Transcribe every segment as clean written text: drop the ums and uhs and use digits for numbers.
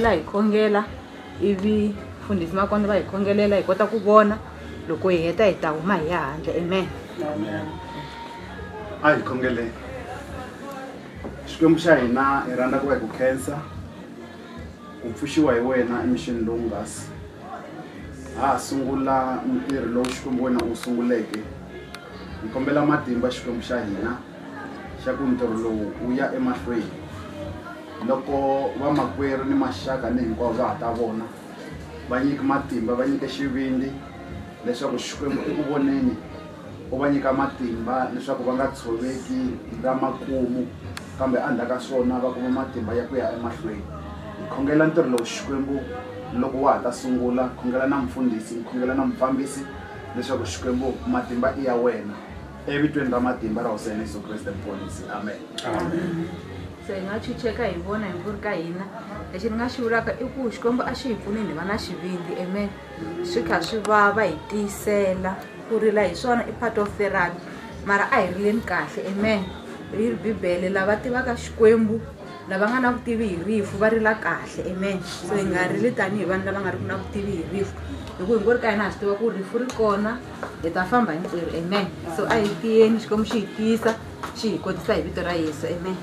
khongela hi khongela ivi fundisi makona va hi khongelela hi kota ku vona loko hi heta hi ta huma hi ya handle. Amen. Amen. Ai khongele. Xikwembu xa hina hi rhandza ku va hi ku khensa ku pfuxiwa hi wena emixini lowu nga si. Ha sungula ntirho lowu Xikwembu wena u sunguleke. Hi kombela matimba Xikwembu xa hina xa ku ntirho lowu wu ya emahlweni. Loko va makwerhu ni maxaka ni hinkwavo va ha ta vona va nyika matimba va nyika xivindi leswaku Xikwembu eku voneni u va nyika matimba leswaku va nga tshoveki ra makumu kambe andaka swona va kuma matimba ya ku ya emahlweni. Hi khongela ntirho lowu Xikwembu loko wa ha ta sungula, khongela na mfundhisi, khongela na mfambisi leswaku Xikwembu matimba i ya wena evitweni ra matimba ra Hoseni Yesu Kriste mponisi. Amen. Amen. So hi nga chucheka hi vona hi vuri ka hina lexi ni nga xi vulaka i ku Xikwembu a xi hi pfuneni hi va na xivindi. Amen. Swi kha swi vava hi tiyisela ku rila hi swona i part of therapy mara a hi rileni kahle. Amen. Hi Bibele lava tivaka Xikwembu lava nga na vutivi hi rifu va rila kahle. Amen. So hi nga rili tanihi vanhu lava nga ri na vutivi hi rifu hi ku hi ngori ka hina ha swi tiva ku rifu ri kona hi ta famba hinkwerhu. Amen. So a hi tiyeni Xikwembu xi hi tiyisa xi hi kotisa hi vito ra Yesu. Amen.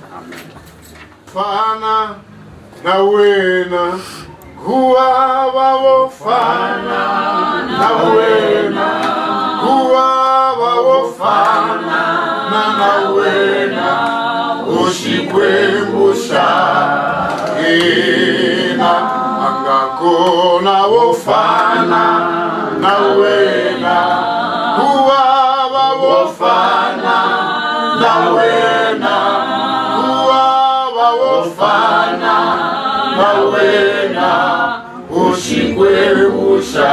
Fana na wena kuhava vo fana na wena kuhava vo fana na wena u Xikwembu xa hina anga kona vo fana na wena kuhava vo fana na wena fana na wena u Xikwembu xa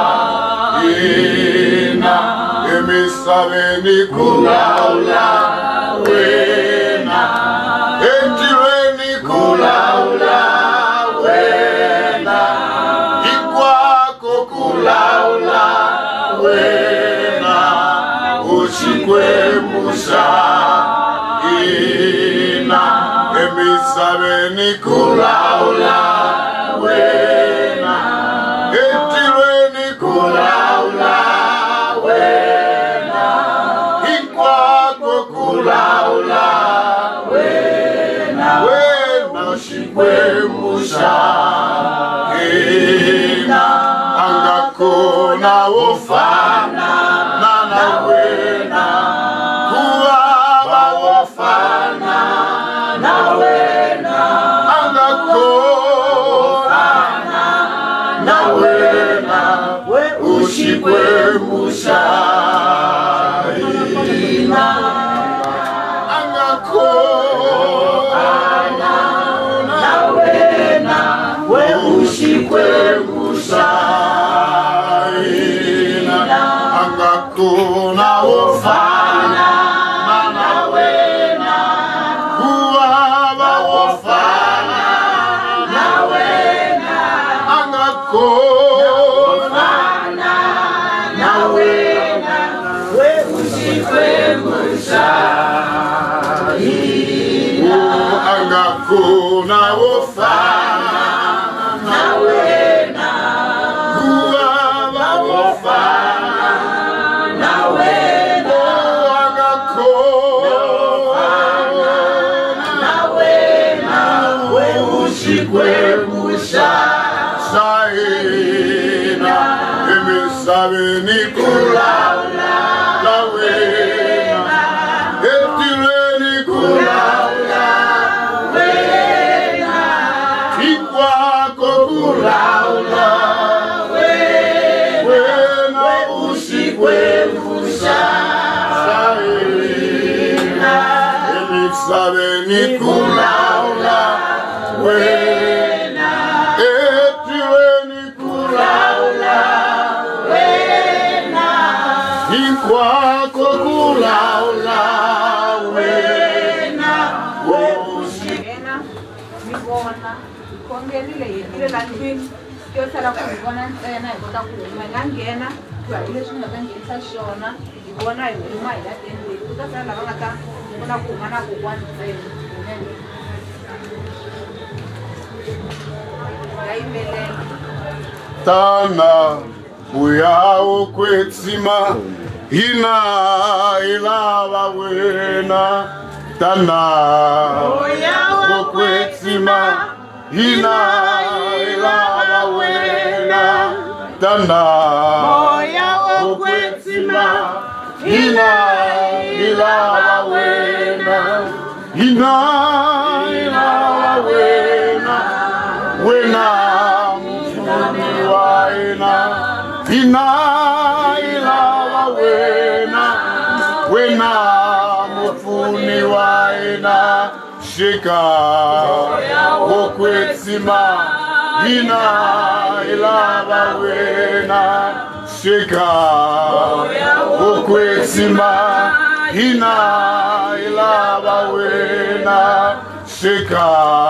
hina emisaveni kulaula wena entirweni kulaula wena hikwako kulaula wena u Xikwembu xa hina emisaveni kulaula wena entirweni kulaula wena hikwako kulaula wena wena Xikwembu xa hina angakona wo fana na wena kuhava wo fana na wena angakona na wena we u Xikwembu xa hina angakona na wena we u Xikwembu xa hina angakona wo fana na wena kuhava wo fana na wena angakona na wena we u Xikwembu xa hina angakona wo fana na wena kuhava wo fana na wena angakona na wena we u Xikwembu xa hina emisaveni kulaula wena entirweni kulaula wena hikwako kulaula wena u Xikwembu xa hina emisaveni kulaula wena entirweni kulaula wena hikwako kulaula wena we u Ena mi vona khongelile hi tile la ndlwini yo sala ku hi vona ntsena hi kota ku huma hi nga nghena ku ya hi leswi nga ta nghenisa xona hi vona hi huma hi ya tendeni ku ta sala lava nga ta kona ku huma na kokwani ntsena. Amen. Tana Buyao Kwetsima Hina Ilava Wena Tana Buyao Kwetsima Hina Ilava Wena Tana Buyao Kwetsima Hina Ilava Wena Hina Ilava Wena Wena Waina, Hina ilawa wena, wena mufuni waina, shika wokwetsima, Hina ilawa wena, shika wokwetsima, Hina ilawa wena, shika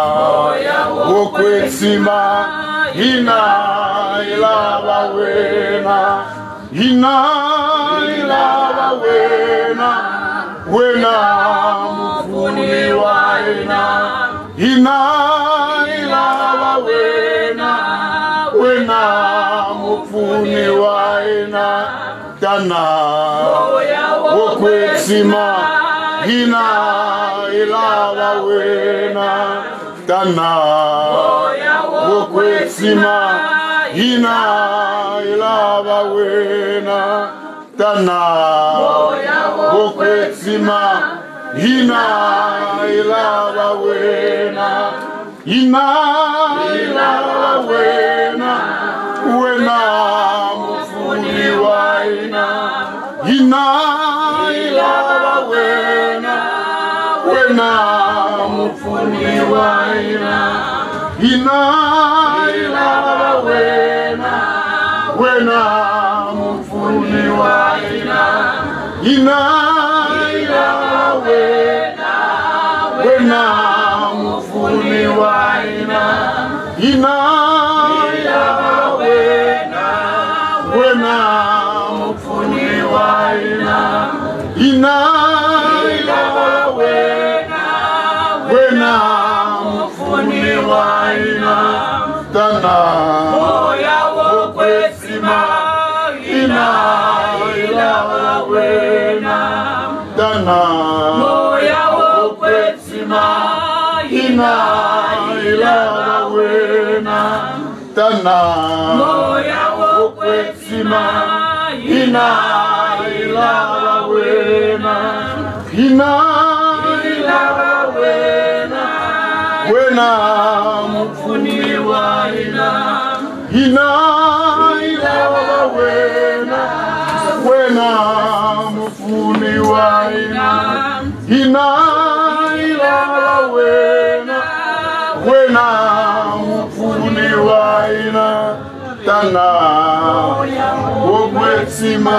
wokwetsima, Hina ilava wena, Hina ilava wena, wena mufuni waina, Hina ilava wena, wena mufuni waina, Tana wokwetsima, Hina ilava wena, Tana wokwetsima, Hina ilava wena, Tana wokwetsima, Hina ilava wena, Hina ilava wena, wena mufuni waina, Hina ilava wena, wena mufuni waina, Hina ilava wena, wena mufuni waina, Hina ilava wena, wena mufuni waina, Hina ilava wena, wena mufuni waina, Hina ilava wena, wena mufuni waina, Tana wokwetsima, Hina ilava wena, Tana wokwetsima, Hina ilava wena, Tana wokwetsima, Hina ilava wena, Hina ilava wena, wena mufuni waina, Hina ilava wena, wena mufuni waina, Hina ilava wena, wena mufuni waina, Tana wokwetsima.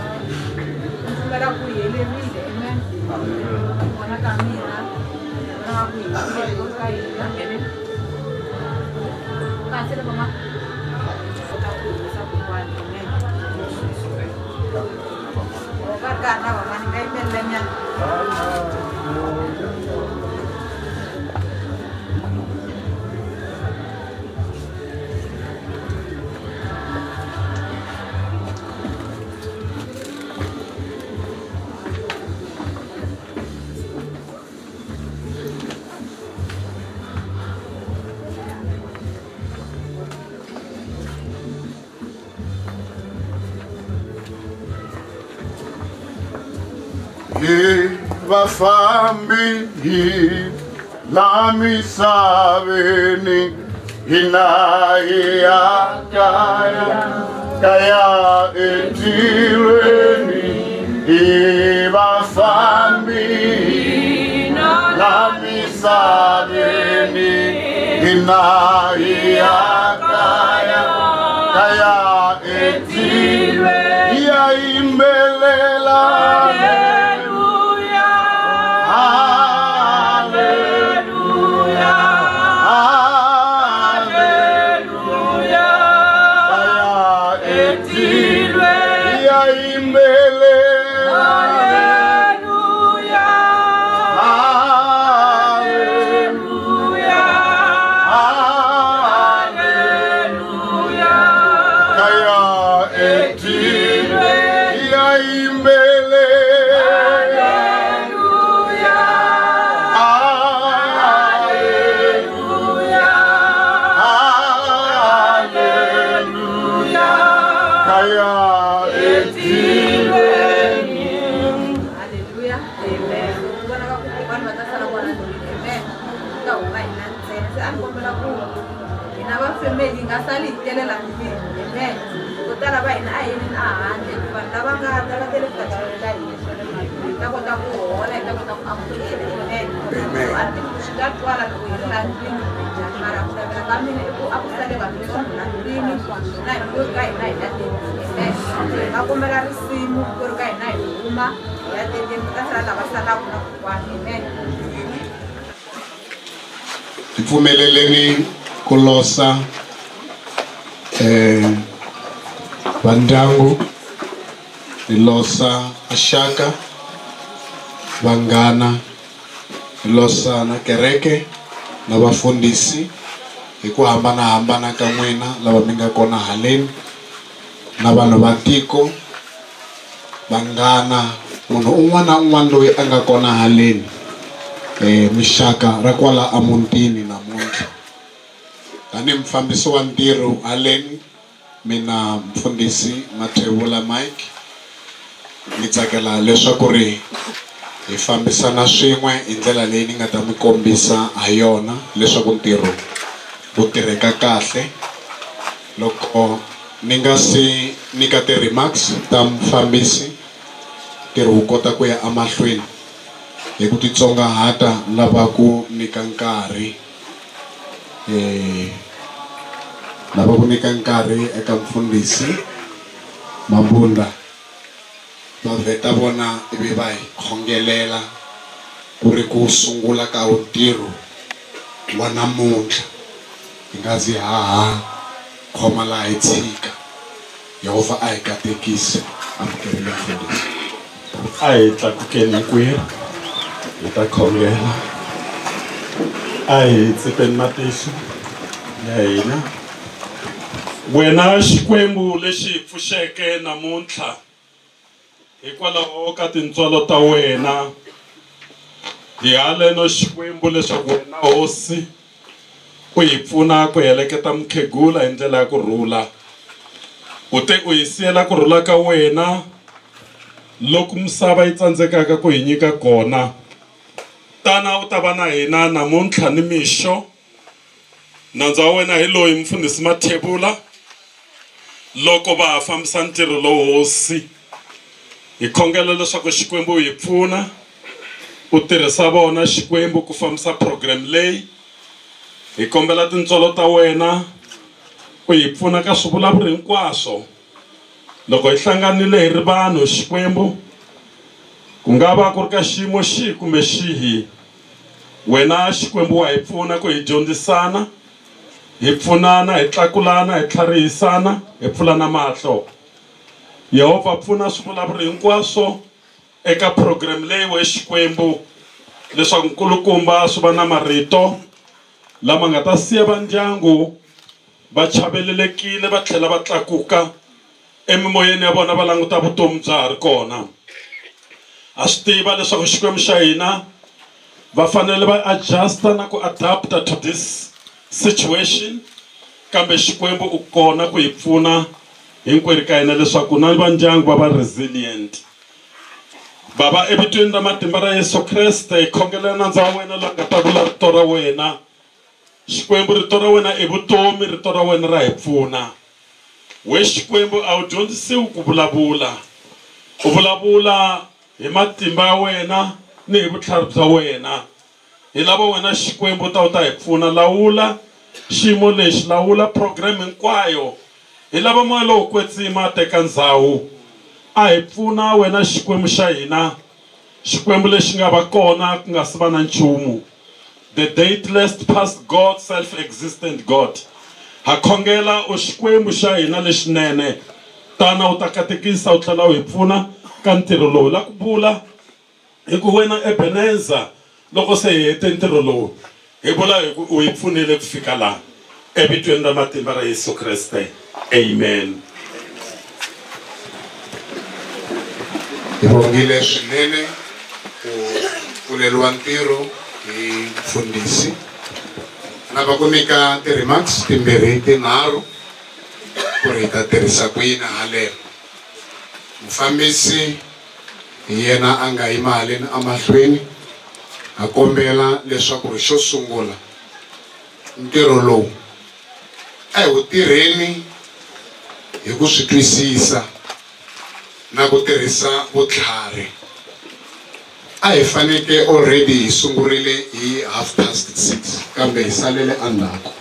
Vafambi la misaveni hinaya kaya etireni vafambi la misaveni hinaya kaya etireni ya imbelela Hallelujah. kaya etire ya imbele family ngasali telela amen kutala ba ina ayini ahande vanhu lava nga ta va tele kutatshela hina ta kota ku hola ta kota ku amukela amen ati swi nga twala loko hi ri la ndlwini mara ku navela ka mina i ku a ku sale vanhu leswi na ndlwini na hi ku ka hina hi ya tele amen hi nga kombela risimu ku ri ka hina hi huma hi ya tele ta sala lava salaku na kokwana amen Pfumeleleni ku losa vandyangu hi losa maxaka vanghana hi losa na kereke na vafundhisi hi ku hambanahambana ka n'wina lava mi nga kona haleni na vanhu va tiko vanghana munhu un'wana na un'wana loyi a nga kona haleni mixaka ra kwala amutini namuntlha tani mufambisi wa ntirho haleni mina mfundhisi Mathebula Mike ni tsakela leswaku ri hi fambisana swin'we hi ndlela leyi ni nga ta mi kombisa ha yona leswaku ntirho wu tirheka kahle loko ni nga si nyika ti-remarks ta mufambisi ntirho wu kota ku ya emahlweni hi ku titsongahata lava ku nyika nkarhi lava ku nyika nkarhi eka mfundhisi Mabunda va vheta vona ivi va hi khongelela ku ri ku sungula ka ntirho wa namuntlha hi nga zi haha khoma laha hi tshika Yehova a hi katekisi amukerile mfundhisi a hi tlakukeni hinkwerhu hi ta khongela a hi tsipeni matihlo ya hina wena xikwembu lexi hi pfuxeke namuntlha hikwalaho ka tintswalo ta wena hi haleno xikwembu leswaku wena hosi u hi pfuna ku heleketa mukhegula hi ndlela ya kurhula u te u hi siyela kurhula ka wena loko misava yi tsandzekaka ku hi nyika kona tana u ta va na hina namuntlha ni mixo nandzu wa wena hi loyi mfundhisi Mathebula loko va ha fambisa ntirho lowu hosi hi khongela leswaku xikwembu hi pfuna u tirhisa vona xikwembu ku fambisa program leyi hi kombela tintswalo ta wena u hi pfuna ka swivulavuri hinkwaswo loko hi hlanganile hi ri vanhu xikwembu ku nga va ku ri ka xiyimo xihi kumbe xihi wena xikwembu wa hi pfuna ku hi dyondzisana hi pfunana hi tlakulana hi tlharihisana hi pfulana mahlo Yehova pfuna swivulavuri hinkwaswo eka program leyi we xikwembu leswaku nkulukumba swi va na marito lama nga ta siya va ndyangu va chavelelekile va tlhela va tlakuka emimoyeni ya vona va languta vutomi bya ha ri kona a swi tiva leswaku xikwembu xa hina va fanele va adjusta na ku adapta to this situation kambe xikwembu u kona ku hi pfuna hinkwerhu ka hina leswaku na va ndyangu va va resilient baba evitweni ra matimba ra Yesu Kreste hi khongelela nandzu wa wena loyi nga ta vula rito ra wena xikwembu rito ra wena i vutomi rito ra wena ra hi pfuna we xikwembu a wu dyondzisiwi ku vulavula u vulavula hi matimba ya wena ni hi vutlhari bya wena hi lava wena xikwembu ta u ta hi pfuna lawula xiyimo lexi lawula program hinkwayo hi lava moya lowu kwetsima teka ndhawu a hi pfuna wena xikwembu xa hina xikwembu lexi nga va kona ku nga si va na nchumu the dateless past God self-existent God ha khongela u xikwembu xa hina lexinene tana u ta katekisa u tlhela u hi pfuna ka ntirho lowu la ku vula hi ku wena Ebenezer loko se hi hete ntirho lowu hi vula hi ku u hi pfunile ku fika laha evitweni ra matimba ra Yesu Kreste amen. Hi vongile swinene ku pfuleliwa ntirho hi mfundhisi. Lava ku nyika ti-remarks timbirhi tinharhu ku ri hi ta tirhisa ku yini haleno. Mufambisi hi yena a nga yima haleni amahlweni a kombela leswaku ri xo sungula ntirho lowu a hi wu tirheni hi ku swi twisisa na ku tirhisa vutlhari. A hi faneke already hi sungurile hi 6:30 kambe hi salele endzhaku.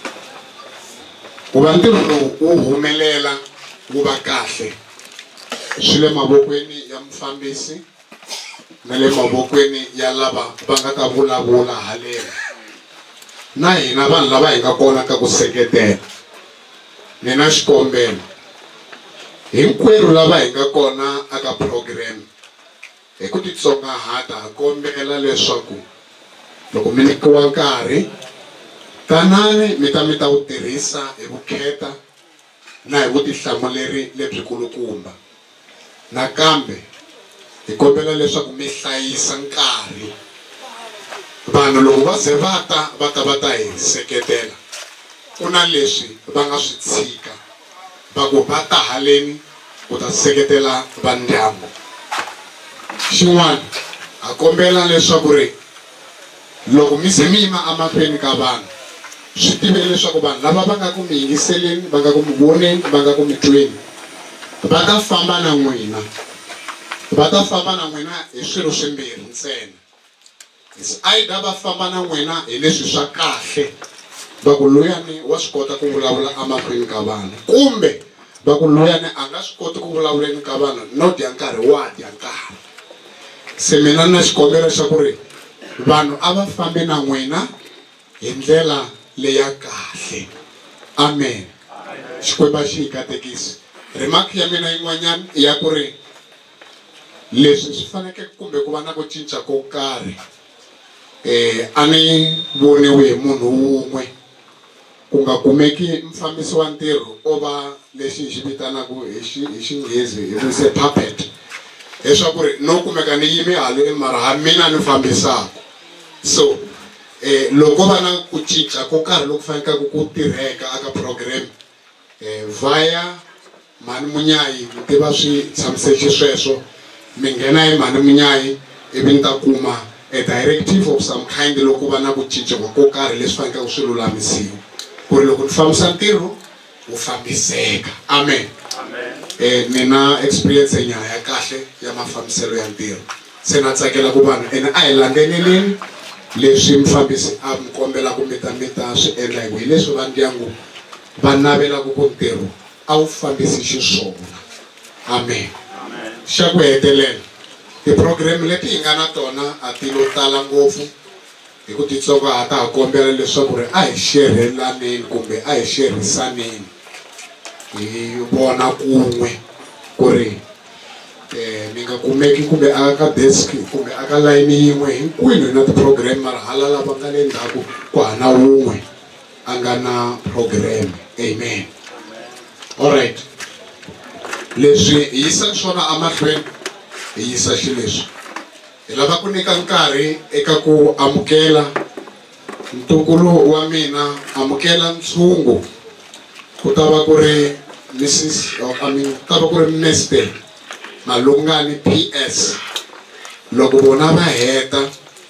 Ku va ntirho lowu wu humelela wu va kahle swi le mavokweni ya mufambisi na le mavokweni ya lava va nga ta vulavula haleni na hina vanhu lava hi nga kona ka ku seketela. Ni na xikombelo hinkwerhu lava hi nga kona aka program hi ku titsongahata ha kombela leswaku loko mi nyikiwa nkarhi tanani mi ta wu tirhisa hi vukheta na hi vutihlamuleri lebyikulukumba. Nakambe hi kombela leswaku mi hlayisa nkarhi. Vanhu loko va ze va ta hi seketela ku na leswi va nga swi tshika va ku va ta haleni ku ta seketela va ndyangu. Xin'wana ha kombela leswaku ri loko mi ze mi yima amahlweni ka vanhu swi tive leswaku vanhu lava va nga ku mi yingiseleni va nga ku mi voneni va nga ku mi tweni va ta famba na n'wina. Va ta famba na n'wina hi swilo swimbirhi ntsena. Either va famba na n'wina hi leswi swa kahle va ku luyani wa swi kota ku vulavula amahlweni ka vanhu kumbe va ku luyani a nga swi koti ku vulavuleni ka vanhu no dya nkarhi wa dya nkarhi. Se mina na xikombelo xa ku ri vanhu a va fambi na n'wina hi ndlela leya kahle. Amen. Xikwembu xi hi katekisi. Remark ya mina yin'wanyana ya ku ri leswi swi fanekele kumbe ku va na ku cinca ko karhi. A ni voniwe hi munhu wun'we ku nga kumeki mufambisi wa ntirho o va lexi hi xi vitanaka hi xinghezi hi ri se puppet leswaku ri no kumeka ni yime haleni mara ha mina ni fambisaka. So loko va na ku cinca ko karhi loko fanekaka ku tirheka aka program via Mani Munyayi mi tiva swi tshamiseke sweswo mi nghena hi Mani Munyayi ivi ni ta kuma a directive of some kind loko va na ku cinca ko karhi leswi fanekaka swi lulamisiwa ku ri loko ni fambisa ntirho wu fambiseka. Amen. Nina experience nyana ya kahle ya mafambiselo ya ntirho. Se na tsakela ku vanhu ene a hi landzeleleni leswi mufambisi a mi kombela ku mi ta swi endla hi leswi va ndyangu va navelaka ku ntirho a wu fambisi xiswona. Amen. Xa ku hetelela ti-program leti hi nga na tona a ti lo tala ngopfu hi ku titsongahata ha kombela leswaku ri a hi xerhelaneni kumbe a hi xerhisaneni hi vona kun'we ku ri mi nga kumeki kumbe aka desk kumbe aka layini yin'we hinkwenu na ti-program mara hala lava nga le ndzhaku ku hana wun'we a nga na program. Amen. Alright, leswi hi yisa swona amahlweni hi yisa xileswi hi lava ku nyika nkarhi eka ku amukela ntukulu wa mina amukela ntshungu ku ta va ku ri ta va ku ri Mr. Malungani PS. Loko vona va heta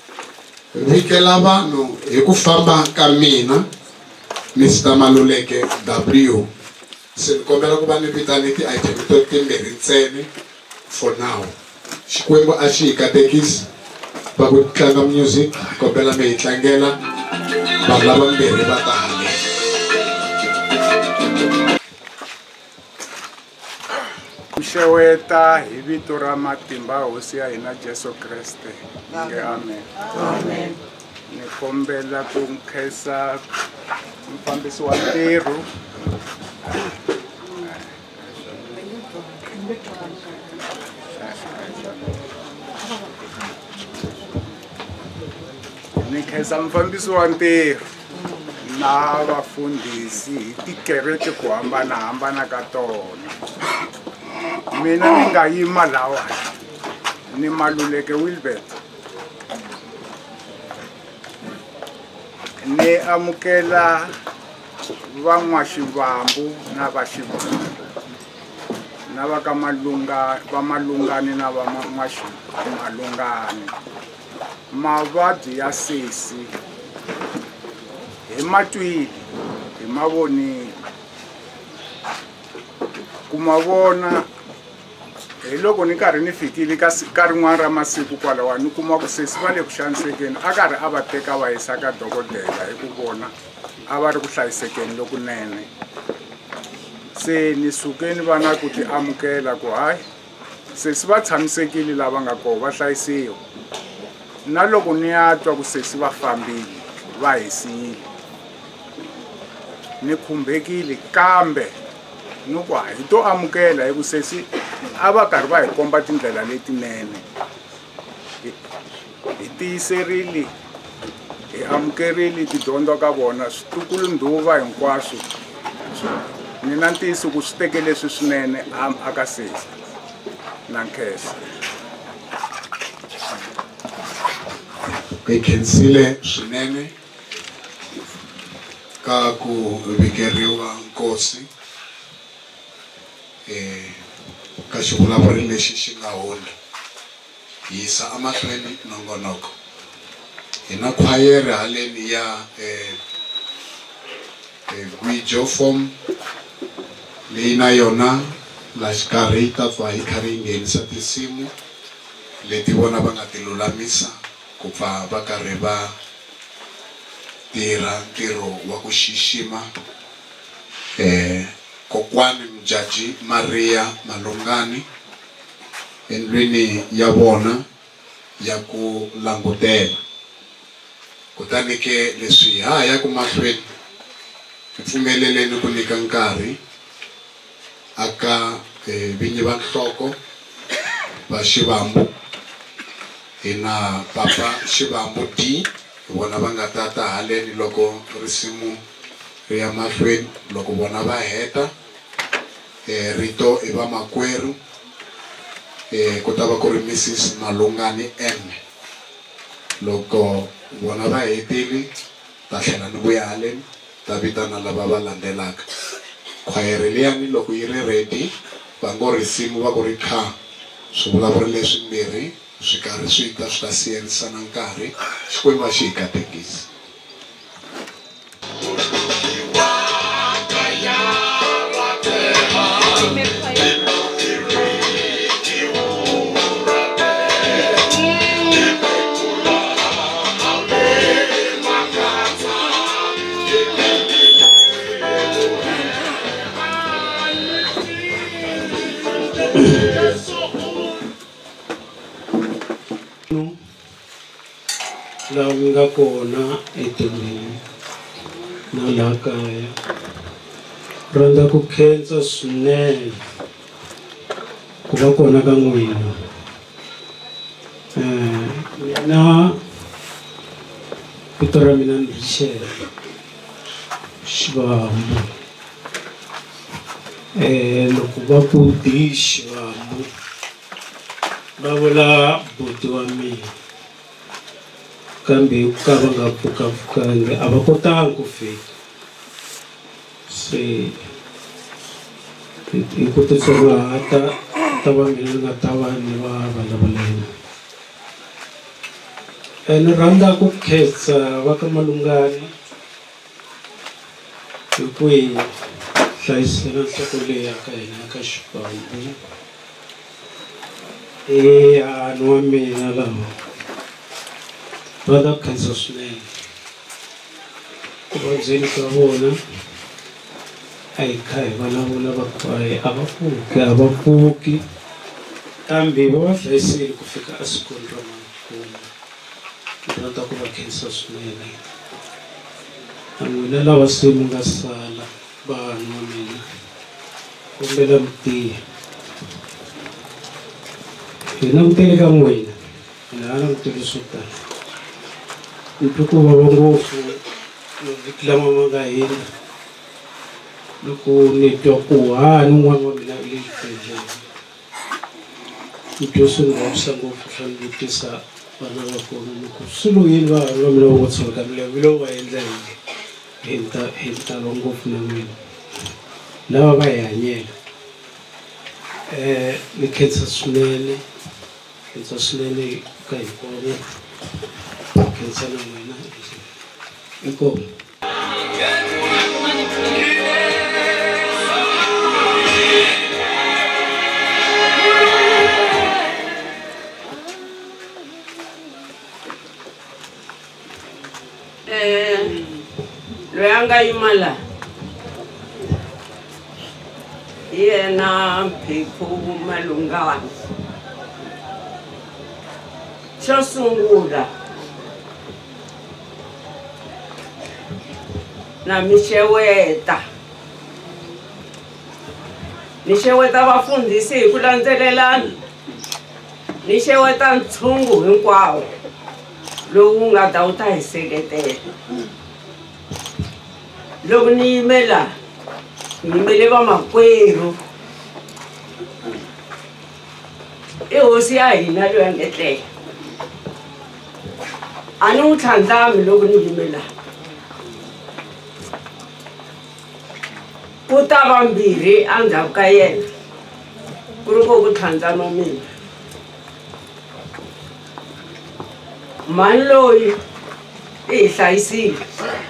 vikela vanhu hi ku famba ka mina Mr. Maluleke W. Se ni kombela ku va ni vitani ti-item to timbirhi ntsena for now. Xikwembu a xi hi katekisi va ku tlanga music kombela mi hi tlangela vanhu lava mbirhi va ta hale. Xeweta hi vito ra matimba hosi ya hina Jesu Kriste. Amen. Amen. Ni kombela ku nkhensa mufambisi wa ntirho ni khensa mufambisi wa ntirho na vafundhisi hi tikereke ku hambanahambana ka tona. Mina ni nga yima lawa ni Maluleke Wilbert ni amukela van'waxivambu na vaxivambu na va ka Malungani na Malungani. Mavabyi ya sesi hi matwili hi mavonile ku ma vona hi loko ni karhi ni fikile ka rin'wana ra masiku kwalawa ni kuma ku sesi va le ku xanisekeni a karhi a va teka va yisa ka dokodela hi ku vona a va ri ku hlayisekeni lokunene. Se ni sukeni va na ku ti amukela ku hayi sesi va tshamisekile lava nga koho va hlayisiwa. Na loko ni ya twa ku sesi va fambile va hi siyile ni khumbekile kambe ni ku hi to amukela hi ku sesi a va karhi va hi komba tindlela letinene. Hi tiyiserile hi amukerile tidyondzo ka vona switukulunduva hinkwaswo ni na ntiyiso ku swi teke leswi swinene aka sesi na nkhensa. Hi khensile swinene ka ku vikeriwa nkosi ka xivulavuri lexi xi nga hundza hi yisa amahlweni nongonoko. Hi na khwayere haleni ya Gwijo form leyi na yona la xikarhi yi ta pfa hi karhi yi nghenisa tinsimu leti vona va nga ti lulamisa ku pfa va karhi va tirha ntirho wa ku xixima kokwani MDJADJI Maria Malungani endlwini ya vona ya ku langutela. Kutani ke leswi ha ya ku mahlweni hi pfumeleleni ku nyika nkarhi aka vinyi va nhloko va xivambu. Hi na Papa Xivambu D hi vona va nga ta haleni loko risimu ri ya mahlweni. Loko vona va heta rito i vamakwerhu ku ta va ku ri Mrs Malungani M. Loko vona va hetile ta tlhela ni vuya haleni ta vitana lava va landzelaka. Khwayere liyani loko yi ri ready va ngo risimu va ku ri kha swivulavuri leswimbirhi swi karhi swi ta swi ta siyerisana nkarhi xikwembu a xi hi katekisi. laha mi nga kona etikweni na laha kaya rhandza ku khensa swinene ku va kona ka n'wina. Mina vito ra mina ni Richard Xivambu. Loko va ku di Xivambu va vula buti wa mina kambe ka va nga pfukapfukangi a va kotanga ku fika. Se hi ku titsongahata ta va mina ni nga ta va ni va vulavuleni. Ni rhandza ku khensa va ka Malungani hi ku hi hlayisela nhloko leyi ya ka hina ka Xivambu. Hahani wa mina lava va ta khensa swinene ku va ndzeni ka vona a hi kha hi vulavula vakwahi a va pfuki kambe va va hlayisile ku fika a sikwini ra makumu. Ni rhandza ku va khensa swinene. Na n'wina lava se mi nga sala vanhu va mina kombela mi tiya hi langutele ka n'wina hina ha langutele swo tala. Ni twe ku vava ngopfu vhiki lama ma nga hina loko ni twa ku hani un'wana wa mina u le xibedhlele Ngiyosungopsa ngokufundisa bana bakona nokusuluyini ba mina ukuthola kamile wayendlela hinta longofuna mina laba bayanyela ngikhetha Swinene kayinkomo khetha na mina inkomo Loyanga imala yena phepho malungani xo sungula na mi xeweta ni xeweta vafundhisi hi ku landzelelana ni xeweta ntshungu hinkwawo lowu nga ta wu ta hi seketela loko ni yimela yimele vamakwerhu i hosi ya hina loyi a ngetlela a ni wu tlhandlami loko ni yimela ku ta vambirhi endzhaku ka yena ku ri ko ku tlhandlama mina mani loyi i hi hlayisile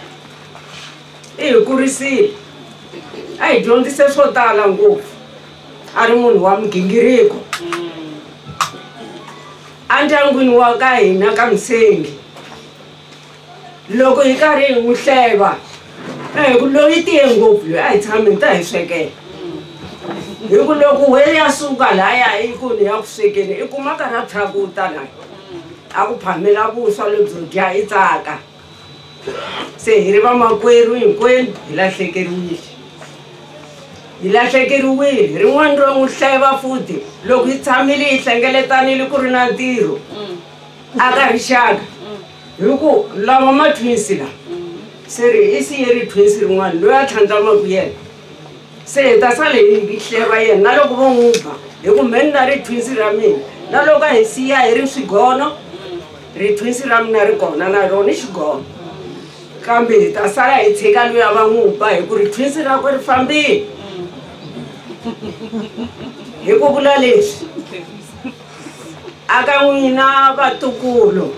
i hi kurisile a hi dyondzise swo tala ngopfu a ri munhu wa migingiriko endyangwini wa ka hina ka Msengi loko hi karhi hi n'wi hleva hi ku loyi tiye ngopfu loyi a hi tshami ta hi swekela hi ku loko wena ya suka laya hi ku ni ya ku swekeni i kuma ka ra thakuta la a ku phamela vuswa lebyo dya i tsaka se hi ri vamakwerhu hinkwenu hi lahlekeriwile rin'wana ro n'wi hleva futhi loko hi tshamile hi hlengeletanile ku ri na ntirho aka rixaka hi ku lava matwinsi la se ri i siye ri twinsi rin'wana loyi a tlhandlamaku yena se hi ta sale hi hleva yena na loko vo n'wi ba hi ku mheni na ri twinsi ra mina na loko a hi siya hi ri swigono ri twinsi ra mina ri kona na rona xigono kambe hi ta sala hi tshika loyi a va n'wi ba hi ku ri twinsi rakwe ri fambile hi ku vula leswi aka n'wina vatukulu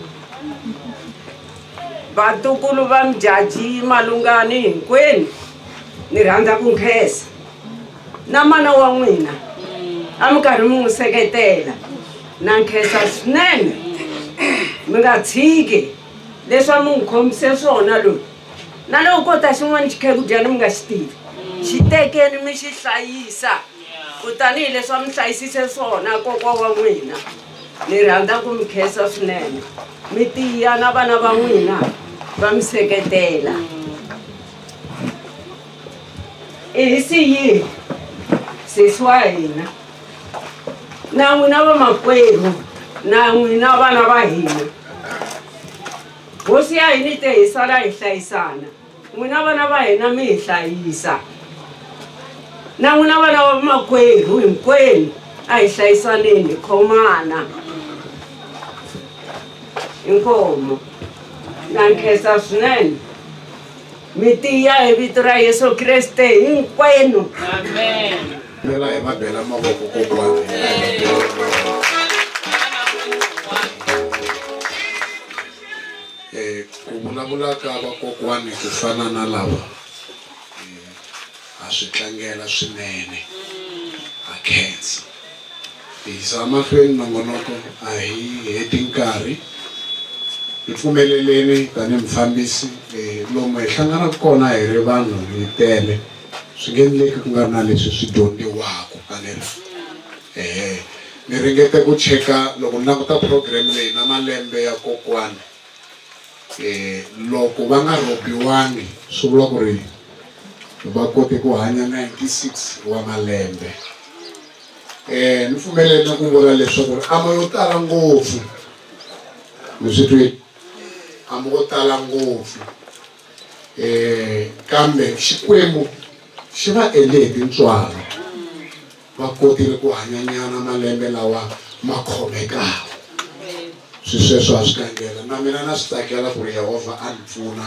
va MDJADJI Malungani hinkwenu ni rhandza ku nkhensa na mana wa n'wina a mi karhi mi n'wi seketela na nkhensa swinene mi nga tshiki leswi a mi n'wi khomise swona loyi na loko kota xin'wana xikhegudyana mi nga xi tivi xi tekeni mi xi hlayisa kutani hi leswi a mi hlayisise swona kokwa wa n'wina ni rhandza ku mi khensa swinene mi tiya na vana va n'wina va mi seketela i hi siyi sesi wa hina na n'wina vamakwerhu na n'wina vana va hina hosi ya hina te hi sala hi hlayisana n'wina vana va hina mi hi hlayisa na n'wina vana va makwerhu hinkwenu a hi hlayisaneni khomana inkomo na nkhensa swinene mi tiya hi vito ra Yesu Kriste hinkwenu amen lela hi va bela mavoko kokwani ku vulavula ka vakokwani ku fana na lava a swi tlangela swinene a khensa hi yisa mahlweni nongonoko a hi heti nkarhi hi pfumeleleni tanihi mufambisi lomu hi hlanganaka kona hi ri vanhu hi tele swi nge endleki ku nga ri na leswi swi dyondziwaka kanela ni ringete ku cheka loko ni languta program leyi na malembe ya kokwani loko va nga robiwangi swi vula ku ri va kote ku hanya 96 wa malembe ni pfumeleleni ku vula leswaku ri ama yo tala ngopfu mi swi twi ama yo tala ngopfu kambe xikwembu xi va ele hi tintswalo va kotile ku hanyanyana malembe lawa makhomeka sweswo a swi kangela na mina na swi tsakela ku ri Yehovha a ni pfuna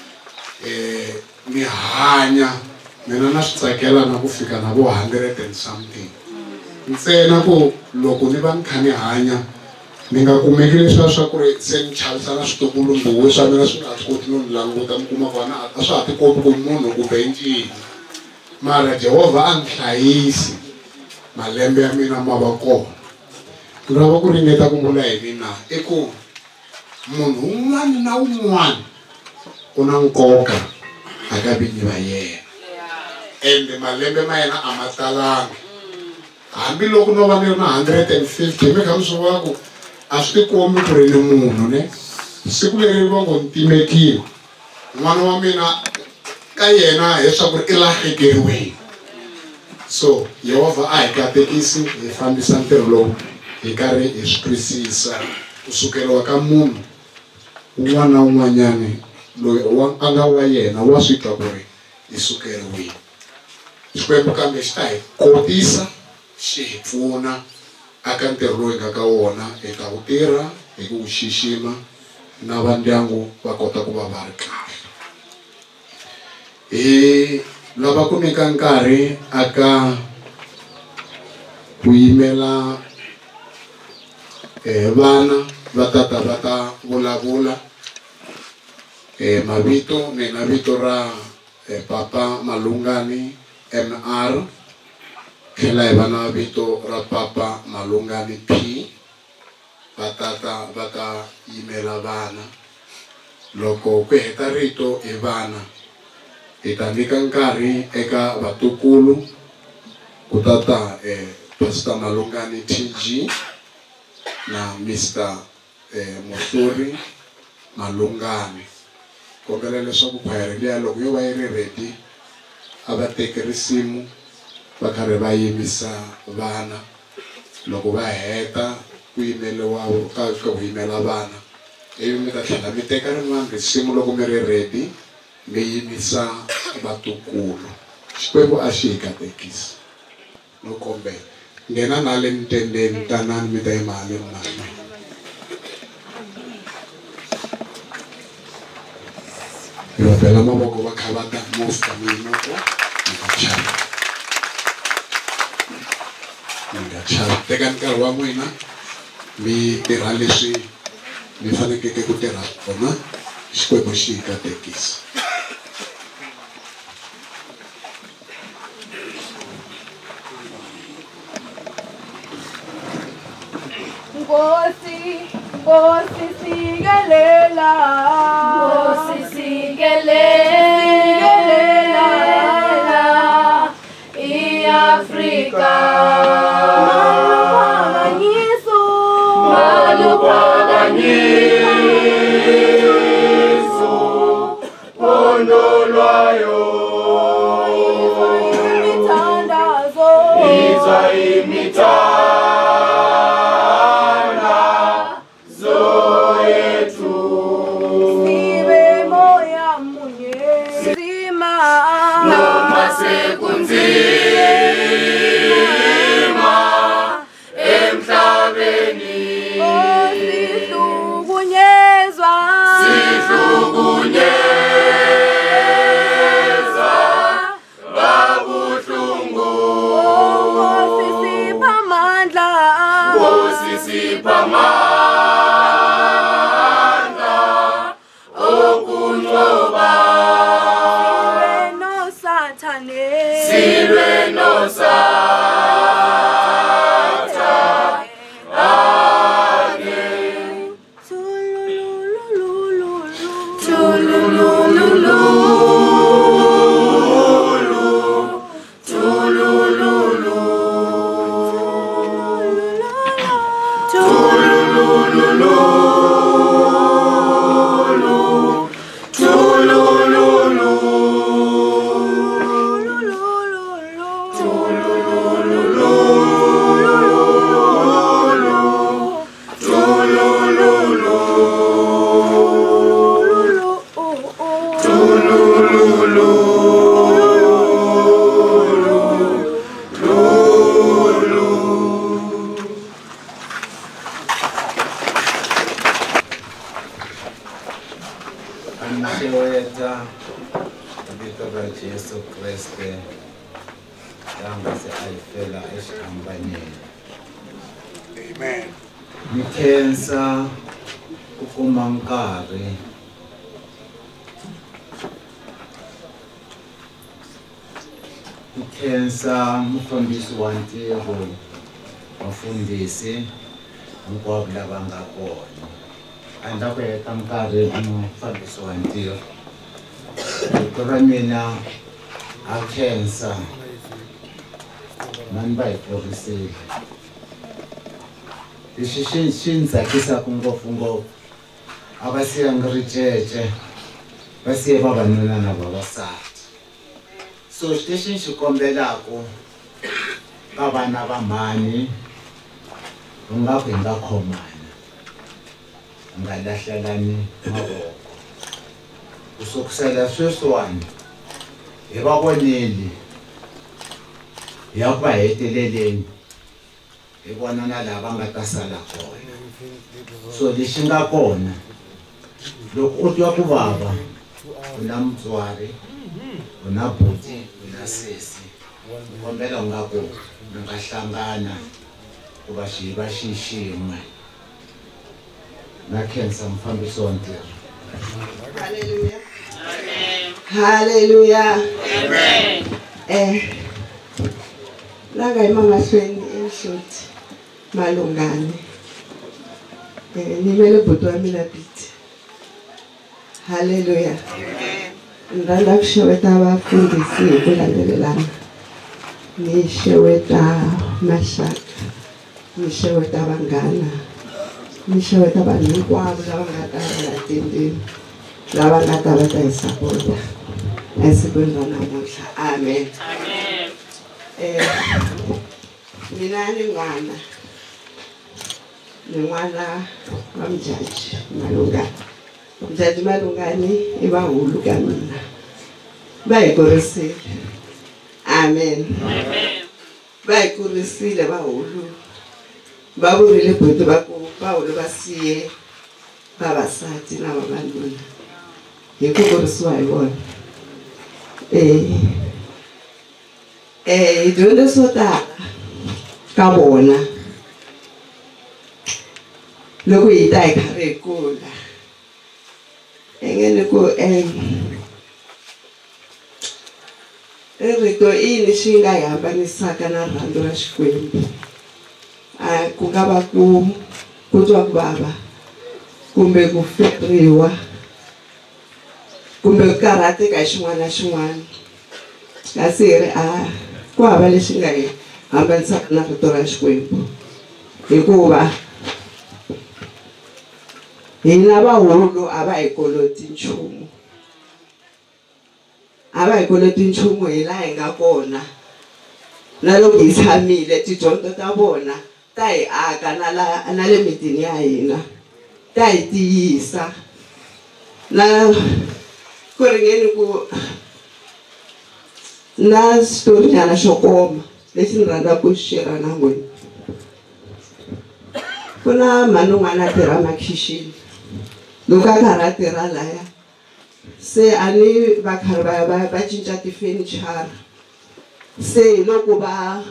ni hanya mina na swi tsakela na ku fika na vo 100 and something ntsena ku loko ni va ni kha ni hanya ni nga kumeki leswiya swa ku ri se ni chavisa na switukulumbuwe swa mina swi nga swi koti no ni languta mi kuma vana a swa ha ti kombi ku munhu ku bencini mara Jehovha a ni hlayisi malembe ya mina ma va kona ni lava ku ringeta ku vula hi mina i ku munhu un'wana na un'wana u na nkoka aka vinyi va yena ende malembe ma yena a ma talanga hambiloko no va ni ri na 150 mi kha mi swi vona ku a swi tikombi ku ri ni munhu ne siku leri va ngo ntimekile n'wana wa mina ka yena leswaku ri i lahlekeriwile so Yehovha a hi katekisi hi fambisa ntirho lowu hi karhi hi swi twisisa kusukeriwa ka munhu un'wana na un'wanyani loyi a nga wa yena wa swi twa ku ri hi sukeriwile Xikwembu kambe xi ta hi kotisa xi hi pfuna aka ntirho lowu hi nga ka wona hi ta wu tirha hi ku wu xixima na va ndyangu va kota ku va va ri kahle hi lava ku nyika nkarhi aka ku yimela vana va tata va ta vulavula mavito ni na vito ra Papa Malungani MR tlhela hi va na vito ra Papa Malungani P va tata va ta yimela vana loko ku heta rito hi vana hi ta nyika nkarhi eka vatukulu ku tata Pastor Malungani TG na Mr. Mosori Malungani kombela leswaku khwayere liya loko yo va yi ri ready a va teke risimu va karhi va yimisa vana loko va heta ku yimeliwa ka ku yimela vana ivi mi ta tlhela mi teka rin'wana risimu loko mi ri ready mi yimisa vatukulu Xikwembu a xi hi katekisa no kombela nghena na le ntendeni tanani mi ta yima haleni na mina hi va bela mavoko va kha va ta mofa minoko mi nga chavi tekani nkarhi wa n'wina mi tirha leswi mi fanekeke ku tirha swona Xikwembu xi hi katekisa Nkosi, Nkosi sikelela, Nkosi sikelela, i-Afrika. Malupanganyiso, pondo lwayo, iza imithandazo yetu. Sibe moya munye, sima noma sekunzima emhlabeni. Sihlukunyezwa babuhlungu, Nkosi sipha amandla okunqoba, silwe noSathane. Tulululu Amen. Ni khensa ku kuma nkarhi ni khensa mufambisi wa ntirho vafundhisi hinkwavo lava nga kona a ndla ku heta nkarhi mufambisi wa ntirho vito ra mina a khensa mani va hi pfurisile lexi xi ni tsakisaka ngopfungopfu a va siyangi ricece va siye vavanuna na vavasati so lexi ni xi kombelaka ka vana va mhani u nga ku hi nga khomana hi nga lahlelani mavoko ku sukusela sweswiwani hi va vonile hi ya ku va heteleleni hi vona na lava nga ta sala kona so lexi nga kona loko u twa ku vava u na mutswari u na buti u na sesi u kombela u nga ku mi nga hlangana ku va xi va xin'we na khensa mufambisi wa ntirho. Hallelujah. Amen. Hallelujah. Amen. Langa emahlweni enhloti malungani ni vele buti wa mina biti. Hallelujah. Amen. Ndanda ku xeweta vafundhisi hi ku landzelelana ni xeweta maxaka ni xeweta vanghana ni xeweta vanhu hinkwavo lava nga ta va atendeni lava nga ta va ta hi sapota esikwini ra namuntlha. Amen. Mina ni n'wana wa Mjaji Malungani. Mjaji Malungani i vahulu ka mina va hi kurisile. Amen. Va hi kurisile vahulu va vurile buti va ku vahulu va siye vavasati na vavanuna hi ku kurisiwa hi vona. Hi dyondze swo tala ka vona loko hi ta hi karhi hi kula. Engene ku rito ini xi nga hi hambanisaka na rhandzu ra Xikwembu. Ku nga va ku twa ku vava kumbe ku feriwa kumbe ku karhateka hi xin'wana na xin'wana kasi hi ri ku hava lexi nga hi hambanisaka na rito ra Xikwembu hikuva hina vahulu a va hi koloti nchumu. A va hi koloti nchumu hi laha hi nga kona na loko hi tshamile tidyondzo ta vona ta hi aka na le mitini ya hina ta hi tiyisa na ku ringeni ku na xitorinyana xo koma lexi ni rhandzaka ku xi share na n'wina. Ku na mhani un'wana a tirha makhixini loko a karhi a tirha laya se a ni va karhi va cinca tifenichara se loko va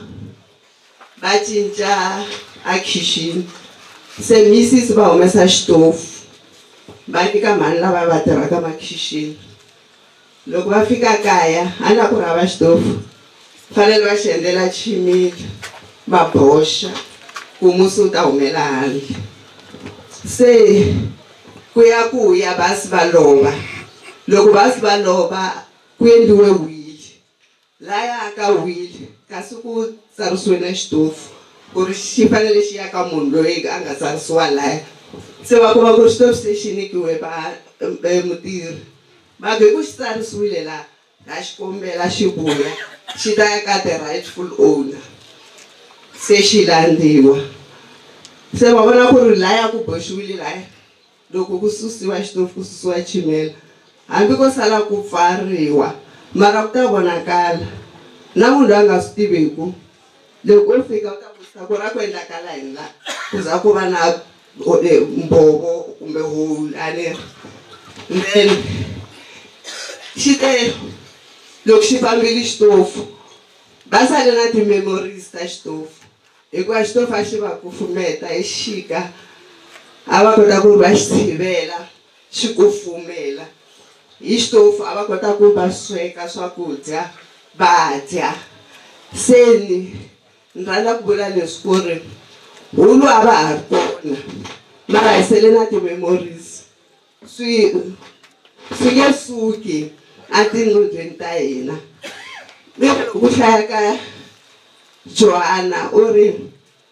cinca a khixini se misisi va humesa xitofu va nyika mhani lava va tirhaka makhixini. Loko va fika kaya a na ku ri hava xitofu fanele va xi endlela chimile va boxa ku musi u ta humela handle. Se ku ya ku ya basi va lova. Loko basi va lova ku endliwe wili laya ka wili kasi ku tsarisiwe na xitofu ku ri xi fanele xi ya ka munhu loyi a nga tsarisiwa laya. Se va kuma ku ri xitofu se xi nikiwe mutirhi va ku hi ku xi tsarisiwile laha ha xi kombela xi vuya xi ta ya ka the rightful owner se xi landziwa. Se va vona ku ri laya ku boxiwile laya loko ku susiwa xitofu ku susiwa chimela hambi ko sala ku pfariwa mara ku ta vonakala na munhu a nga swi tiveku. Loko u fika u ta vutisa ku ra ku endlakala hi la ku za ku va na mbovo kumbe hole a ni then xi te loko xi fambile xitofu va sale na ti-memories ta xitofu hikuva xitofu a xi va kufumeta hi xika a va kota ku ri va xi tshivela xi kufumela hi xitofu a va kota ku va sweka swakudya va dya se ni rhandza ku vula leswi ku ri hulu a va ha ri kona mara hi sele na ti-memories swi nge suki atinqudweni ta hina ku hlaya ka Johanna u ri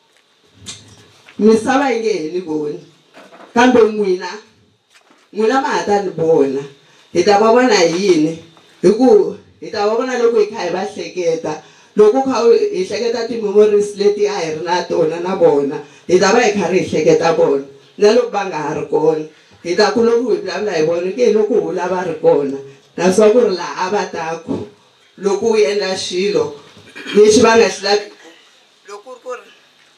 misava yi nge he ni voni kambe n'wina ma ha ta ni vona hi ta va vona hi yini hi ku hi ta va vona loko hi kha hi va hleketa loko kha hi hleketa ti-memories leti a hi ri na tona na vona hi ta va hi karhi hi hleketa vona na loko va nga ha ri kona hi ta ku loko hi vulavula hi vona ke loko hu lava ri kona naswona ku ri laha a va taku loko u endla xilo lexi va nga xi lavi loko ku ri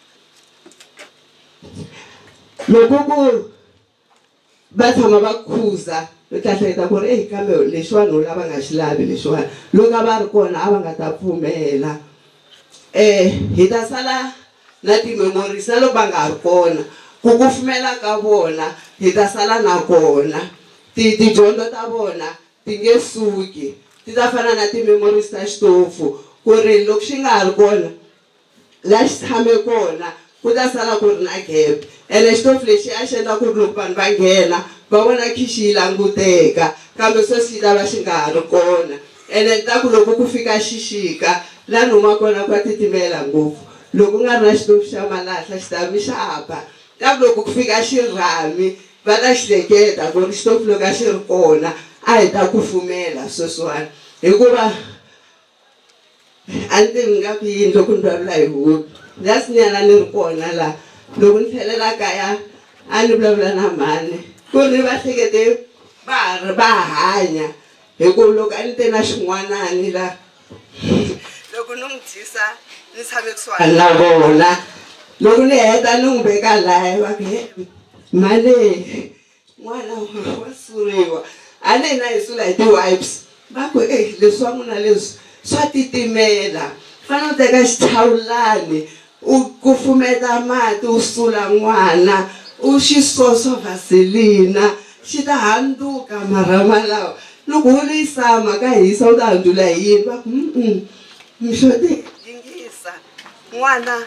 loko ku va tshama va khuza u ta hleketa ku ri kambe lexiwani u lava nga xi lavi lexiwani loko a va ri kona a va nga ta pfumela hi ta sala na ti-memories na loko va nga ha ri kona ku kufumela ka vona hi ta sala na kona tidyondzo ta vona ti nge suki ti ta fana na ti-memories ta xitofu ku ri loko xi nga ha ri kona laha xi tshame kona ku ta sala ku ri na gap ene xitofu lexi a xi endla ku ri loko vanhu va nghena va vona khixi yi languteka kambe sweswi ta va xi nga ha ri kona ene ta ku loko ku fika xixika laha ni huma kona ku va titimela ngopfu loko ku nga ri na xitofu xa malahla xi ta mi xapa ta ku loko ku fika xirhami va ta xi hleketa ku ri xitofu loko a xi ri kona a hi ta kufumela sweswiwani hikuva a ni tivi nga ku yini loko ni vulavula hi hulu lasinyana ni ri kona laha loko ni tlhelela kaya a ni vulavula na mhani ku ri ni va hlekete va hanya hikuva loko a ni te na xin'wanani laha loko ni n'wi dyisa ni tshame kusuhani na vona loko ni heta ni n'wi veka laya va ku mhani n'wana wa suriwa a ni hina hi sula hi ti-wipes va ku leswi swa n'wina leswi swa titimela fane u teka xichawulani u kufumeta mati u sula n'wana u xi sosa vaselina xi ta handzuka marama lawa loko u liyisama ka hisa u ta handzula hi yini va ku mixoti yingisa n'wana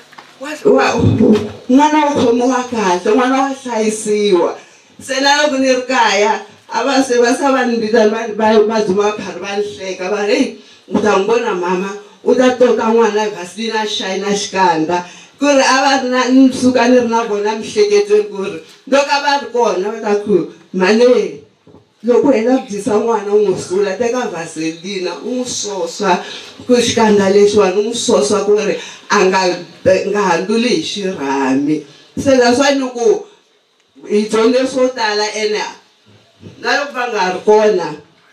wa khomiwa kahle n'wana wa hlayisiwa se na loko ni ri kaya a va se va sa va ni vitana va dzuma va karhi va ni hleka va ri u ta n'wi vona mama u ta tota n'wana vaselina xayina xikandza ku ri a va ri na ni suka ni ri na vona miehleketweni ku ri loko a va ri kona va ta ku mhani loko u heta ku dyisa n'wana u n'wi sula teka vaselina u n'wi sosa ku xikandza lexiwani u n'wi sosa ku ri a nga handluli hi xirhami se that's why ni ku hi dyondze swo tala ene na loko va nga ha ri kona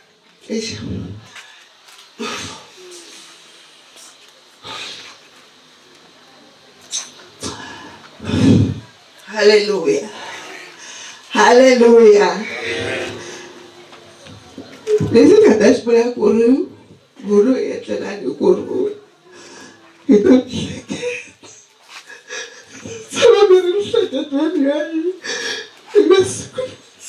haleluya haleluya lexi nga ta xi vula ku ri vulu hi etlelani ku ri vula hi ta mihleketa tshama mi ri mihleketweni ya yini hi masiku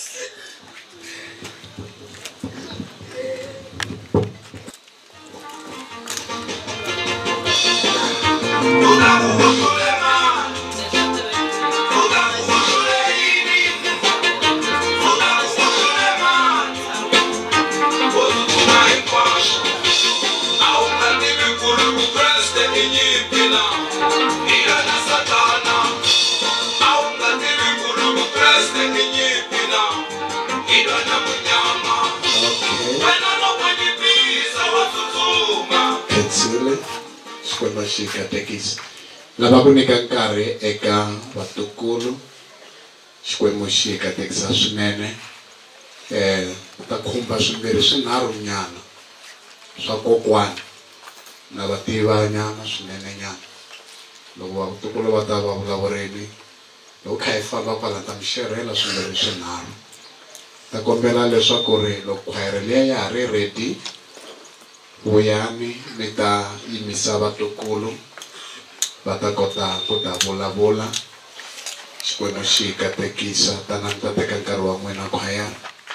Xikwembu xi katekisa lava ku nyika nkarhi eka vatukulu Xikwembu xi katekisa swinene ta khumba swimbirhi swinharhu nyana swa kokwani na vativanyana swinene nyana loko vatukulu va ta va vulavurini loko kha hi famba kwala ta mixerhela swimbirhi swinharhu ta kombela leswaku ri loko khwayere liya ya ha ri ready vuyani mi ta yimisa vatukulu va ta kota ku ta vulavula Xikwembu xi katekisa tanani ta teka nkarhi wa n'wina khwayana.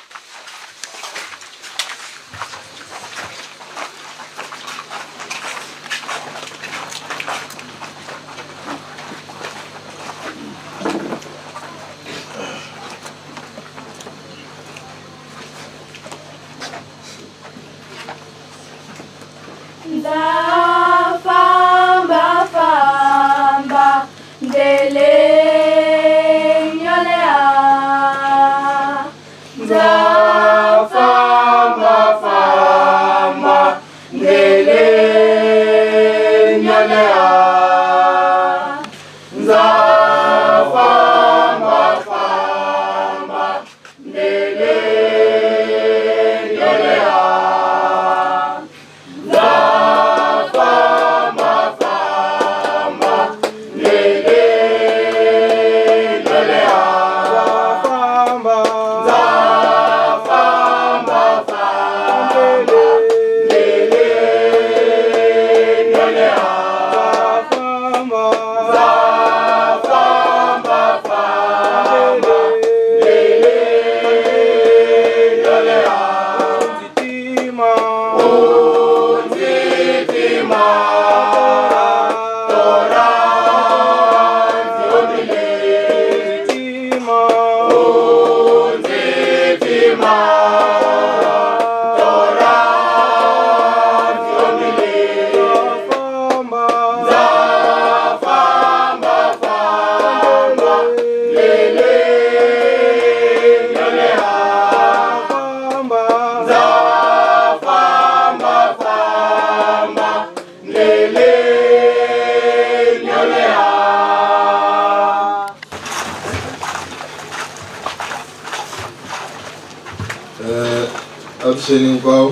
Avuxeni hinkwavo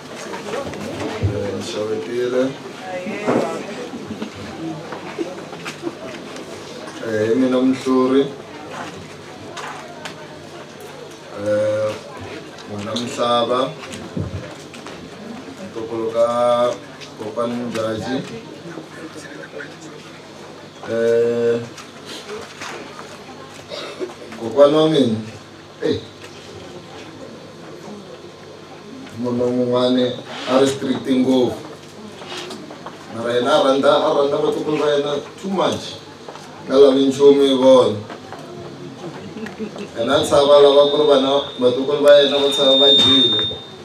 ni xavetile hi mina Muhluri n'wana Mhlava ntukulu ka kokwani MDJADJI kokwani wa mina munhu mun'wana a ri strict ngopfu mara yena a rhandza vatukulu va yena too much nga lavi nchumu hi vona yena a tshava lava ku ri vana vatukulu va yena va tshava va dyile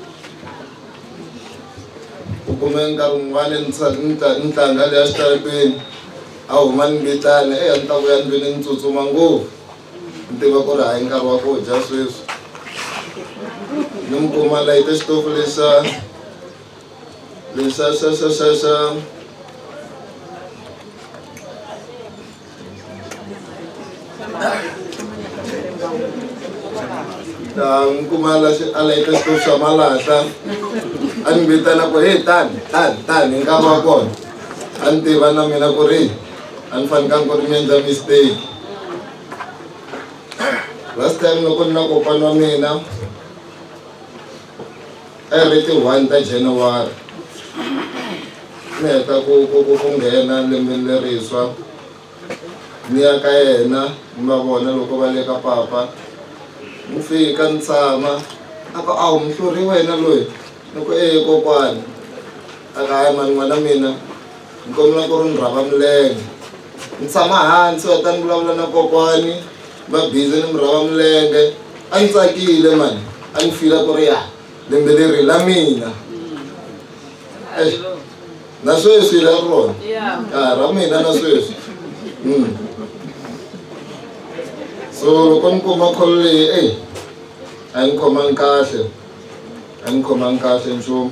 u kume nkarhi wun'wana ni tlanga leya xitarateni a huma ni vitana a ni ta vuya ni vile ni tsutsuma ngopfu ni tiva ku ri hayi nkarhi wa ku dya sweswi ni mi kuma layite xitofu lexa ni kuma a layite xitofu xa malahla a ni vitana ku hey tani hi nkarhi wa kona a ni tiva na mina ku ri a ni fanekangi ku ri mi endla mistake. Last time loko ni na kokwana wa mina ri ti 1 ta January ni heta ku nghena lembeni leriswa ni ya ka yena ni va vona loko va le ka papa ni fika ni tshama a ku a wu Muhluri wena loyi ni ku kokwani a ka hayi mani n'wana mina ni kombela ku ri ni rhava milenge ni tshama hansi wa ta ni vulavula na kokwani va busy ni mi rhava milenge a ni tsakile mani a ni fila ku ri ya lembe leri la mina na sweswi la rona ra mina na sweswi so loko ni kuma call leyi a ni khomangi kahle nchumu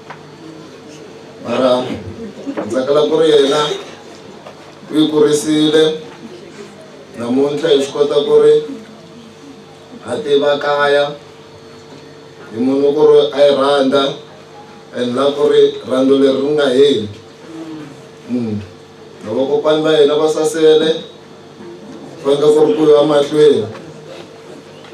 mara ni tsakela ku ri yena u yi kurisile namuntlha hi swi kota ku ri a tiva kaya hi munhu ku ri a yi rhandza and la ku ri rhandzu leri ri nga heli loko kokwani va hina va sasele faneke ku ri ku yiwa mahlweni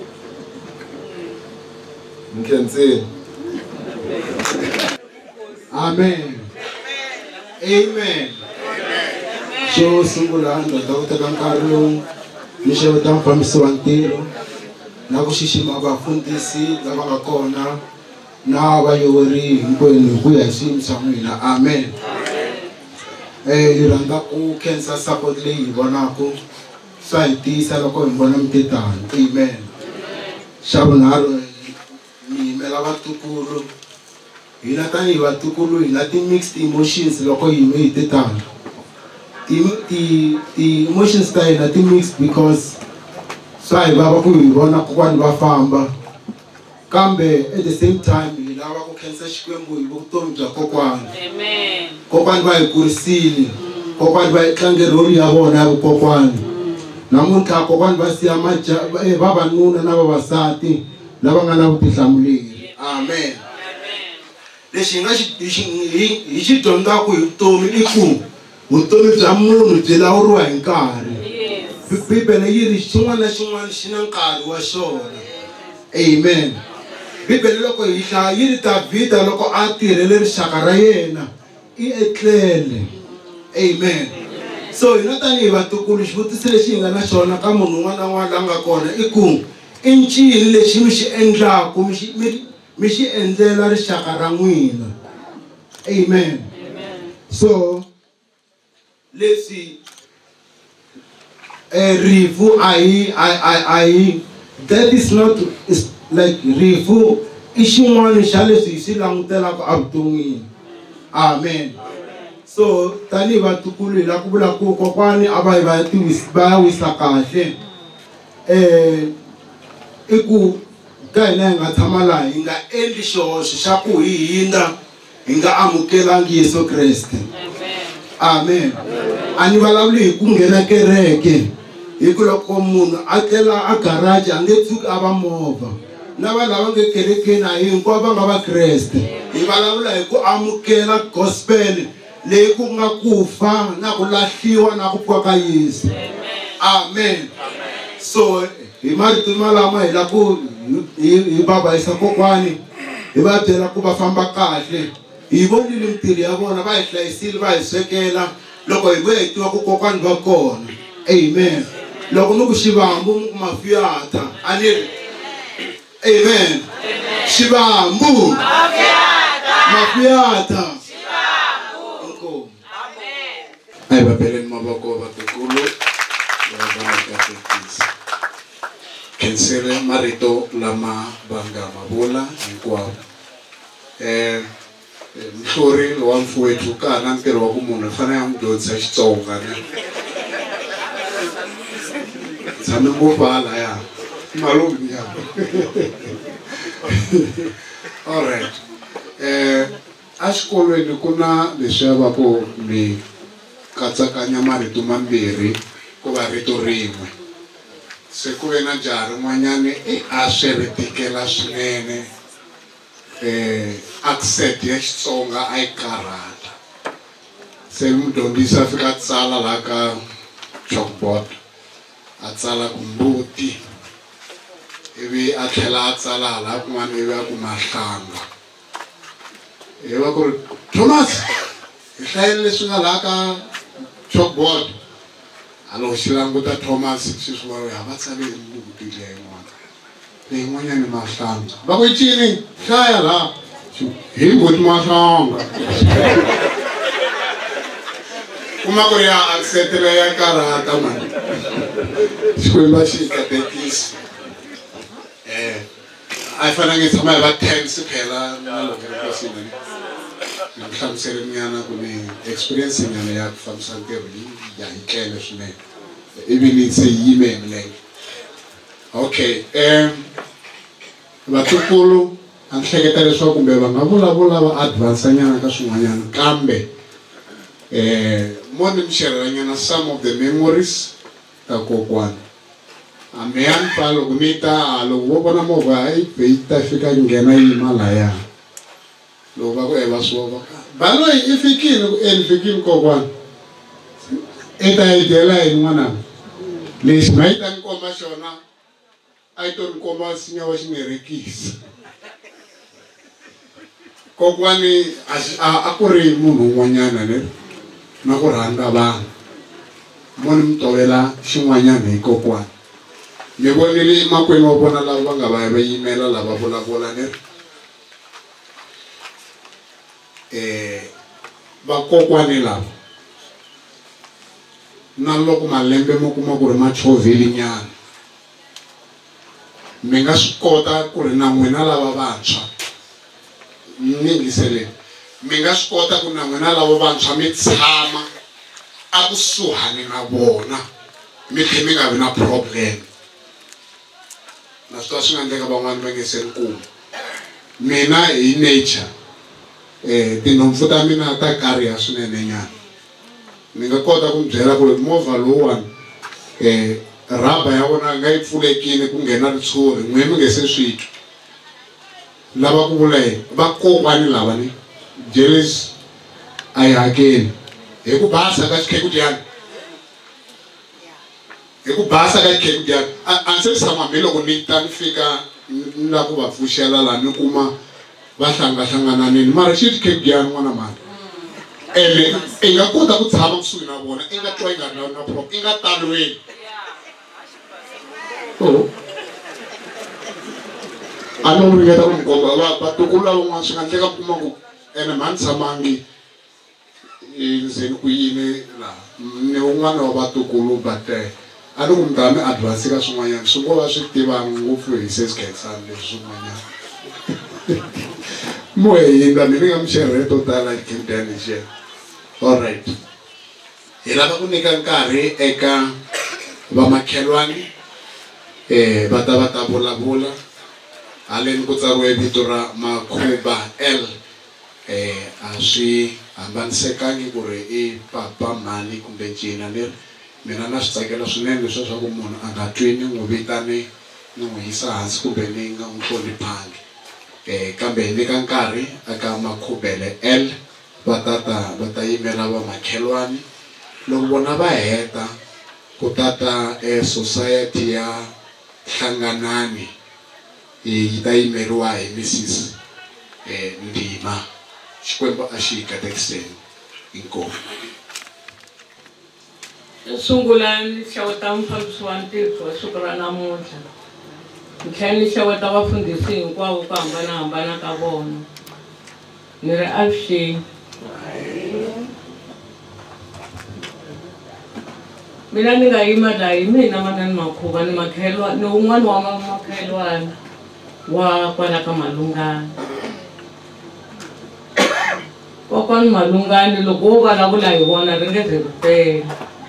ni khensini Amen. Amen. So sungula ndo tawutaka nkarhi lowu ni xeweta mufambisi wa ntirho na ku xixima vafundhisi lava nga kona na vayori hinkwenu hi ku ya hi xiyimo xa n'wina. Amen. Hi rhandza ku khensa support leyi hi vonaka swa hi tiyisa loko hi vona mi te tano. Amen. Xa vunharhu mi yimela vatukulu hina tanihi vatukulu hi na ti-mixed emotions loko hi yime hi te tano. Ti-emotions ta hina ti-mixed because swa hi vava ku hi vona kokwani va famba kambe at the same time hi lava ku khensa xikwembu hi vutomi bya kokwani. Amen. Kokwani va hi kurisile, kokwani va hi tlange role ya vona ya vukokwani. Namuntlha kokwani va siya vavanuna na vavasati lava nga na vutihlamuleri. Amen. Lexi hi xi dyondzaka hi vutomi i ku vutomi bya munhu byi lawuriwa hi nkarhi. Bibele yi ri xin'wana na xin'wana xi na nkarhi wa xona. Amen. Bibele loko hi hlaya yi ri Davhida loko a tirhele rixaka ra yena i etlele. Amen. So hina tanihi vatukulu xivutiso lexi hi nga na xona ka munhu un'wana na un'wana la nga kona i ku i ncini lexi mi xi endlaku mi xi endlela rixaka ra n'wina. Amen. So leswi rifu that is not like rifu i xin'wana xa leswi hi swi langutelaka evuton'wini. Amen. So tanihi vatukulu hi la ku vula ku kokwani a va ya wisa kahle. I ku ka hina hi nga tshama laha hi nga endli xihoxo xa ku hi hindza hi nga amukelangi Yesu Kreste. Amen. A ni vulavuli hi ku nghena kereke hi ku loko munhu a tlela a garage a nge tshuki a va movha na vanhu lava nge kerekeni a hinkwavo va nga vakreste. Hi vulavula hi ku amukela gospel leyi ku nga ku fa na ku lahliwa na ku pfuka ka Yesu. Amen. So hi marito malama hi la ku hi babayisa kokwani hi va byela ku va famba kahle. Hi vonile mintirho ya vona va hi hlayisile va hi swekela loko hi vuya hi tiva ku kokwani va kona. Amen. Loko ni ku xivambu mafiyata a ni ri amen. Xivambu mafiyata. Ai va belen mavoko vatukulu va ka fekisa. Kensele marito lama va nga ma vula hinkwavo. Mhluri wa mfuwethu ka na ntirho wa ku munhu fanele a n'wi dyondzisa Xitsonga. Tshame ngopfu halaya malungu ya. All right. A xikolweni ku na leswi va ku mi katsakanya marito mambirhi ku va rito rin'we. Se ku ve na jaha rin'wanyani a swi ri tikela swinene. Accent ya Xitsonga a yi karhata. Se mudyondzisi a fika a tsala laha ka chalkboard a tsala ku mbuti ivi a tlhela a tsala hala kun'wana ivi a ku mahlanga. Hi va ku ri Thomas hi hlayeni leswi nga laha ka chalkboard. A loko xi languta Thomas swi va va tsale mbuti leyin'wanyani mahlanga. Va ku cini hlaya laha hi mbuti mahlanga. Kuma ku ri ya accent leyi ya karhata mani. Xikwembu a xi katekisi. A yi fanele tshama hi va 10 si phela na loko ri kosini. Ni ku hlamusela nyana ku ni experience nyana ya ku fambisa ntirho ya hi tlele swinene. Ivi ni se yi yime hi milenge. Okay, vatukulu a ni hleketa leswaku kumbe va nga vulavula va advance nyana ka swin'wanyana kambe mo ni mi xerhelanyana some of the memories ta kokwani. Ameyani pa loko mi ta loko vo vona movha yi yi ta fika nghena yima laya. Loko va ku va swi va loyi i fikile ku ni fikile kokwani. I ta yi dyela hi n'wana. Lexi ma yi ta ni komba xona a yi to ni komba nsinya wa xinerekisi. kokwani a ku ri munhu un'wanyana ne na ku rhandza vanhu mo ni mi tovela xin'wanyana hi kokwani mi vonile emakwenu wa vona lava va nga va yimela lava vulavula ne vakokwani lava na loko malembe mo kuma ku ri machovheli nyana mi nga swi kota ku ri na n'wina lava vantshwa mi yingiseleni mi nga swi kota ku na n'wina lava vantshwa mi tshama a kusuhani na vona mi tlhe mi nga vi na problem na swi twa swi nga endleka van'wani va nge se ri kuma mina hi nature tinhompfu ta mina ta kariha swinene nyana ni nga kota ku mi byela ku ri movha lowuwani rhaba ya vona nga yi pfulekile ku nghena ritshuri n'we mi nge se swi twa lava ku vula yini vakokwani lava ni jealous a yi hakeli hi ku basa ka xikhekudiyani hi ku basa ka xikhekudiyani a ni se tshama mi loko ni ta ni fika ni lava ku va pfuxela laha ni kuma va hlangahlangananini mara xi xikhekudiyani n'wana mani ene i nga kota ku tshama kusuhi na vona i nga twa i nga ri na problem i nga talweni a no ringeta ku mi komba vatukulu lavan'wana swi nga endleka mi kuma ku ene ma ni tshamangi ndzeni ku yini laha ni un'wana wa vatukulu but a ni ku mi ta mi advance ka swin'wanyana swi ngo va swi tivanga ngopfu hi se swikhensani leswi swin'wanyana mo hindza mi ni nga mi xerheto tala xikhekudiyani xena alright hi lava ku nyika nkarhi eka vamakhelwani va ta vulavula haleni ku tsariwe vito ra Makhuba L a swi hambanisekangi ku ri i papa mhani kumbe cina ni mina na swi tsakela swinene leswiya swa ku munhu a nga twi ni n'wi vitani ni n'wi yisa hansi kumbe ni nga n'wi hloniphangi kambe hi nyika nkarhi eka Makhubele L va ta yimela vamakhelwani loko vona va heta ku tata society ya Hlanganani yi ta yimeriwa hi Mrs Ndima Xikwembu a xi katekiseni inkomu sungula ni xeweta mufambisi wa ntirho wa siku ra namuntlha ni tlhela ni xeweta vafundhisi hinkwavo ku hambanahambana ka vona ni ri avuxeni mina ni nga yima laha hi mina manani Makhuba ni makhelwani ni un'wana wa makhelwani wa kwala ka Malungani kokwani Malungani loko wo vulavula hi vona ri nge ze ri tele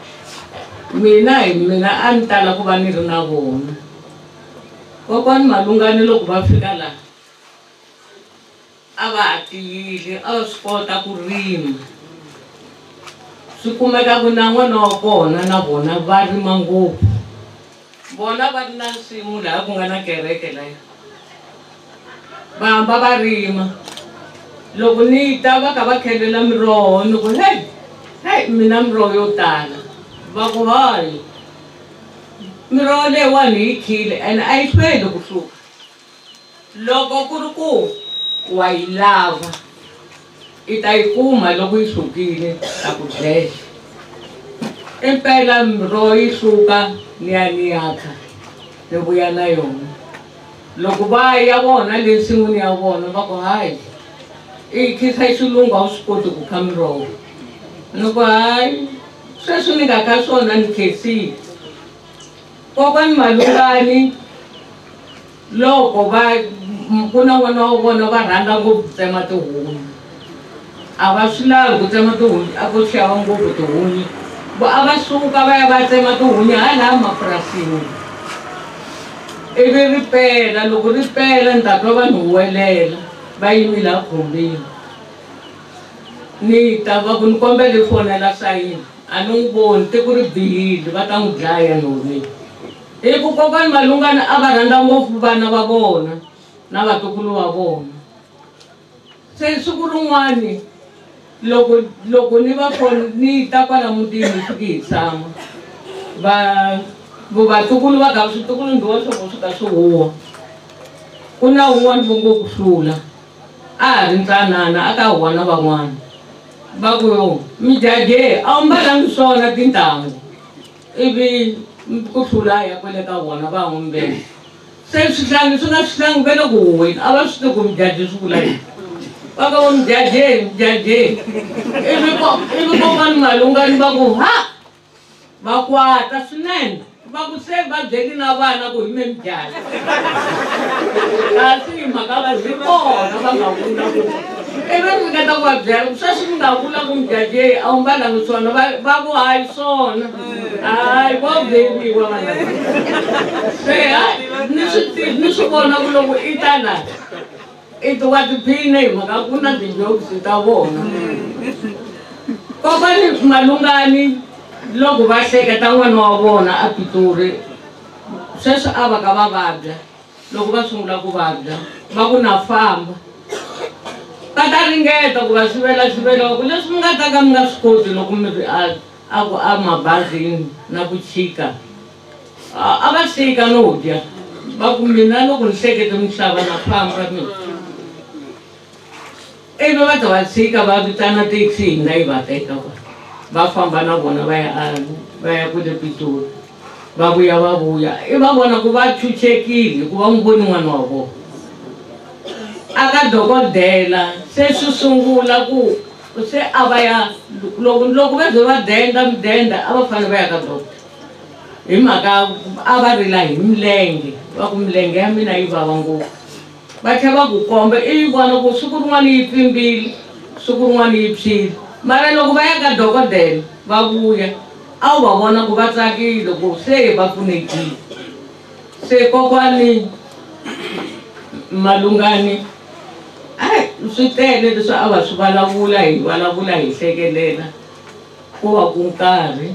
mina a ni tala ku va ni ri na vona kokwani Malungani loko va fika laha a va ha tiyile a va swi kota ku rima swi kumeka ku na n'wana wa kona na vona va rima ngopfu vona va ri na nsimu laha ku nga na kereke laya va hamba va rima loko ni ta va ka va khelela miroho ni ku hey mina miroho yo tala va ku hayi miroho leyiwani hi khile and a yi hlweli kusuka loko ku ri ku wa yi lava i ta yi kuma loko yi sukile ta ku dlele impela miroho yi suka ni yakha ni vuya na yona loko va ya vona le nsin'wini ya vona va ku hayi i khisa xilungu a wu swi koti ku kha miroho ni ku hayi sweswi ni nga ka swona ni khensile kokwani Malungani loko ku na n'wana wa vona va rhandza ngopfu tsema tihunyi a va swi lavi ku tsema tihunyi a ko xava ngopfu tihunyi a va suka va ya va tsema tihunyi hala mapurasini ivi ri pela loko ri pela ni ta twa vanhu welela va yimile a khombeni ni ta va ku ni kombele fonela sayini a ni n'wi voni tiko ri bihile va ta n'wi dlaya noni hi ku kokwani Malungani a va rhandza ngopfu vana va vona na vatukulu va vona se siku rin'wani loko ni va ni ta kwala mutini fiki hi tshama vatukulu va ka switukulu ndiwa swo swi ka swi huwa ku na un'wana vo ngo ku hlula a ri ntsanana aka hwana van'wana va ku MDJADJI a wu mbalangi swona tintangu ivi ku hlula ya kwele ka vona va n'wimbele se swihlangi swi nga swihlangi ve le ku huweni a va swi tivi ku MDJADJI swi vula yini va ka MDJADJI ivi kokwana Malungani va ku ha va kwata swinene va ku se va byeli na vana ku hi MDJADJI kasi hi mhaka va zi kona va nga vula ku ivi mi nga ta ku va byela ku sweswi mi nga vula ku MDJADJI a wu mbalangi swona va ku hayi swona hayi vo beliwa vana se ni swi vona ku loko i ta la i ti wa tiphine hi mhaka ku na tinjokisi ta vona kokwani Malungani loko va hleketa n'wana wa vona a Pitori sweswi a va ka va vabya loko va sungula ku vabya va ku na famba va ta ringeta ku va sivela ku leswi mi nga ta ka mi nga swi koti loko mi ri a mabazini na ku chika a va sika no dya va ku mina loko ni hlekete mi xava na famba mina ivi va ta va tshika va vitana taxi hina yi va teka va famba na vona va ya ku le Pitori va vuya i va vona ku va chuchekile ku va n'wi voni n'wana wa vona aka dokodela se swi sungula ku se a va ya loko va ze va denda a va fanele va ya ka dokota hi mhaka a va rila hi milenge va ku milenge ya mina yi vava ngopfu va tlhela va ku komba i vona ku siku rin'wana yi pfimbile siku rin'wana yi phyile mara loko va ya ka dokodela va vuya a wu va vona ku va tsakile ku se va pfunekile se kokwani Malungani swi tele leswi a va swi vulavula hi hlekelela ku va ku nkarhi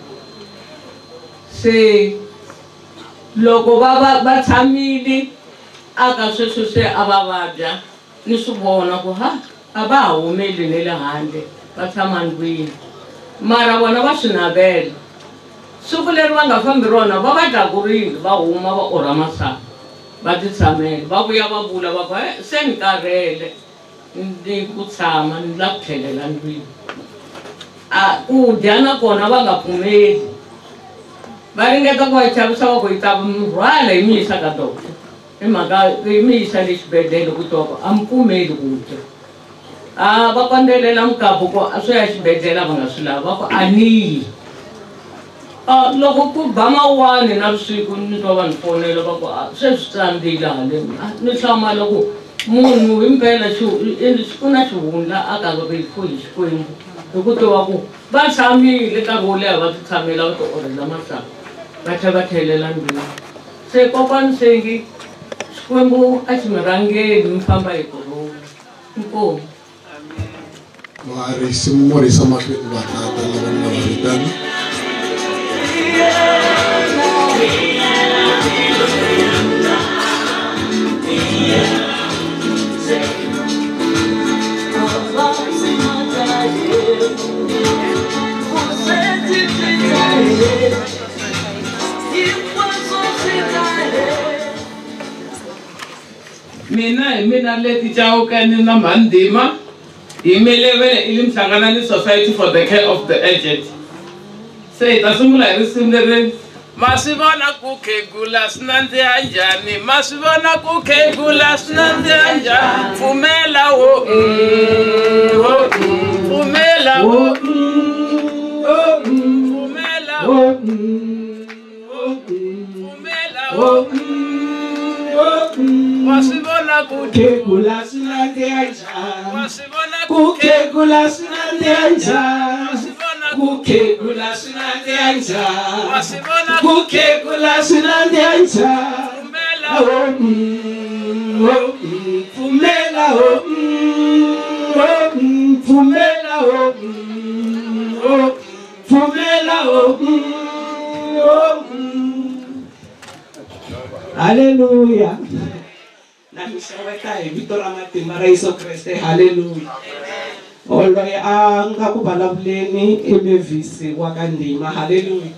se loko va tshamile aka sweswi se a va vabya ni swi vona ku a va ha humeli ne le handle va tshama ndlwini mara vona va swi navela siku leri va nga fambi rona va va tlakurile va huma va orha masangu va ti tshamela va vuya va vula va ku se ni karhele ni ku tshama ni la ku tlhelela ndlwini ku dya na kona va nga pfumeli va ringeta ku va chavisa va ku hi ta mi rhwala hi mi yisa ka dokota hi mhaka hi mi yisa le xibedhlele ku twa ku a mi pfumeli ku dya va kondzelela mukapu ku a swi ya xibedhlele va nga swi lava va ku a niyi loko ku ba mawani na vusiku ni twa vanhu fonela va ku se swi tsandzile haleni ni hlamala ku munhu himpela ku na xihundla a ka rifu hi Xikwembu hi ku tiva ku va tshamile nkarhi wo leha va ti tshamela va ti orhela masangu va tlhela va tlhelela ndlwini se kokwani Sengi Xikwembu a xi mi rhangeli mi famba hi kurhula inkomu varisi murisa mahlweni va tata lava ni nga va vitana mina leti Chawukani na Mandima yimelevele Elim Hlanganani Society for the Care of the Aged se hi ta sungula hi risimu leri ma swi vona ku khegula swi nandziha njhani ma swi vona ku khegula swi nandziha njhani pfumela wo pfumela wo pfumela wo pfumela wo wa swi vona ku khegula swi nandziha njhani wa swi vona ku khegula swi nandziha njhani kukhegula swi nandziha njhani wa swi vona kukhegula swi nandziha njhani pfumela pfumela pfumela Haleluya. Na mi xeweta hi vito ra matimba ra Yesu Kreste. Haleluya. Loyi a nga ku vulavuleni i Mevisi wa ka Ndima. Haleluya.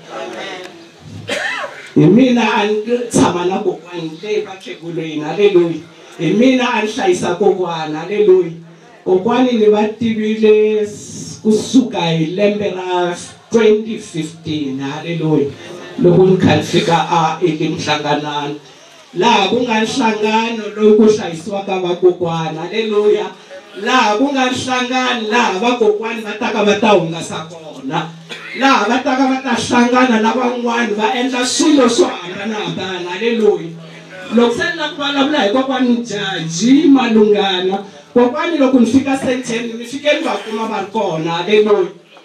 Hi mina a ni tshama na kokwani leyi vakhegulweni. Haleluya. hi mina a ni hlayisa kokwana. Haleluya. Kokwani ni va tivile kusuka hi lembe ra 2015. Haleluya. Loko ni kha ni fika a Elim hlanganano laha ku nga nhlangano loyi ku hlayisiwaka vakokwana. Haleluya. Laha ku nga nhlangano laha vakokwani va taka va ta hungasa kona, laha va taka va ta hlangana na van'wani va endla swilo swo hambanahambana. Haleluya. Loko se ni la ku vulavula hi kokwani Jaji Malungana, kokwani loko ni fika senteni ni fike ni va kuma va ri kona. Haleluya.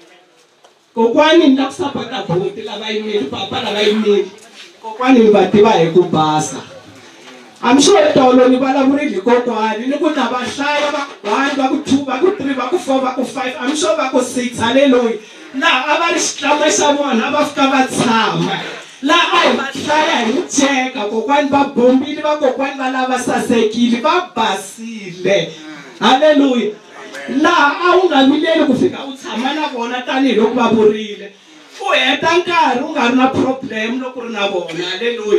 Kokwani ni la ku sapota buti lava yimeli, papa lava yimeli, kokwani ni va tiva hi ku basa. I'm sure tolo ni vulavurile kokwani ni ku na va hlaya va 1 va ku 2 va ku 3 va ku 4 va ku 5, I'm sure va ku 6. Haleluya. Laha a va ri xitlama xa vona va fika va tshama laha a hi va hlaya hi cheka. Kokwani va bombile, vakokwani va lava sasekile, va basile. Haleluya. Laha a wu nga vileli ku fika u tshama na vona tanihiloko va vurile, u heta nkarhi u nga ri na problem loko ri na vona. Haleluya.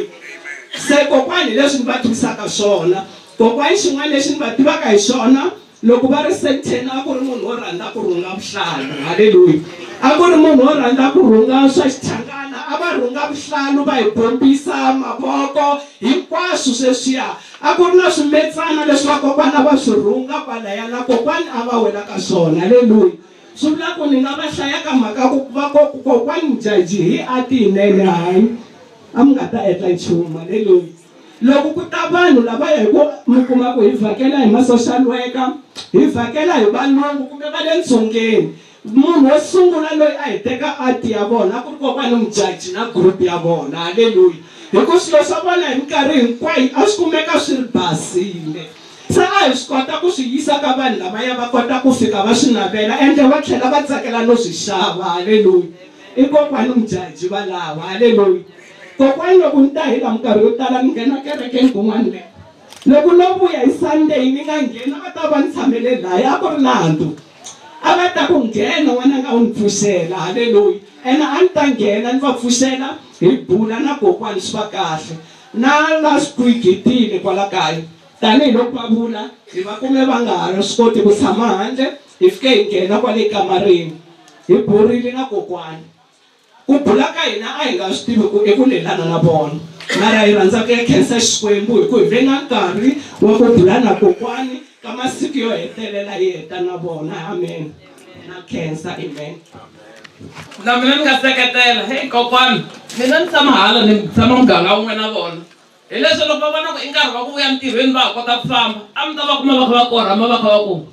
Se kokwani leswi ni va tivisaka swona, kokwani xin'wana lexi ni va tivaka hi xona, loko va ri senteni a ku ri munhu wo rhandza ku rhunga vuhlalu. Haleluya. A ku ri munhu wo rhandza ku rhunga swa xichangana, a va rhunga vuhlalu va hi bombisa mavoko hinkwaswo sweswiya. A ku ri na swimetsana leswi vakokwana va swi rhunga kwalaya na kokwani a va wela ka swona. Haleluya. Swi vula ku ni nga va hlaya ka mhaka ku kokwani Jaji hi ati yinene, hayi a mi nga ta endla nchumu. Haleluya. Loko ku ta vanhu lavaya hi ku mi kuma ku hi vhakela hi ma-social worker, hi vhakela hi valungu kumbe va le ntsungeni, munhu wo sungula loyi a hi teka ati ya vona a ku ri kokwani Mujaji na group ya vona. Haleluya. Hikuva swilo swa vona hi minkarhi hinkwayo a swi kumeka swi ri basile. Se a hi swi kota ku swi yisa ka vanhu lavaya va kota ku fika va swi navela ende va tlhela va tsakela no swi xava. Haleluya. I kokwani Mujaji valava. Haleluya. Kokwani loko ni ta hi la minkarhi yo tala ni nghena kerekeni kun'wana le, loko no vuya hi Sunday ni nga nghena va ta va ni tshamele laya a ku ri nandu, a va ta ku nghena n'wananga u ni pfuxela. Haleluya. Ene a ni ta nghena ni va pfuxela hi bula na kokwani swi va kahle na last week hi tile kwala kaya tanihiloko va vula hi va kume va nga ha ri swi koti ku tshama handle, hi fike hi nghena kwale kamareni hi burile na kokwani. Ku bula ka hina a hi nga swi tivi ku i ku lelana na vona, mara hi rhandza ku ya khensa Xikwembu hi ku hi ve na nkarhi wa ku bula na kokwani ka masiku yo hetelela hi heta na vona. Amen. Na khensa. Amen. Na mina ni nga seketela, hey kokwani mina ni tshama hala ni tshama muganga wun'we na vona. Hi leswi loko va vona ku i nkarhi wa ku vuya ntirhweni va ha kota ku famba, a mi ta va kuma va kha va korhama va kha va ku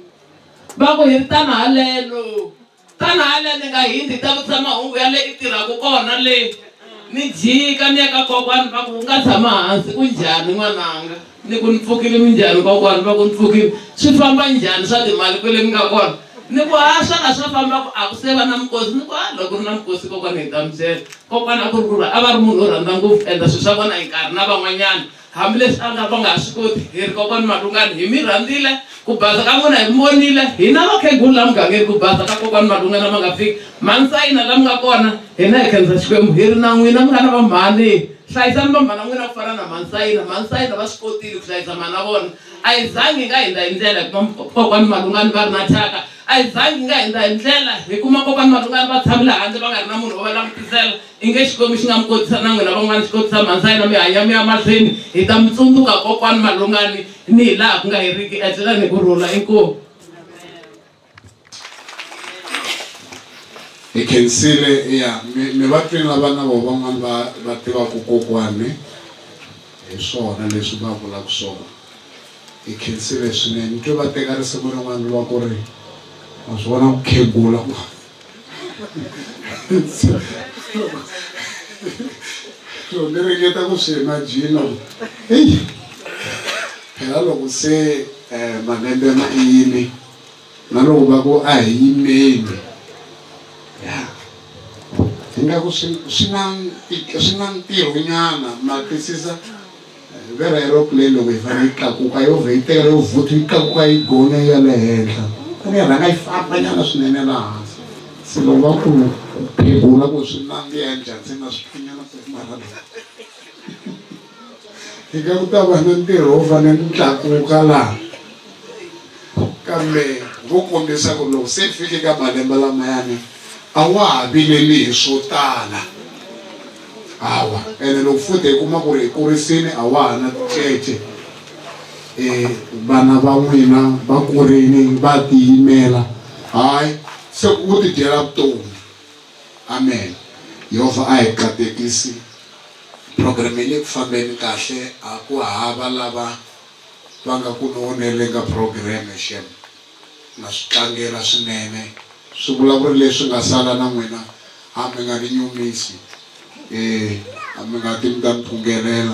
va ku hi tana halelo tana haleni nga hindi ta vutisa mahungu ya le i tirhaka kona le. Ni jika ni ya ka kokwani va ku nga tshama hansi ku njhani n'wananga, ni ku ni pfukile minjhani kokwani va ku ni pfukile swi famba njhani swa timali kwele mi nga kona, ni ku swa ka swa famba a ku se va na mikosi, ni ku loko ri na mikosi kokwani hi ta mi byela. Kokwani a ku ri ku a va ri munhu wo rhandza ngopfu endla swilo swa vona hi nkarhi na van'wanyana hambileswi a nga va nga swi koti. Hi ri kokwani Malungani hi mi rhandzile, ku basa ka n'wina hi mi vonile, hina vakhegula la mugangeni ku basa ka kokwani Malungani ma nga fiki mansayina la mi nga kona hina hi khensa Xikwembu hi ri na n'wina mi nga na vamhani. Hlayisani vamhana n'wina ku fana na mansayina, mansayina va swi kotile ku hlayisa mhana vona. A hi zangi hi nga hindza hi ndlela hi kuma kokwani Malungani va ri na thyaka, a hi zangi hi nga hindza hi ndlela hi kuma kokwani Malungani va tshamile handle va nga ri na munhu wo va langutisela. I nge Xikwembu xi nga mi kotisa na n'wina van'wana xi kotisa mansayina mi hanya mi ya mahlweni hi ta mi tsundzuka kokwani Malungani ni hi laha ku nga heriki. Etlelani hi kurhula. Inkomu. Hi khensile ya mi va twini lava na vo van'wana va tivaka kokwani hi swona leswi va vulaka swona. Hi khensile swinene. Ni twe va teka risimu rin'wana va ku ri wa swi vona ku khegula so ni ringeta ku swi imagine phela loko se malembe ma yini na loko va ku a hi yimeli ingaku swi na ntirhonyana ma twisisa vera aeroplane loko hi fanele yi tlakuka yo vhe yi teka yo vuthu yi tlakuka yi gonya ya le henhla kani yi rhanga yi fambanyana swinene laha hansi. Se loko va ku phegula ku swi nandziha njhani se na swifinyana mara eka ku ta va na ntirho wo fanele ku tlakuka laha kambe vo kombisa ku loko se fike ka malembe lamayani a wa ha vileli hi swo tala hawa ene loko futhi hi kuma ku ri hi kurisini a wa ha na ticece vana va n'wina va kurini va tiyimela hayi se ku ti dyela vutomi amen Yehova a hi katekisi program yi le ku fambeni kahle a ku hava lava va nga ku nonele ka program shem na swi tlangela swinene swivulavuri leswi nga sala na n'wina a mi nga ni nyumisi a mi nga ti mi ta mi phungelela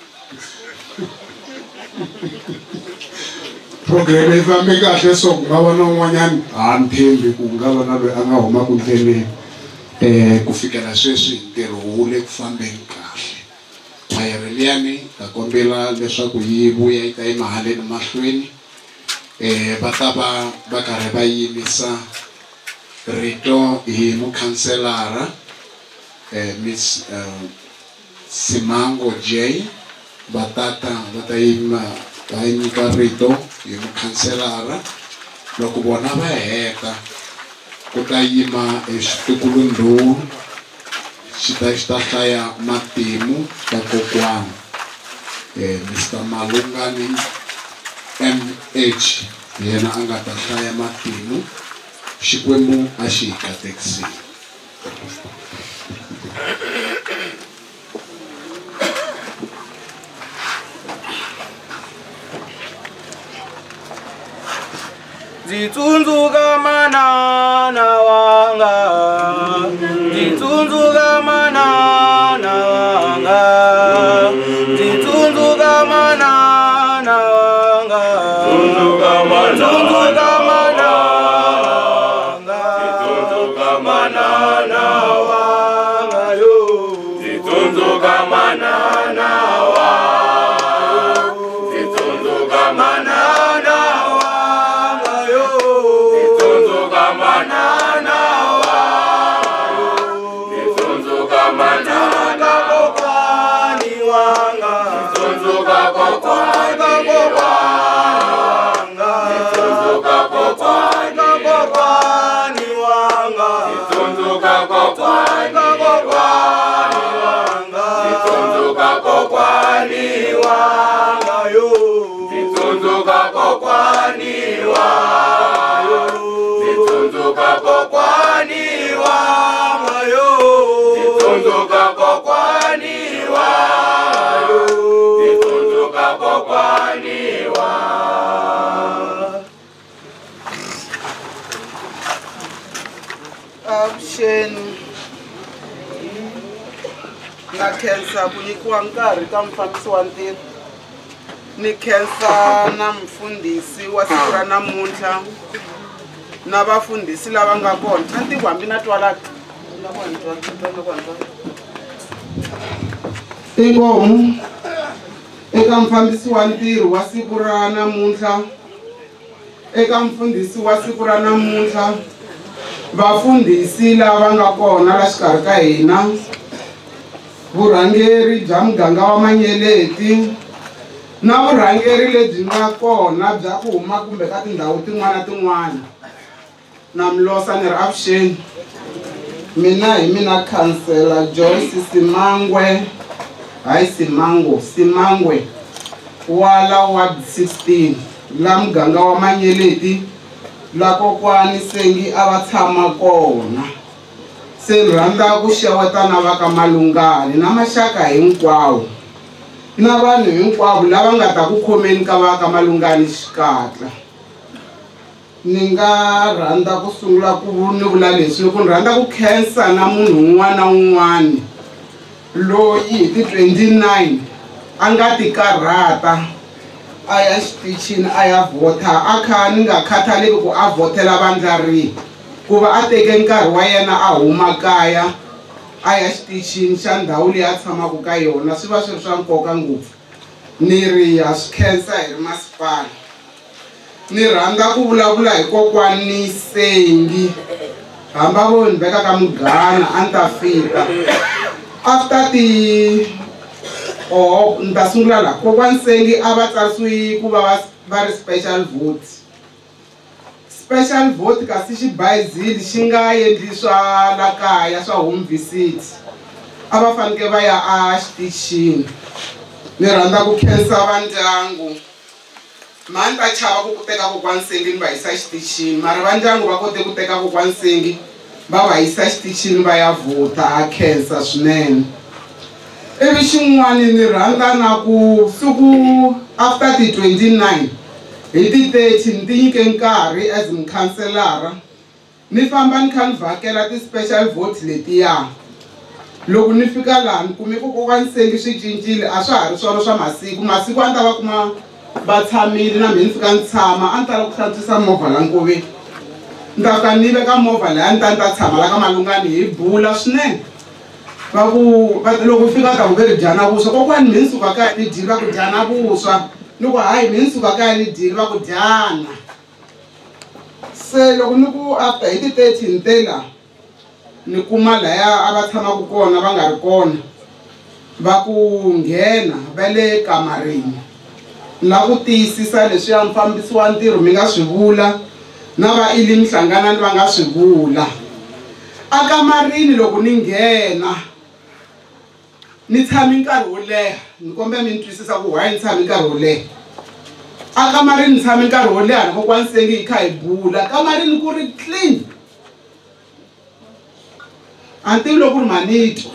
program yi fambe kahle so ku nga va na un'wanyani a ni tshembi ku nga va na loyi a nga humaka ndleleni ku fikela sweswi ntirho wu le ku fambeni kahle khwayere liyani ta kombela leswaku yi vuya yi ta yima haleni mahlweni va ta va va karhi va yimisa rito hi mukhanselara Miss Simango J va ta yima va nyika rito hi mukhanselara loko vona va heta ku ta yima exitukulundhuwu xi ta hlaya matimu ta kokwana Mr. Malungani MH yena a nga ta hlaya matimu xikwembu a xi hi katekisile Zitsundzuka manana wanga, zitsundzuka manana wanga, zitsundzuka manana wanga, zitsundzuka manana wanga, zitsundzuka manana wanga yo, zitsundzuka manana wanga, zitsundzuka manana na khensa ku nyikiwa nkarhi ka mufambisi wa ntirho ni khensa na mfundhisi wa siku ra namuntlha na vafundhisi lava nga kona a ntivo hambi na twalaka inkomu eka mufambisi wa ntirho wa siku ra namuntlha eka mfundhisi wa siku ra namuntlha vafundhisi lava nga kona la xikarhi ka hina vurhangeri bya muganga wa Manyeleti na vurhangeri lebyi nga kona bya ku huma kumbe ka tindhawu tin'wana na tin'wana na mlosa ni ri avuxeni mina hi mina khansela Joyce Simangwe hayi Simangwe wa la ward 16 la muganga wa Manyeleti la kokwani Sengi a va tshama kona se rhandza ku xewetana va ka Malungani na maxaka hinkwawo na vanhu hinkwavo lava nga ta ku khomeni ka va ka Malungani xikatla ni nga rhandza ku sungula ku ni vula leswi loko ni rhandza ku khensa na munhu un'wana na un'wana loyi hi ti 29 a nga ti karhata a ya xitichini a ya vhota a kha ni nga khathaleki ku a vhotela vandla rihi ku va a teke nkarhi wa yena a huma kaya a ya xitichini xa ndhawu leyi a tshamaka ka yona swi va swi ri swa nkoka ngopfu ni ri ya swi khensa hi ri masipala ni rhandza ku vulavula hi kokwani Sengi hamba vo ni veka ka Mughana a ni ta fika after or ni ta sungula la kokwani Sengi a va tsarisiwi ku va ri special vote. Special vote kasi xibayizili xi nga endli swa la kaya swa home visit a va faneke va ya a xitichini. Ni rhandza ku khensa va ndyangu mani ta chava ku teka kokwani Sengi ni va yisa xitichini mara va ndyangu va kote ku teka kokwani Sengi va va yisa xitichini va ya vota a khensa swinene. Ivi xin'wani ni rhandza na ku siku after ti 29 hi ti 30 ni ti nyike nkarhi as mukhanselara ni famba ni kha ni vhakela ti special vote letiya. Loko ni fika laha ni kume kokwani Sengi swi cincile a swa ha ri swona swa masiku a ni ta va kuma va tshamile na mina ni fika ni tshama a ni tala ku hlantswisa movha la nkoveni ni ta fika ni veka movha leyi a ni ta tshama la ka Malungani hi bula swinene. Va ku loko fika ta ku ve ri dyana vuswa kokwani mi ni suka kaya ni dyile va ku dyana vuswa ni ku hayi mi ni suka kaya ni dyile va ku dyana. Se loko ni ku after hi ti 30 ni te la ni kuma laya a va tshamaka kona va nga ri kona va ku nghena va le kamareni la ku tiyisisa leswiya mufambisi wa ntirho mi nga swi vula na va Elim hlanganani va nga swi vula. A kamarini loko ni nghena ni tshami nkarhi wo leha ni kombela mi ni twisisa ku why ni tshami nkarhi wo leha. A kamarini ni tshami nkarhi wo leha na kokwani Sengi hi kha hi bula kamarini ku ri clean a ni tivi loko ri manitwa.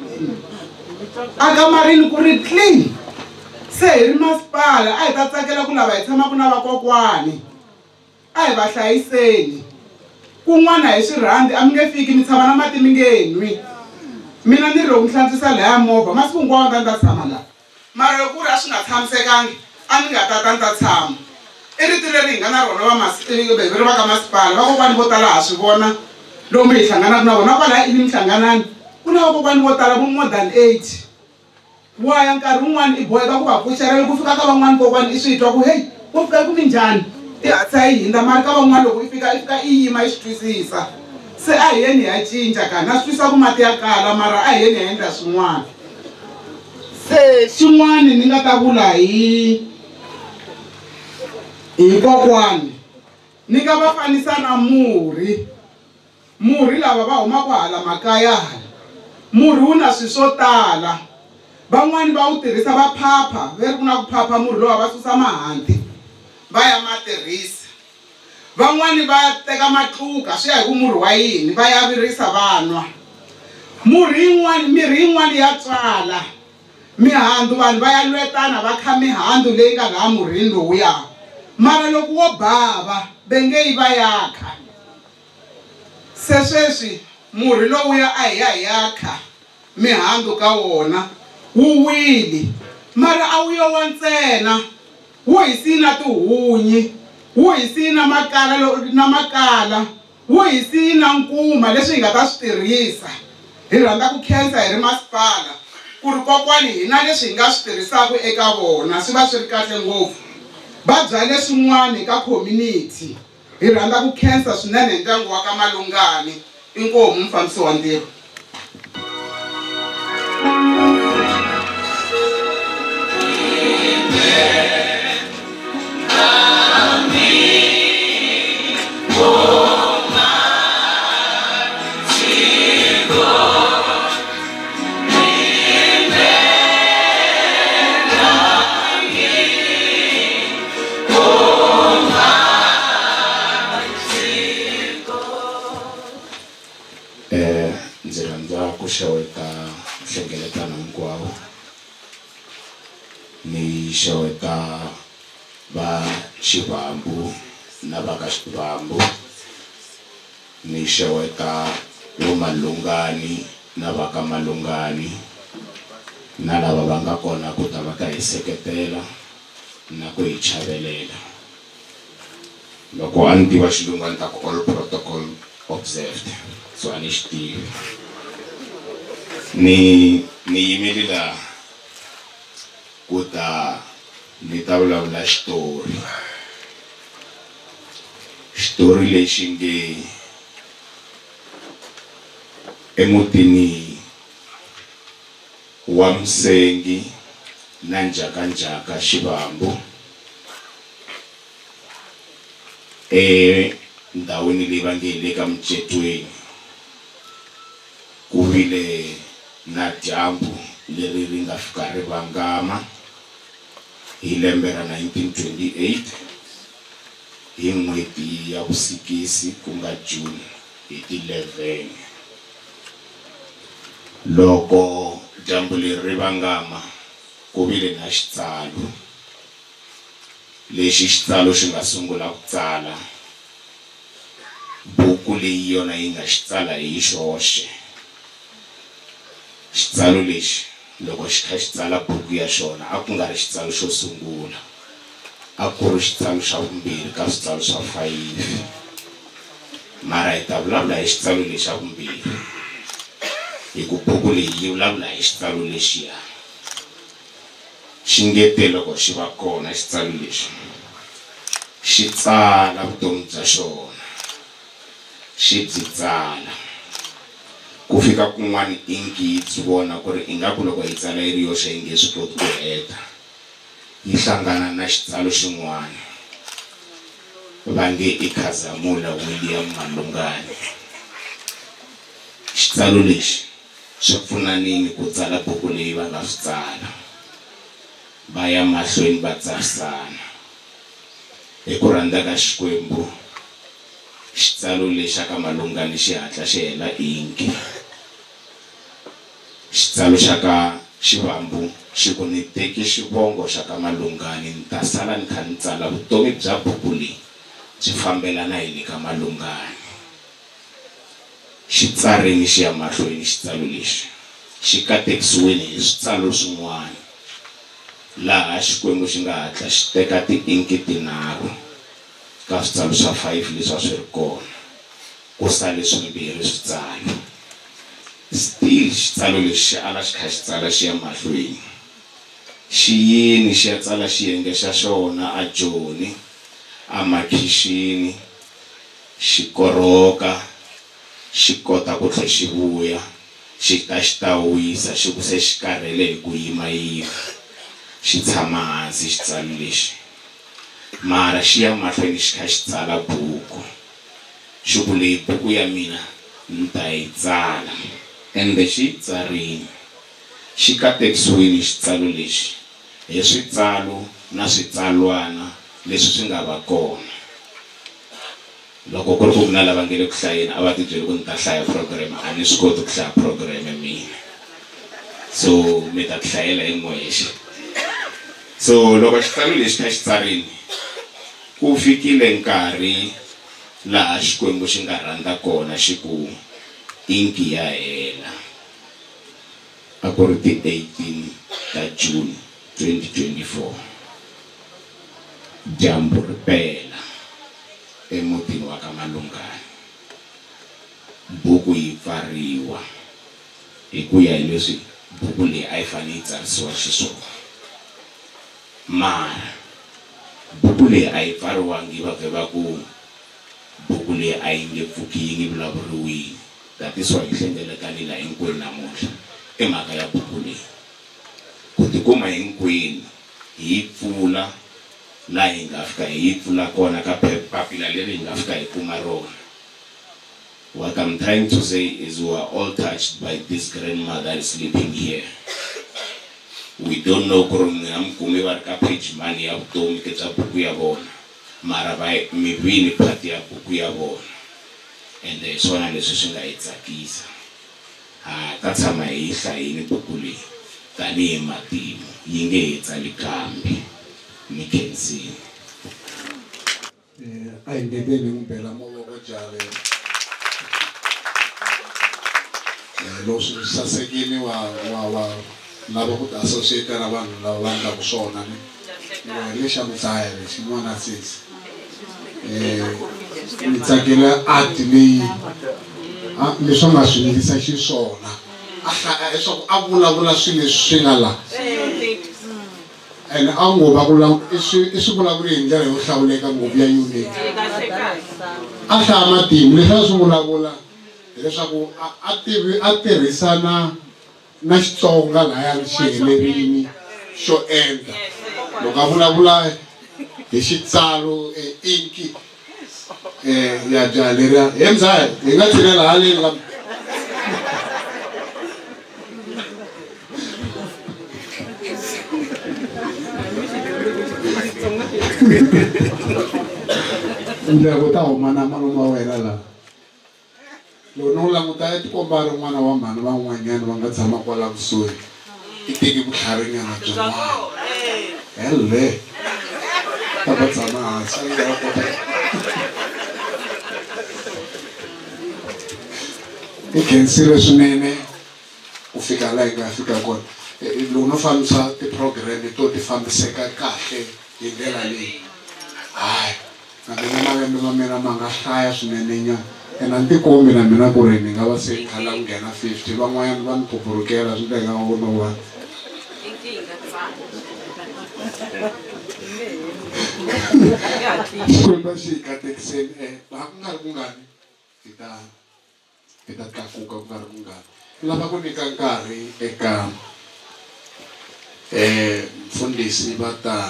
A kamarini ku ri clean se hi ri masipala a hi ta tsakela ku lava hi tshamaka na vakokwani a hi va hlayiseni. Kun'wana hi swirhandi a mi nge fiki mi tshama na mati mi nge nwi. Mina ni loko ni hlantswisa laya movha masiku hinkwawo ni ta tshama la mara loko ku ri a swi nga tshamisekangi a ni nga ta ni ta tshama. I rito leri hi nga na rona ri va ka masipala vakokwani vo tala ha swi vona lomu hi hlanganaka na vona kwalaya Elim hlanganani ku na vakokwani vo tala vo more than 8. Waya nkarhi wun'wani i boheka ku va pfuxela ku fika ka van'wani kokwani i swi twa ku heyi wo fika ku mi njhani i hatsa yi hindza mara ka van'wani loko i fika i yima i swi twisisa. Se a hi yeni hi ya cinca ka na swi twisa ku mati ya kala mara a hi yeni hi ya endla swin'wana. Se xin'wani ni nga ta vula hi kokwani ni nga va fanisa na murhi lava va humaka hala makaya hala murhi wu na swilo swo tala. Van'wani va wu tirhisa va phapha ve ri ku na ku phapha murhi lowu va susa mahanti va ya ma tirhisa. Van'wani va teka matluka swi ya hi ku murhi wa yini va ya virisa vanwa. Mirhi yin'wani ya tswala mihandzu vanhu va ya lwetana va kha mihandzu leyi nga laha murhini lowuya mara loko wo bava ve nge yi va yakha. Se sweswi murhi lowuya a hi ya hi yakha mihandzu ka wona wu wile mara a wu yo wa ntsena wu hi sina tihunyi wu hi sina makala wu hi sina nkuma leswi hi nga ta swi tirhisa. Hi rhandza ku khensa hi ri masipala ku ri kokwani hina leswi hi nga swi tirhisaka eka vona swi va swi ri kahle ngopfu. Va byale swin'wani ka community hi rhandza ku khensa swinene hi ndyangu wa ka Malungani. Inkomu mufambisi wa ntirho. Ndzi rhandza ku xeweta nhlengeletano hinkwawo ni xeweta va Xivambu na va ka Xivambu ni xeweta vo Malungani na va ka Malungani na lava va nga kona ku ta va ta hi seketela na ku hi chavelela. Loko a ni tiva xilungu a ni ta ku all protocol observed so a ni xi tivi. Ni yimele laha ku ta ni ta vulavula xitori lexi nge emutini wa Msengi na njhakanjhaka Xivambu ndhawini leyi va nge le ka Mucetweni ku vile na dyambu leri ri nga fika ri vangama hi lembe ra 1928 hi n'hweti ya vusikisi ku nga June hi ti 11. Loko dyambu leri ri vangama ku vile na xitsalo lexi xitsalo xi nga sungula ku tsala buku leyi yona yi nga xi tsala hi xoxe. Xitsalo lexi loko xi kha xi tsala buku ya xona a ku nga ri xitsalo xo sungula, a ku ri xitsalo xa vumbirhi ka switsalo swa 5, mara hi ta vulavula hi xitsalo lexi xa vumbirhi hi ku buku leyi yi vulavula hi xitsalo lexiya. Xi ngete loko xi va kona xitsalo lexi xi tsala vutomi bya xona, xi byi tsala ku fika kun'wana inki yi byi vona ku ri ingaku loko yi tsala yi ri yoxe yi nge swi koti ku heta, yi hlangana na xitsalo xin'wana va nge i Khazamula William Malungani. Xitsalo lexi swi pfunanini ku tsala buku leyi va nga swi tsala, va ya mahlweni va tsarisana. Hi ku rhandza ka Xikwembu xitsalo lexi ka Malungani xi hatla xi hela inki. Xitsalo xa ka Xivambu xi ku ni teki xivongo xa ka Malungani ni ta sala ni kha ni tsala vutomi bya buku leyi byi fambelana hi le ka Malungani. Xi tsarini xi ya mahlweni xitsalo lexi xi katekisiwini hi switsalo swin'wana laha Xikwembu xi nga hatla xi teka tiinki tinharhu ka switsalo swa 5 leswi a swi ri kona ku sale swimbirhi switsalo. Still xitsalo lexi xi ala xi kha xi tsala xi ya mahlweni. Xiyini xi ya tsala xiyenge xa xona a Joni, a Makhixini, xi koroka, xi kota ku tlhela xi vuya xi ta wisa xi ku se xi karhele hi ku yimayima xi tshama hansi xitsalo lexi, mara xi ya mahlweni xi kha xi tsala buku. Xi ku leyi buku ya mina ni ta yi tsala, ende xi yi tsarini. Xi katekisiwini xitsalo lexi hi switsalo na switsalwana leswi swi nga va kona. Loko ku ri ku na lava nge le ku hlayeni a va ti byeli ku ni ta hlaya program, a ni swi koti ku hlaya program mina, so mi ta ti hlayela hi n'wexe. So loko xitsalo lexi kha xi tsarini ku fikile nkarhi laha Xikwembu xi nga rhandza kona xi ku inki ya hela. A ku ri ti 18 ta June 2024, dyambu ri pela emutini wa ka Malungani. Buku yi pfariwa hi ku ya hi leswi buku leyi a yi fanele yi tsarisiwa xiswona, mara buku leyi a yi pfariwangi va vhe va ku buku leyi a yi nge pfuki yi nge vulavuriwini. That is why hi hlengeletanile hinkwenu namuntlha i mhaka ya buku leyi, ku tikuma hinkwenu hi yi pfula laha hi nga fika hi yi pfula kona ka papila leri hi nga fika hi kuma rona. What I'm trying to say is we are all touched by this grandmother sleeping here. We don't know ku ri n'wina mi kume va ri ka page mani ya vutomi ke bya buku ya vona, mara va mi vini phati ya buku ya vona, ende hi swona leswi swi nga hi tsakisa. Ta tshama hi yi hlayini buku leyi tanihi matimu, yi nge he tsali kambe. Mi khensini. A hi ngeteni n'wi bela mavoko jare. Loko swi sasekile wa lava ku ti associate na vanhu lava va endlaka swona ni lexi a mi tsaya lexi n'wana sesi ni tsakela art leyi leswi nga swi endlisa xiswona leswaku a vulavula swilo leswi swi nga la and a ngo va i swi vulavuli hi ndlela yo hlawuleka ngopfu ya unique. A hlaya matimu leswi a swi vulavula hileswaku a tirhisana na Xitsonga lahaya xihelerini xo endla loko a vulavula hi xitsalo inki ya jaha leriya he mzaya hi nga tlhelela haleni ka ndleko ta huma na malume wa wena laha loko no languta ya tikomba ri n'wana wa mhani van'wanyana va nga tshama kwala kusuhi i teki vutlharinyana byin'wana hele ta va tshama hansi i khensile swinene ku fika laha yi nga fika kona loko no fambisa ti-program to ti fambiseka kahle hi ndlela leyi hayi na mina malembe ma mina ma nga hlaya swinene nyana ena ni tikombi na mina ku ri ni nga va se khala ku nghena 50 van'wanyana va ni pupurukela swi teka wono wa Xikwembu xi katekiseni laha ku nga ri ku ngani hi ta tlakuka ku nga ri ku ngani lava ku nyika nkarhi eka mfundhisi va ta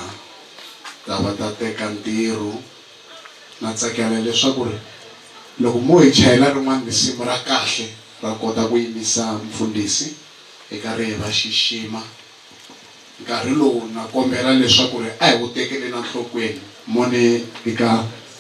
teka ntirho na tsakela leswaku ri loko mo hi chayela rin'wana risimu ra kahle ra kota ku yimisa mfundhisi eka ri va xixima nkarhi lowu na kombela leswaku ri a hi wu tekeli na nhlokweni mone eka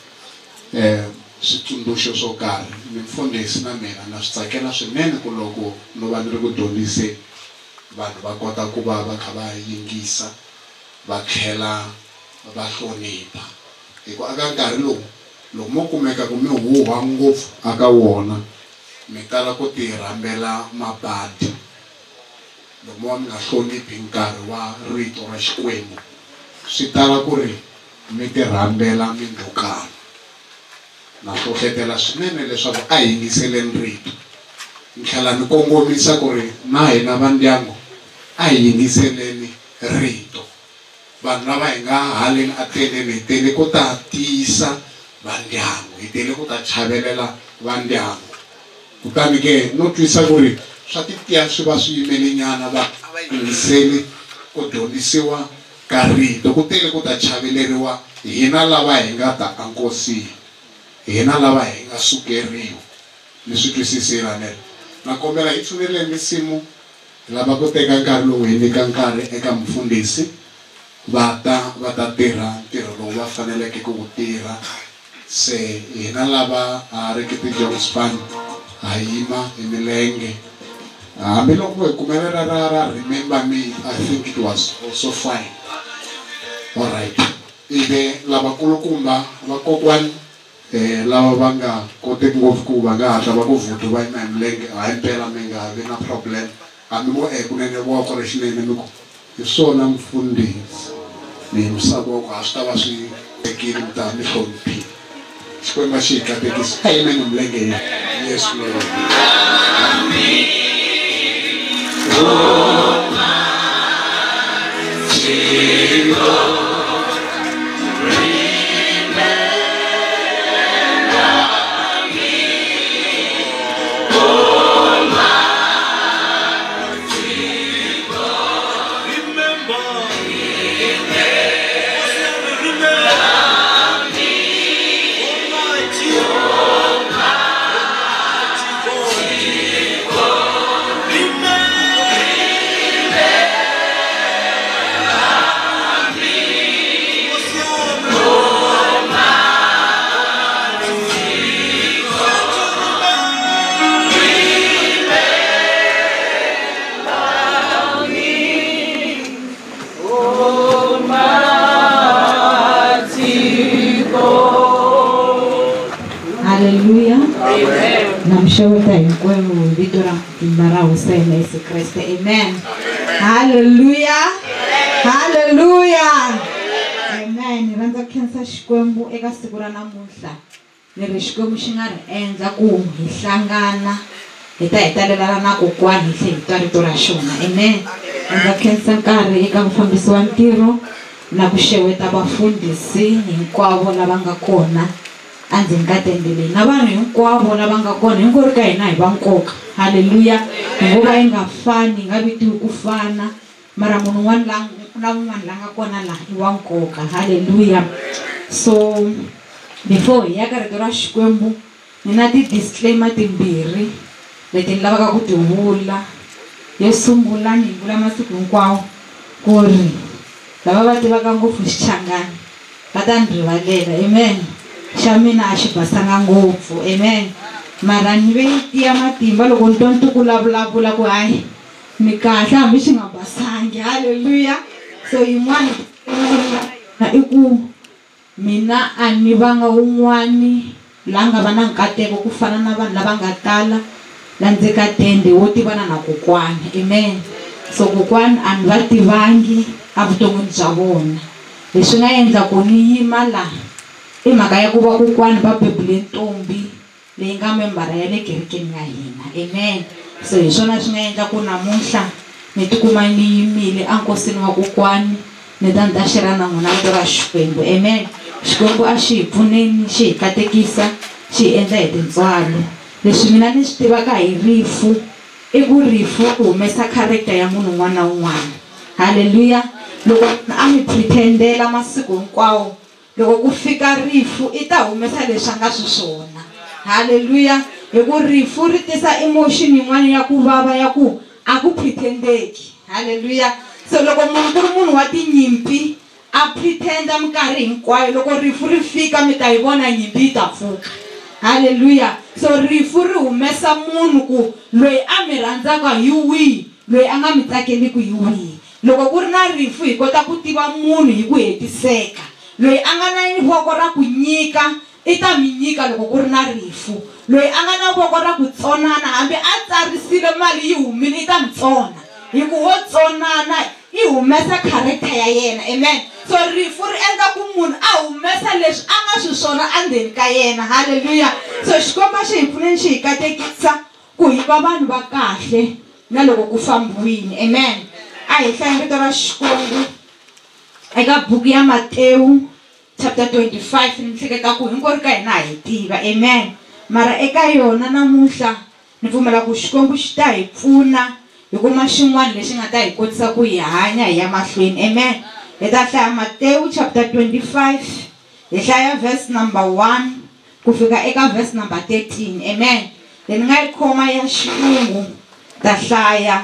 switsundzuxo swo karhi ni mfundhisi na mina na swi tsakela swinene ku loko no va ni ri ku dyondziseni vanhu va kota ku va va kha va yingisa va tlhela va hlonipha hikuva aka nkarhi lowu loko mo kumeka ku mi huha ngopfu aka wona mi tala ku ti rhambela mabadi loko mo mi nga hloniphi nkarhi wa rito ra Xikwembu swi tala ku ri mi ti rhambela mindlukano na hlohlotela swinene leswaku a hi yingiseleni rito ni tlhela ni kongomisa ku ri na hina va ndyangu a hi yingiseleni rito vanhu lava hi nga haleni a teleni hi tele ku ta tiyisa va ndyangu hi tele ku ta chavelela va ndyangu kutani ke no twisa ku ri swa titiya swi va swi yimele nyana va yingiseli ku dyondzisiwa ka rito ku tele ku ta chaveleriwa hina lava hi nga ta ankosini hina lava hi nga sukeriwa leswi twisisiranene na kombela hi tshuneleni misimu lava ku teka nkarhi lowu hi nyika nkarhi eka mfundhisi va ta tirha ntirho lowu va faneleke ku wu tirha se hina lava a ri ki ti-jogspan ha yima hi milenge hambiloko hi kumelela ra remember me I think it was also fine all right ive lavakulukumba vakokwani lava va nga koteki ngopfu ku va nga hatla va ku vhutu va yima hi milenge hayi mpela mi nga vi na problem hambi vo kunene voko lexinene mi ku hi swona mfundhisi ni misava wako ha swi ta va swi tekile mi ta mi hloniphile Xikwembu xi hi katekisa a yimeni milenge Yesu Lord Namshawata hinkwerhu vito ra Mara Hussein Yesu Kriste amen hallelujah hallelujah amen ni rhandza khensa Xikwembu eka siku ra namuntlha ni ri Xikwembu xi nga ri endla ku hi hlangana hi ta hetelela na kokwani hi twa rito ra xona amen rhandza khensa nkarhi eka mufambisi wa ntirho na ku xeweta vafundhisi hinkwavo lava nga kona andzeni ka tende leyi na vanhu hinkwavo lava nga kona hinkwenu ka hina hi va nkoka haleluya nguva yi nga fani hi nga vitiwi ku fana mara munhu wun'wana na wun'wana la nga kona la I wa nkoka. Hallelujah. So before hi ya ka rito ra Xikwembu ni na ti-disclaimer timbirhi leti ni lavaka ku ti vula. Yo sungula ni vula masiku hinkwawo ku ri lava va tivaka ngopfu Xichangani va ta ni rivalela. Amen. Xa mina a xi basanga ngopfu. Amen. Mara ni ve yi tiya matimba loko ni twa ni ku vulavula ku hayi ni kahle hambi xi nga basangi. Hallelujah. So yin'wana I ku mina a ni vanga wun'wani la nga va na nkateko ku fana na vanhu lava nga tala la ndzi ka tende wo tivana na kokwani. Amen. So kokwani a ni va tivangi a vuton'wini bya vona. Leswi nga endla ku ni yima la I mhaka ya ku va kokwani va bebule ntombi leyi nga membara ya le kerekeni ya hina. Amen. So hi swona swi nga endla ku namuntlha ni tikuma ni yimile enkosini wa kokwani ni ta share na n'wina vito ra Xikwembu. Amen. Xikwembu a xi hi pfuneni xi hi katekisa xi hi endla hi tintswalo. Leswi mina ni swi tivaka hi rifu I ku rifu ku humesa character ya munhu un'wana na un'wana. Hallelujah. Loko a mi pretendela masiku hinkwawo loko ku fika rifu I ta humesa leswi a nga swiswona. Hallelujah. Hi ku rifu ri tisa emotion yin'wana ya ku vava ya ku a ku pretendeki. Hallelujah. So loko munhu ku ri munhu wa tinyimpi a pretenda minkarhi hinkwayo loko rifu ri fika mi ta yi vona nyimpi yi ta pfuka. Hallelujah. So rifu ri humesa munhu ku loyi a mi rhandzaka hi wihi loyi a nga mi tsakeliku hi wihi. Loko ku ri na rifu hi kota ku tiva munhu hi ku hetiseka. Loyi a nga na voko ra ku nyika I ta mi nyika loko ku ri na rifu. Loyi a nga na voko ra ku tsonana hambi a tsarisile mali yi humile I ta mi tsona. Hi ku wo tsonana I humesa character ya yena. Amen. So rifu ri endla ku munhu a humesa leswi a nga swiswona endzeni ka yena. Hallelujah. So Xikwembu xi hi pfuneni xi hi katekisa ku hi va vanhu va kahle na loko ku fambiwini. Amen. A hi hlaya rito ra Xikwembu eka buku ya Matewu chapter 25 ni hleketa ku hinkwaro ka hina hi tiva. Amen. Mara eka yona namuntlha ni pfumela ku Xikwembu xi ta hi pfuna hi kuma xin'wana lexi nga ta hi kotisa ku hi hanya hi ya mahlweni. Amen. Hi ta hlaya Matewu chapter 25 hi hlaya verse number 1 ku fika eka verse number 13. Amen. Ni nga yi khoma ya Xilungu ta hlaya.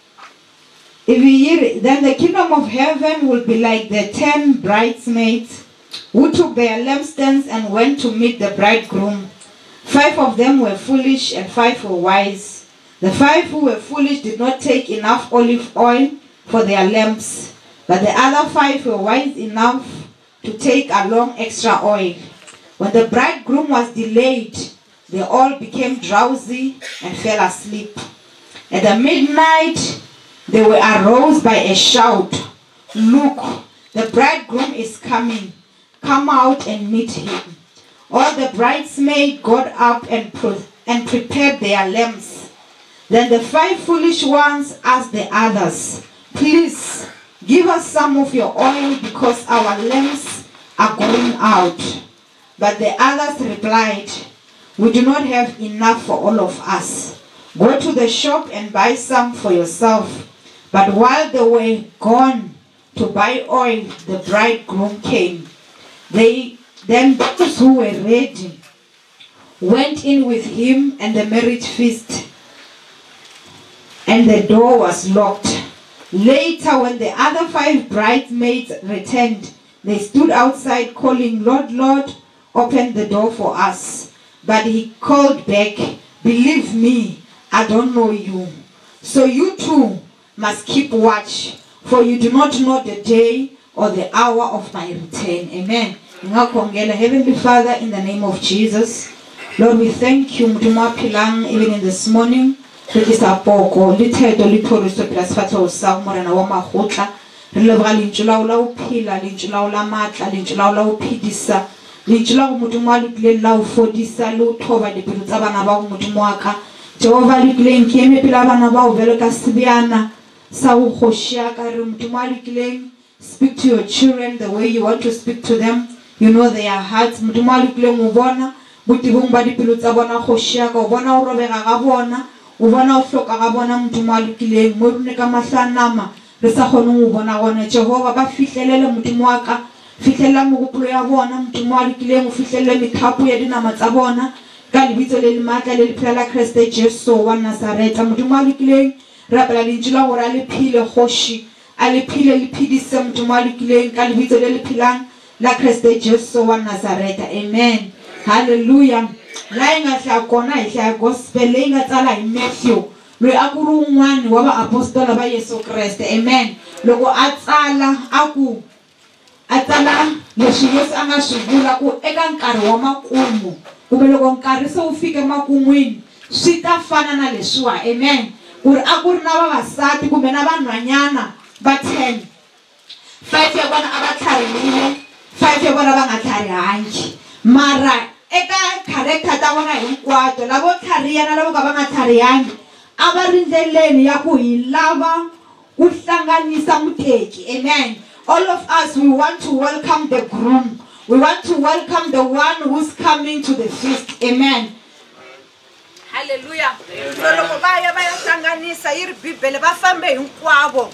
Then the kingdom of heaven will be like the 10 bridesmaids who took their lampstands and went to meet the bridegroom. 5 of them were foolish and 5 were wise. The 5 who were foolish did not take enough olive oil for their lamps, but the other 5 were wise enough to take along extra oil. When the bridegroom was delayed, they all became drowsy and fell asleep. At the midnight, they were aroused by a shout, "Look, the bridegroom is coming. Come out and meet him." All the bridesmaids got up and prepared their lamps. Then the 5 foolish ones asked the others, "Please, give us some of your oil because our lamps are going out." But the others replied, "We do not have enough for all of us. Go to the shop and buy some for yourself." But while they were gone to buy oil, the bridegroom came. Then those who were ready went in with him and the marriage feast, and the door was locked. Later, when the other 5 bridesmaids returned, they stood outside calling, "Lord, Lord, open the door for us." But he called back, "Believe me, I don't know you. So you too must keep watch, for you do not know the day or the hour of my return." Amen. Heavenly Father, in the name of Jesus, Lord, we thank you even in this morning. Little little plus fatal Morena Wamahota, Releva Linchula Pila, Linchula Matla, Linchula Pidisa, Linchula Mutumalu Lau Fodisa, Lutova, the Pilutabana Mutumaka, Jehovah Lukling, Kemi Pilavana, Veloka Sibiana, Sau Hoshiaka, Mutumalu. Speak to your children the way you want to speak to them. You know their hearts. Mutumalu Mubona, Mutibumba di Pilutabana Hoshiaka, Ubona Robega Gabona, Ubana Floka Gabona, Mutumalu Kileng, Muruneka Masanama, re sa kgone go bona gona. Jehova ba fihlelele modimo wa ka, fitlhelela mogopolo ya bona modimo wa lokileng, o fihlelele methapo ya dinama tsa bona ka lebitso le le maatla le lephela la Kriste Jesu wa Nazareta. Modimo wa lokileng re apela lentswe la gore a le phile kgoši, a le phile le phedise modimo wa lokileng ka lebitso le le phelang la Kriste Jesu wa Nazareta. Amen. Hallelujah. La inga hlaya kona hi hlaya gospel leyi nga tsala hi Matthew loyi a ku ri un'wana wa vaapostola va Yesu Kreste. Amen. Loko a tsala leswi Yesu a nga swi vula ku eka nkarhi wa makumu kumbe loko nkarhi se wu fike makun'wini swi ta fana na leswiwa. Amen. Ku ri a ku ri na vavasati kumbe na vanhwanyana va 10, 5 ya vona a va tlharihile, 5 ya vona va nga tlharihangi. Mara eka character ta vona hinkwato lavo tlhariha na lavo ka va nga tlharihangi a va ri ndleleni ya ku hi lava ku hlanganisa muteki. Amen. All of us, we want to welcome the groom. We want to welcome the one who's coming to the feast. Amen. Hallelujah. So loko va ya hlanganisa yi ri Bibele va fambe hinkwavo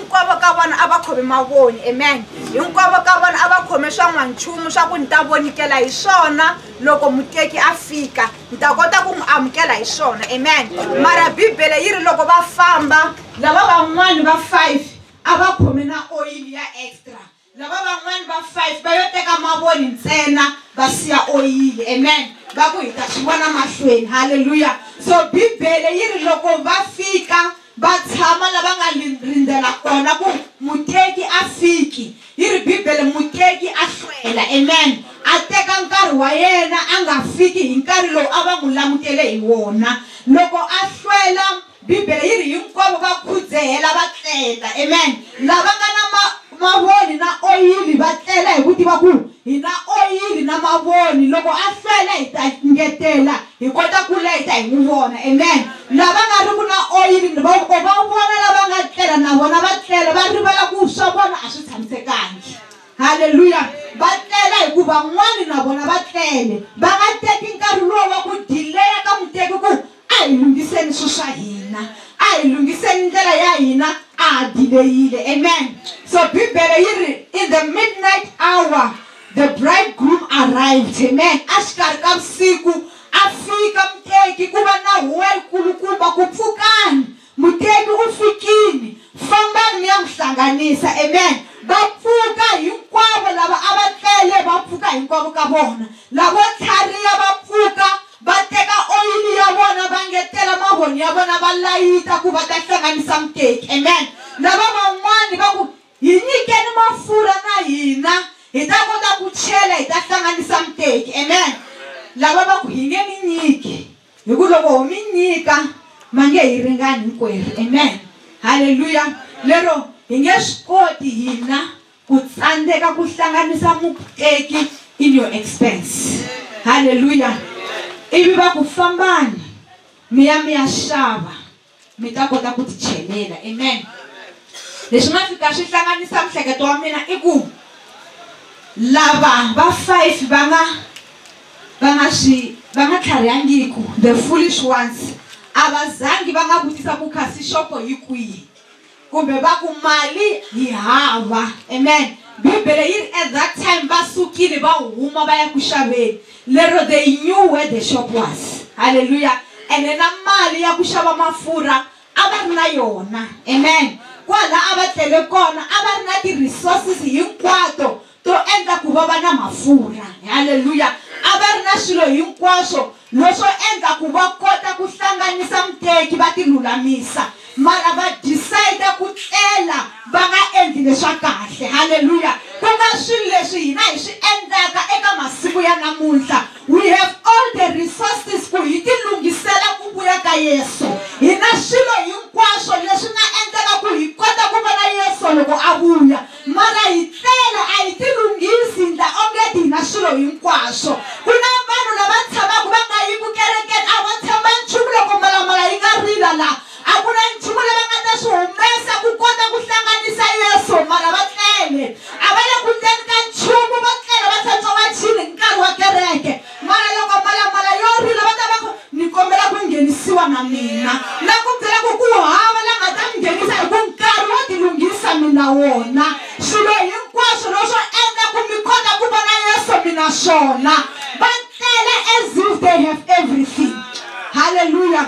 ka vona a va khome mavoni. Amen. Hinkwavo ka vona a va khome swa n'wanchumu swa ku ni ta vonikela hi swona loko muteki a fika, ni ta kota ku n'wi amukela hi swona. Amen. Mara Bibele yi ri loko va famba lava van'wani va 5 a va khome na oil ya extra, lava van'wani va 5 va yo teka mavoni ntsena va siya oil. Amen. Va ku hi ta swi vona mahlweni. Hallelujah. So Bibele yi ri loko va fika va tshama lava nga rindzela kona ku muteki a fiki. Yi ri Bibele muteki a hlwela. Amen. A teka nkarhi wa yena a nga fiki hi nkarhi lowu a va n'wi langutele hi wona. Loko a hlwela Bibele yi ri hinkwavo va khudzehela va tlela. Amen. Lava nga na mavoni na oyili va tlela hi ku tiva ku hi na oyili na mavoni, loko a hlwela hi ta ngetela hi kota ku leta hi n'wi vona. Amen. Lava nga ri ku na oyili va vona lava nga tlela na vona va tlela va rivala ku swa vona a swi tshamisekangi. Hallelujah. Va tlela hikuva van'wani na vona va tlele va nga teki nkarhi lowu wa ku dileya ka muteki ku a hi lunghiseni swilo swa hina, a hi lunghiseni ndlela ya hina a dileyile. Amen. So Bibele yi ri in the midnight hour the bridegroom arrived. Amen. A xikarhi ka vusiku a fika muteki ku va na huwa yikulukumba ku pfukani muteki u fikini, fambani mi ya n'wi hlanganisa. Amen. Va pfuka hinkwavo lava a va tlele va pfuka hinkwavo ka vona, lavo tlhariha va pfuka va teka oyili ya vona va ngetela mavoni ya vona va layita ku va ta hlanganisa muteki. Amen. Lava van'wani va ku hi nyikeni mafurha na hina hi ta kota ku chela hi ta hlanganisa muteki. Amen. Lava va ku hi nge mi nyiki hi ku loko ho mi nyika ma nge hi ringani hinkwerhu. Amen. Hallelujah. Lero hi nge swi koti hina ku tsandzeka ku hlanganisa muteki in your expense. Hallelujah. Ivi va ku fambani mi ya xava mi ta kota ku ti chelela. Amen. Leswi nga fika swi hlanganisa mihleketo wa mina i ku lava va 5 va nga tlharihangiku, the foolish ones, a va zangi va nga vutisa ku khasi xopo hi kwihi kumbe va ku mali hi hava. Amen. Bibele yi ri at that time va sukile va huma va ya ku xaveni, lero they knew where the shop was. Hallelujah. Ene na mali ya ku xava mafurha a va ri na yona. Amen. Kwala a va tlele kona a va ri na ti-resources hinkwato to endla ku va va na mafurha. Hallelujah. A va ri na swilo hinkwaswo leswo endla ku va kota ku hlanganisa muteki va ti lulamisa, mara va decide ku tlela va nga endli leswa kahle. Hallelujah. Ku nga swilo leswi hina hi swi endlaka eka masiku ya namuntlha. We have all the resources ku hi ti lunghisela ku vuya ka Yesu. Hi na swilo hinkwaswo leswi nga endlaka ku hi kota ku vona Yesu loko a vuya, mara hi tlela a hi ti lunghisi ndla onge hi na swilo hinkwaswo. Ku na vanhu lava tshamaka va nga yi ku kerekeni a va tshemba nchumu loko malamala yi nga rila la, a ku na nchumu lava nga ta swi humesa ku kota ku hlanganisa Yesu, mara va tlele a va le ku ndleni ka nchumu, va tlele va hlantswa wachini nkarhi wa kereke, mara loko malamala yo rila va ta va ku ni kombela ku nghenisiwa na mina na ku byela ku hava la nga ta mi nghenisa hi ku nkarhi wa ti lunghisa na wona swilo hinkwaswo leswo endla ku mi kota ku vona Yesu mi na swona va tlela as if they have everything. Hallelujah.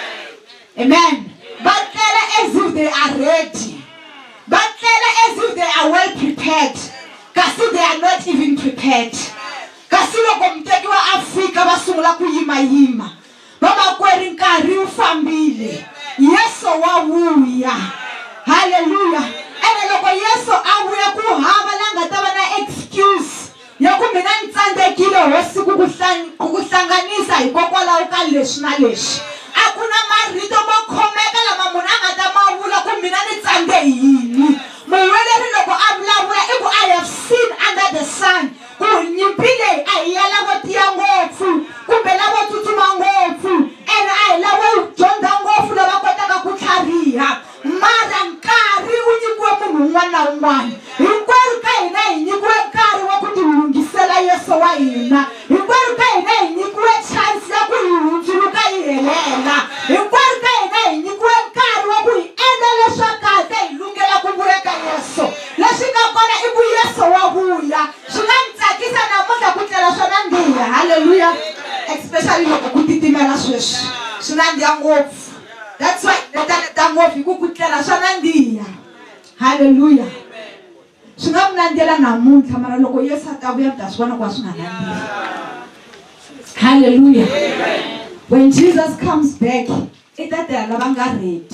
Amen. Va tlela as if they are ready. Va tlela as if they are well prepared. Kasi they are not even prepared. Kasi loko mteki wa Afrika va sungula ku yimayima va makwerhu nkarhi wu fambile Yesu wa vuya. Hallelujah. Ene loko Yesu a vuya ku hava la nga ta va na excuse ya ku mina ni tsandzekile hosi ku hlanganisa hikokwalaho ka leswi na leswi. A ku na marito mo khomeka lama munhu a nga ta ma vula ku mina ni tsandze hi yini. Muweleri loko a vulavula i ku I have seen under the sun ku nyimpi leyi a hi ya lavo tiya ngopfu kumbe lavo tsutsuma ngopfu ene a hi lavo dyondza ngopfu lava kotaka ku tlhariha mara nkarhi wu nyikiwe munhu un'wana na un'wana. Hinkwerhu ka hina hi nyikiwe nkarhi wa ku tilungisela Yesu wa hina. Hinkwerhu ka hina hi nyikiwe chance ya ku hi hundzuluka hi helela. Hinkwerhu ka hina hi nyikiwe nkarhi wa ku hi endla leswa kahle hi lungela ku vuya ka Yesu. Leswi nga kona i ku Yesu wa vuya. Swi nga mi tsakisa namuntlha ku tlela swa nandziha. Hallelujah. Especially loko ku titimela sweswi swi nandziha ngopfu. That's why leta ngopfu ku ku tlela swa nandziha. Hallelujah. Swi nga mi nandzela namuntlha mara loko Yesu a ta vuya mi ta swi vona ku swi nga nandziha. Hallelujah. When Jesus comes back i ta tela lava nga ready.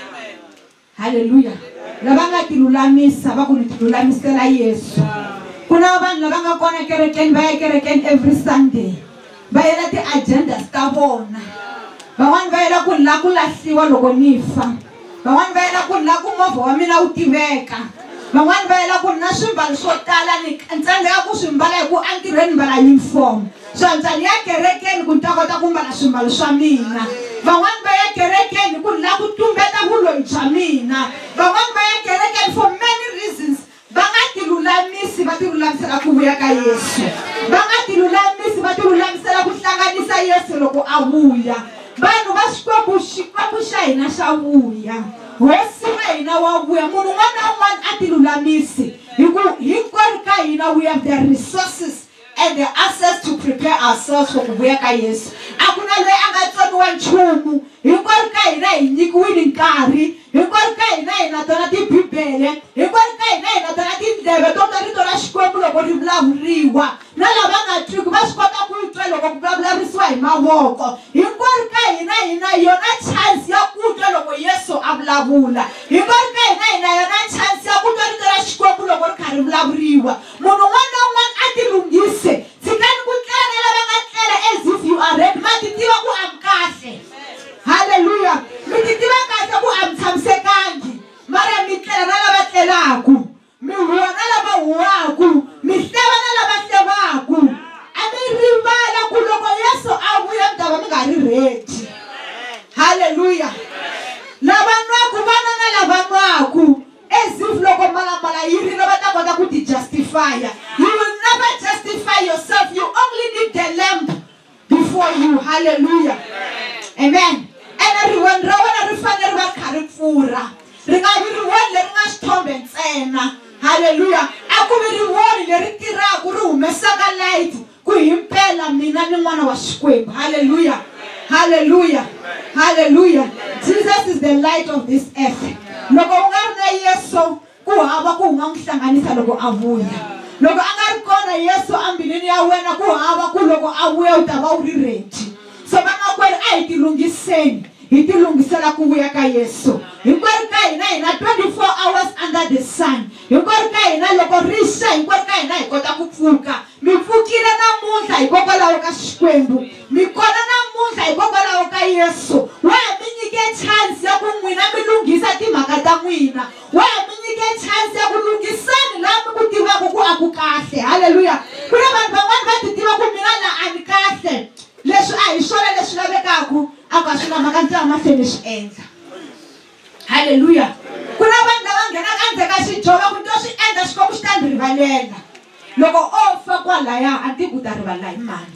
Hallelujah. Lava nga tilulamisa va ku ni tilulamisela Yesu. Ku na vanhu lava nga kona kerekeni va ya kerekeni every Sunday va yela ti-agendas ta vona. Van'wani va yela ku ni la ku lahliwa loko ni fa. Van'wani va yela ku ni la ku movha wa mina wu tiveka. Van'wani va yela ku ni na swimbalo swo tala ni tsandzeka ku swi mbala hi ku entirhweni ni mbala uniform. So ni ya kerekeni ku ni ta kota ku mbala swimbalo swa mina. Van'wani va ya kerekeni ku ni la ku tumbeta vuloyi bya mina. Van'wani va ya kerekeni for many reasons. Va nga tilulamisi va tilulamisela ku vuya ka Yesu. Va nga tilulamisi va tilulamisela ku hlanganisa Yesu loko a vuya. Vanhu va Xikwembu xa hina xa vuya. Hosi wa hina wa vuya. Munhu un'wana na un'wana a tilulamisi. Hinkwerhu ka hina we have the resources and the access to prepare ourselves for kuvuya ka Yesu. A ku na loyi a nga tsoniwa nchumu. Hinkwerhu ka hina hi nyikiwile nkarhi. Hinkwerhu ka hina hi na tona tibibele. Hinkwerhu ka hina hi na tona tindleve to twa rito ra Xikwembu loko ri vulavuriwa. Na lava nga twiki va swi kota ku twa loko ku vulavurisiwa hi mavoko. Hinkwerhu ka hina hi na yona chance ya ku twa loko Yesu a vulavula. Hinkwerhu ka hina hi na yona chance ya ku twa rito ra Xikwembu loko ri karhi vulavuriwa. Munhu un'wana na un'wana a tilunghise. Tshikani ku tlela na lava nga tlela as if you are ready. Ma ti tiva ku am kahle. Hallelujah. Mi ti tiva kahle ku am tshamisekangi. Mara mi tlela na lava tlelaku. Mi huwa na lava huwaku. Mi hleva na lava hlevaku. A mi rivala ku loko Yesu a vuya mi ta va mi nga ri ready. Hallelujah. Lava nwaku vana na lava nwaku. As if loko malambala yiri va ta kota ku ti justify. You will never justify yourself. You only need the lamp before you. Hallelujah. Amen. And everyone ra wena ri fanele va kha ri pfura. Ri nga vi riwoni leri nga xithombe ntsena. Hallelujah. A ku vi riwoni leri tirhaku ri humesaka light ku himpela mina ni n'wana wa Xikwembu. Hallelujah. Hallelujah. Hallelujah. Jesus is the light of this earth. Loko u nga ri na Yesu ku hava ku nga n'wi hlanganisa loko a vuya. Loko a nga ri kona Yesu ambileni ya wena ku hava ku loko a vuya u ta va u ri ready. So van'wakwerhu a hi tilunghiseni hi tilungisela ku vuya ka Yesu. Hinkwerhu ka hina hi na 24 hours under the sun. Hinkwerhu ka hina loko ri xa hinkwerhu ka hina hi kota ku pfuka. Mi pfukile namuntlha hikokwalaho ka Xikwembu. Mi kona namuntlha hikokwalaho ka Yesu. Wa mi nyike chance ya ku n'wina mi lunghisa timhaka ta n'wina. Wa mi nyike chance ya ku lunghisani laha mi ku tivaka ku a ku kahle. Hallelujah. Ku na vanhu van'wana va ti tiva ku mina la a ni kahle. Leswi a hi swona leswi lavekaku a ka swi lama ka ntlawa mahlweni swi endla. Hallelujah. Ku na vanhu lava nghenaka endzeni ka xijova ku to swi endla Xikwembu xi ta ni rivalela. Loko o fa kwalaya a ti ku ta rivala hi mani.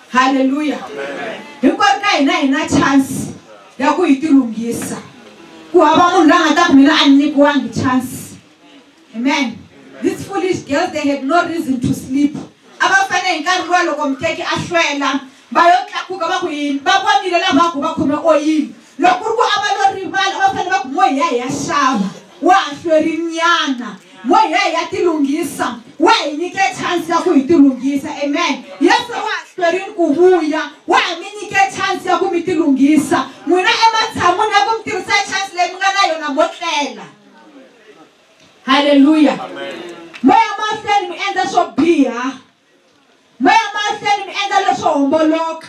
Hallelujah. Hinkwerhu ka hina hi na chance ya ku hi tilunghisa. ku hava munhu la nga ta ku mina a ni nyikiwangi chance. Amen. These foolish girls, they had no reason to sleep. Abafane hi nkarhi lowa loko muteki a hlwela va yo tlakuka va ku yini va vonile lava ku va khome oyili. Loko ku ava lo rivala va fanele va ku mo hi ya xava wa ha hlwerinyana mo hi ya tilunghisa wa hi nyike chance ya ku hi tilunghisa. Amen. Yesu wa ha hlwerini ku vuya wa ha mi nyike chance ya ku mi tilunghisa. N'wina ematshan'wini ya ku mi tirhisa chance leyi mi nga na yona mo tlela. Hallelujah. Moya mahlweni mi endla swo biha. Moya mahlweni mi endla leswo homboloka.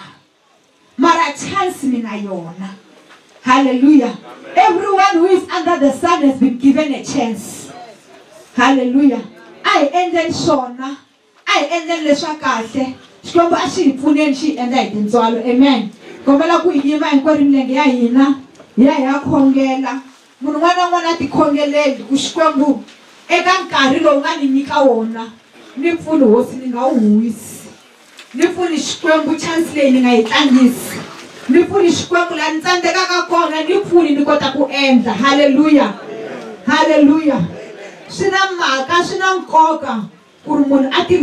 Mara chance mi na yona. Hallelujah. Everyone who is under the sun has been given a chance. Hallelujah. Ai endleni swona. Ai endleni leswa kahle. Xikwembu a xi hi pfuneni xi endla hi tintswalo. Amen. Kombela ku yima hinkwerhu milenge ya hina. Ya khongela. Munhu un'wana na un'wana a tikhongeleli ku Xikwembu eka nkarhi lowu nga ni nyika wona ni pfuni hosi ni nga wu huwisi. Ni pfuni Xikwembu chance leyi ni nga yi tlangisi. Ni pfuni Xikwembu laha ni tsandzekaka kona ni pfuni ni kota ku endla. Hallelujah. Hallelujah. Swi na mhaka swi na nkoka ku ri munhu a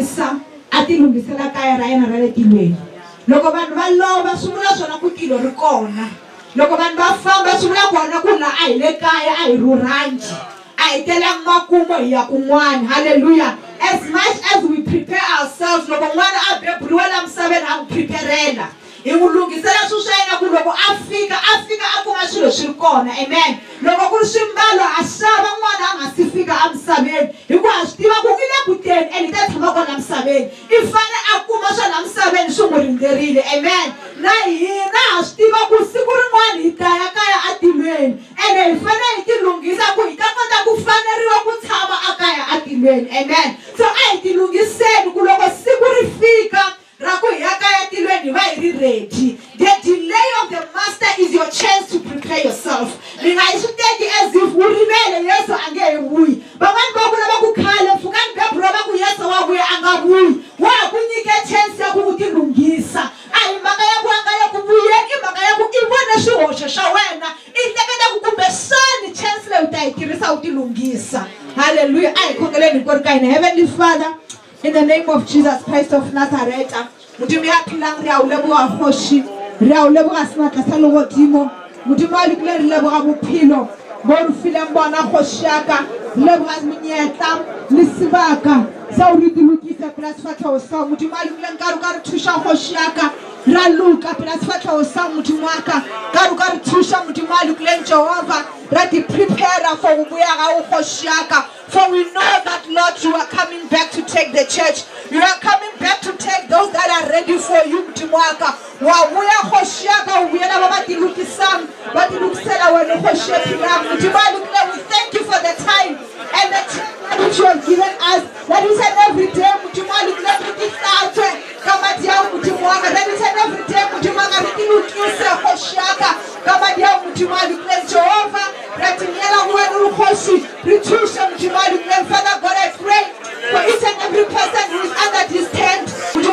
tilunghisela kaya ra yena ra le tilweni. Loko vanhu va lova swi vula swona ku tilo ri kona. Loko vanhu va famba swi vula kona ku la a hi le kaya a hi rhurangi a hi telangi makumo hi ya kun'wana. Hallelujah. As much as we prepare ourselves, loko n'wana a beburiwe la misaveni ha n'wi preparela hi n'wi lunghisela swilo swa yena ku loko a fika a kuma swilo swi ri kona. Amen. Loko ku ri swimbalo a xava n'wana a nga si fika emisaveni hikuva ha swi tiva ku i le ku teni and hi ta tshama kona misaveni. I fane a kuma swa la misaveni swi n'wi rindzerile. Amen. Na hina ha swi tiva ku siku rin'wana hi ta ya kaya a tilweni ene hi fane hi tilunghisa ku hi ta kota ku faneriwa ku tshama a kaya a tilweni. Amen. So a hi tilunghiseni ku loko siku ri fika ra ku hi ya kaya tilweni hi va hi ri ready. The delay of the master is your chance to prepare yourself. Mi nga hi swi teki as if wu rivele Yesu a nge he vuyi. Van'wani va vula va ku khale mpfukani beburiwa va ku Yesu wa vuya a nga vuyi. Wa ha ku nyike chance ya ku u tilunghisa. A hi mhaka ya ku a nga le ku vuyeni i mhaka ya ku i vone swihoxo swa wena i hleketa ku kumbe xani chance leyi u ta yi tirhisa u tilunghisa. Hallelujah. A hi khongeleni hinkwerhu ka hina. Heavenly Father, in the name of Jesus Christ of Nazareth, Modimo ya phelang re a o leboga kgoši, re a o leboga sematla sa legodimo, Modimo wa lekile re leboga bophelo bo re fileng bona kgoši ya ka, re leboga menyetla le sebaka sa o re dilokise pela sefatlhego sa Modimo wa lekile nka re ka re thuša kgoši ya ka ra luka pela sefatlhego sa Modimo wa ka ka re ka re thuša Modimo wa lekileng Jehova ra di prepare for go buya ga o kgoši ya ka. For we know that, Lord, you are coming back to take the church. You are coming back to take those that are ready for you, Mtimwaka. Wabuya Hoshiaka, we are about to look at some, but you look at our Hoshiaka. We thank you for the time and the time which you have given us. That is every day, Mtimwaka, we start. Kamadia Mtimwaka, that is every day, Mtimwaka, we look at Hoshiaka. Kamadia Mtimwaka, Jehovah, Ratiniela, who Hoshi, Retution, Father God, I pray for each and every person who is under this tent.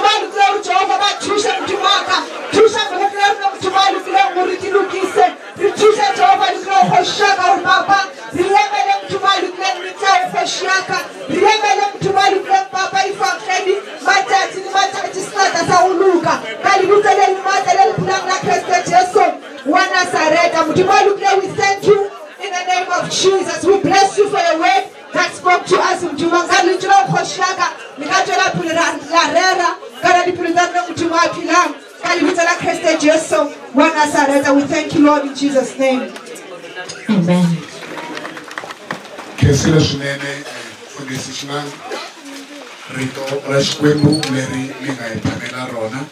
We thank you in the name of Jesus. We bless you for your word that spoke to us. We thank you, Lord, in Jesus' name. Amen. Rito ra Xikwembu leri mi nga hi phamela rona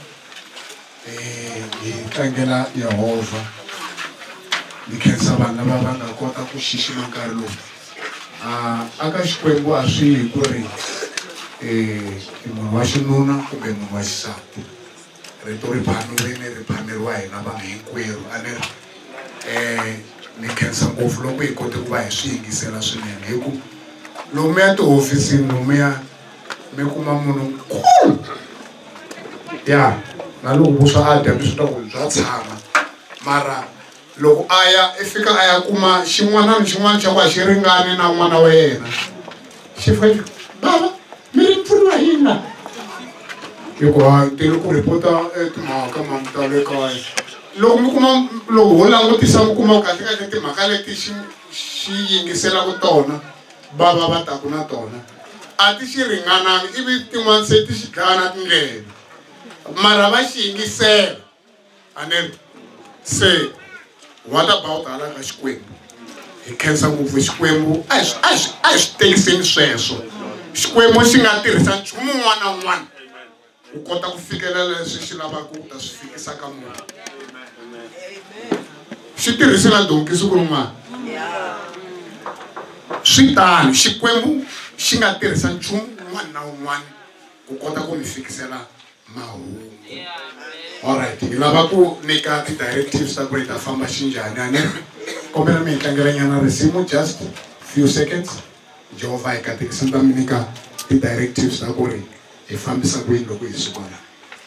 hi tlangela Yehova ni khensa vanhu lava va nga kota ku xixima nkarhi lowu aka Xikwembu a swi hi ku ri i munhu wa xinuna kumbe munhu wa xisati rito ri phamiwile ri phameriwa hina vanhu hinkwerhu a ni ni khensa ngopfu loko hi kote ku va hi swi yingisela swinene hi ku lomu ya tihofisini lomuya mi kuma munhu nkulu ya na loko vuswa a dya mi swi twa ku bya tshama mara loko aya ifika aya kuma xin'wana na xin'wana xa ku a xi ringani na n'wana wa yena xi fika baba mi ri pfuniwa hina hikuva tele ku ripota timhaka mami ta le kaya loko mi kuma loko ho langutisa mi kuma kahle kahle timhaka leti xi yingiselaka tona baba va taku na tona a ti xi ringananga ivi tin'wana se ti xi dlaya na tindleve mara va xi yingisela aneni se what about hala ka Xikwembu hi khensa ngopfu Xikwembu a hi swi tekiseni sweswo Xikwembu xi nga tirhisa nchumu wun'wana na wun'wana ku kota ku fikelela leswi xi lavaka ku ta swi fikisa ka munhu xi tirhise na donki siku rin'wana swi tani Xikwembu xi nga tirhisa nchumu wun'wana na wun'wana ku kota ku mi fikisela mahungu. Alright, hi lava ku nyika ti-directives ta ku ri ta famba xinjhani ane kombela mi hi tlangelanyana risimu just few seconds Jehovah hi katekisa ta mi nyika ti-directives ta ku ri hi fambisa ku yini loko hi suka la.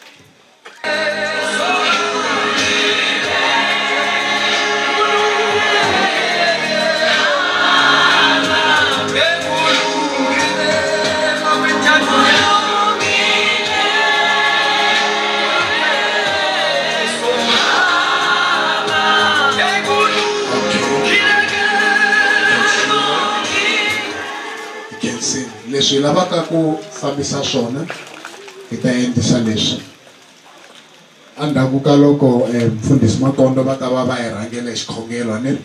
Leswi hi lavaka ku fambisa swona hi ta endlisa leswi endzhaku ka loko mfundhisi Makondo va ta va hi rhangele xikhongelo ni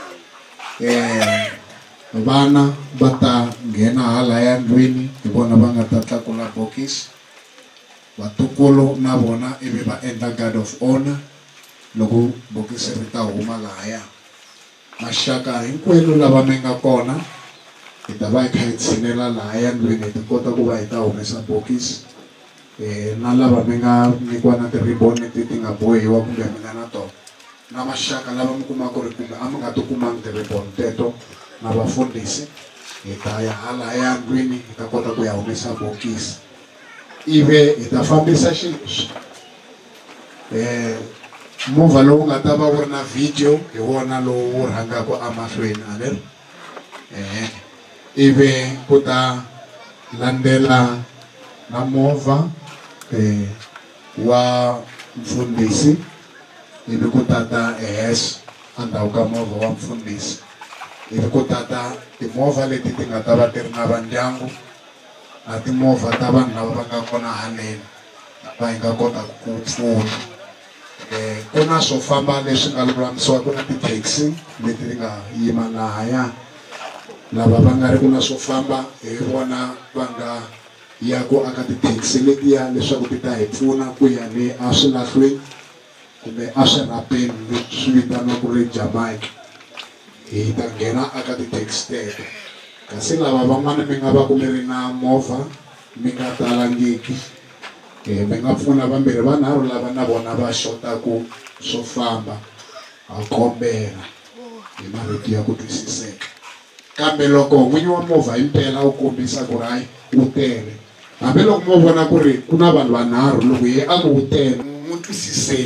vana va ta nghena halaya ndlwini hi vona va nga ta tlakula bokisi vatukulu na vona ivi va endla guard of honor loko bokisi ri ta huma lahaya maxaka hinkwenu lava mi nga kona hi ta va hi kha hi tshinela lahaya ndlwini hi ta kota ku va hi ta humesa bokisi na lava mi nga nyikiwa na ti-ribbon leti ti nga bohiwa kumbe mi nga na tona na maxaka lava mi kumaka ku ri kumbe a mi nga tikumangi ti-ribbon teto na vafundhisi hi ta ya halaya ndlwini hi ta kota ku ya humesa bokisi ivi hi ta fambisa xileswi movha lowu nga ta va wu ri na video hi wona lowu rhangaka emahlweni alero ivi ku ta landzela na movha wa mfundhisi ivi ku tata ehenhla endzhaku ka movha wa mfundhisi ivi ku tata timovha leti ti nga ta va ti ri na va ndyangu na timovha ta vanhu lava va nga kona haleni va hi nga kota ku pfuna ku na swo famba leswi nga lulamisiwa ku na ti-taxi leti ti nga yima lahaya lava va nga ri ku na swo famba hi vona va nga ya ku aka ti-taxi letiya leswaku ti ta hi pfuna ku ya le a swilahlweni kumbe a swirhapeni leswi swi vitaniwa ku ri Jamaica hi ta nghena aka ti-taxi teto kasi lava van'wana mi nga va ku mi ri na movha mi nga talangiki mi nga pfuna vambirhi vanharhu lava na vona va xotaku swo famba ha kombela hi marito ya ku twisiseka kambe loko n'winyi wa movha impela u kombisa ku ri hayi wu tele hambiloko mo vona ku ri ku na vanhu vanharhu loko hi a ku wu tele mu twisiseni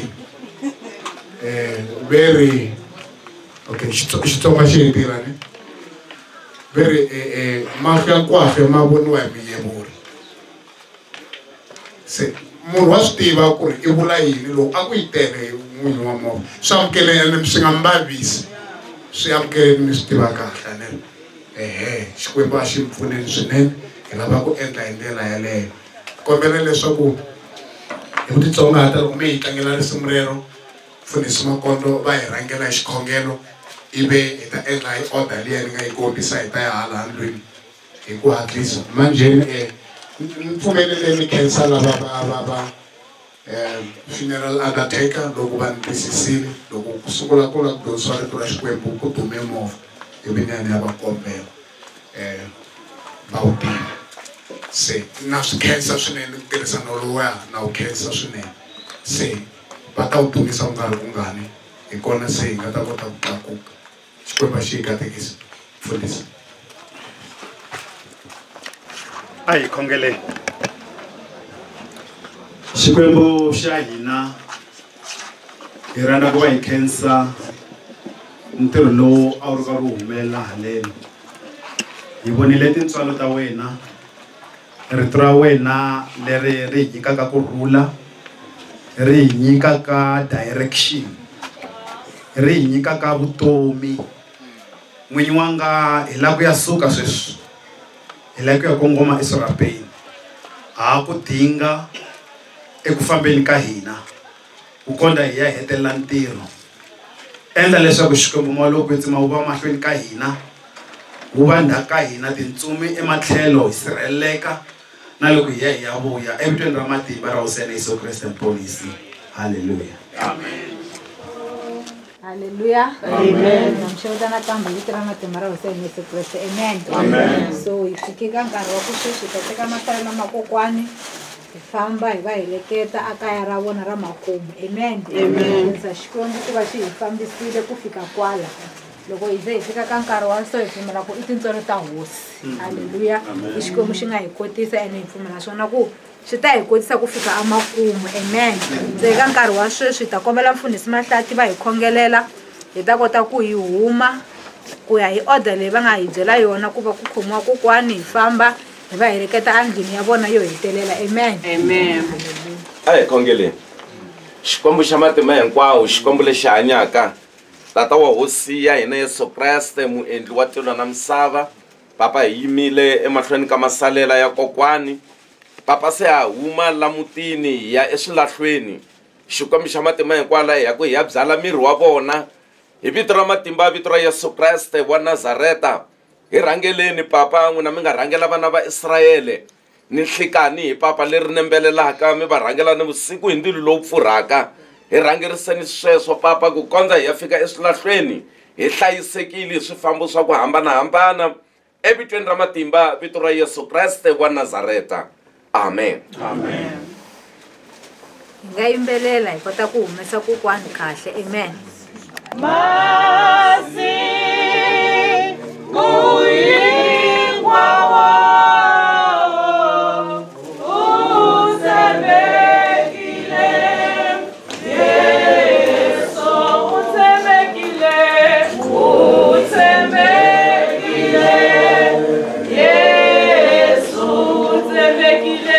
very okay Xitsonga xi tirha ni very mahlo ya kwafe ma voniwa hi miyevuri se munhu wa swi tiva ku ri i vula yini loko a ku yi tele hi n'winyi wa movha swi amukeleni swi nga mi vavisi swi amukeleni mi swi tiva kahle anene Xikwembu a xi mi pfuneni swinene hi lava ku endla hi ndlela yaleyo kombela leswaku hi ku titsongahata loko mi hi tlangela risimu rero mfundhisi Makondo va hi rhangela hi xikhongelo ivi hi ta endla hi order liya ni nga yi kombisa hi ta ya hala ndlwini hi ku hatlisa manjheni ni pfumelele ni khensa lava va funeral undertaker loko va ni twisisile loko ku sungula ku la ku dyondzisiwa rito ra Xikwembu ku dume movha ivi ni ya ni ya va kombela va wu tiva se na swi khensa swinene ntirhisano lowuya na wu khensa swinene se va ta wu dumisa ku nga ri ku ngani hi kona se hi nga ta kota ku tlakuka Xikwembu xi hi katekisa mfundhisi a hi khongeleni Xikwembu xa hina hi rhandza ku va hi khensa ntirho lowu a wu ri karhi wu humelela haleni. Hi vonile tintswalo ta wena, rito ra wena leri ri hi nyikaka kurhula, ri hi nyikaka direction, ri hi nyikaka vutomi. N'winyi wanga hi lava ku ya suka sweswi, hi lava ku ya kongoma eswirhapeni, ha ku dinga eku fambeni ka hina ku kondza hi ya hetelela ntirho. Endla leswaku Xikwembu Malo kwetsima wu va mahlweni ka hina, wu va ndzhaku ka hina, tintsumi ematlhelo hi sirheleleka na loko hi ya hi ya vuya evitweni ra matimba ra Hosea Yesu Kreste Mponisi. Haleluya. Amen. Haleluya. Amen. Namshota na tamba vito ra matimba ra Hosea Yesu Kreste. Amen. Amen. So hi fikeka nkarhi wa ku sweswi hi teka matsalo na makokwani hi famba hi va heleketa akaya ra vona ra makumu. Amen. Amen. Ndza Xikwembu ku va xi hi fambisile ku fika kwala. Loko hi ze hi fika ka nkarhi wa so hi pfumela ku i tintswalo ta hosi. Haleluya. I Xikwembu xi nga hi kotisa ene hi pfumela swona ku xi ta hi kotisa ku fika amakumu. Amen. Ndzi eka nkarhi wa sweswi hi ta kombela mfundhisi Mahlati va hi khongelela hi ta kota ku hi huma ku ya hi order leyi va nga hi byela yona ku va ku khomiwa kokwani hi famba hi va heleketa andlwini ya vona yo hetelela. Amen. Amen. A hi khongeleni. Xikwembu xa matimba hinkwawo, Xikwembu lexi hanyaka, Tata wa hosi ya hina Yesu Kreste, muendli wa tilo na misava. Papa hi yimile emahlweni ka masalela ya kokwani. Papa se ha huma la mutini hi ya eswilahlweni. Xikwembu xa matimba hinkwawo hi ya ku hi ya byala miri wa vona hi vito ra matimba, vito ra Yesu Kreste wa Nazareta. Hi rhangeleni Papa, n'wina mi nga rhangela vana va Israyele ni nhlikani hi Papa leri nembelelaka, mi va rhangela ni vusiku hi ndilo lowu pfurhaka. Hi rhangeriseni sweswo Papa ku kondza hi ya fika eswilahlweni hi hlayisekile hi swifambo swa ku hambanahambana evitweni ra matimba, vito ra Yesu Kreste wa Nazareta. Amen. Amen. Hi nga yimbelela hi kota ku humesa kokwani kahle. Amen. Masi kuingwawa usemekile Yesu usemekile Yesu usemekile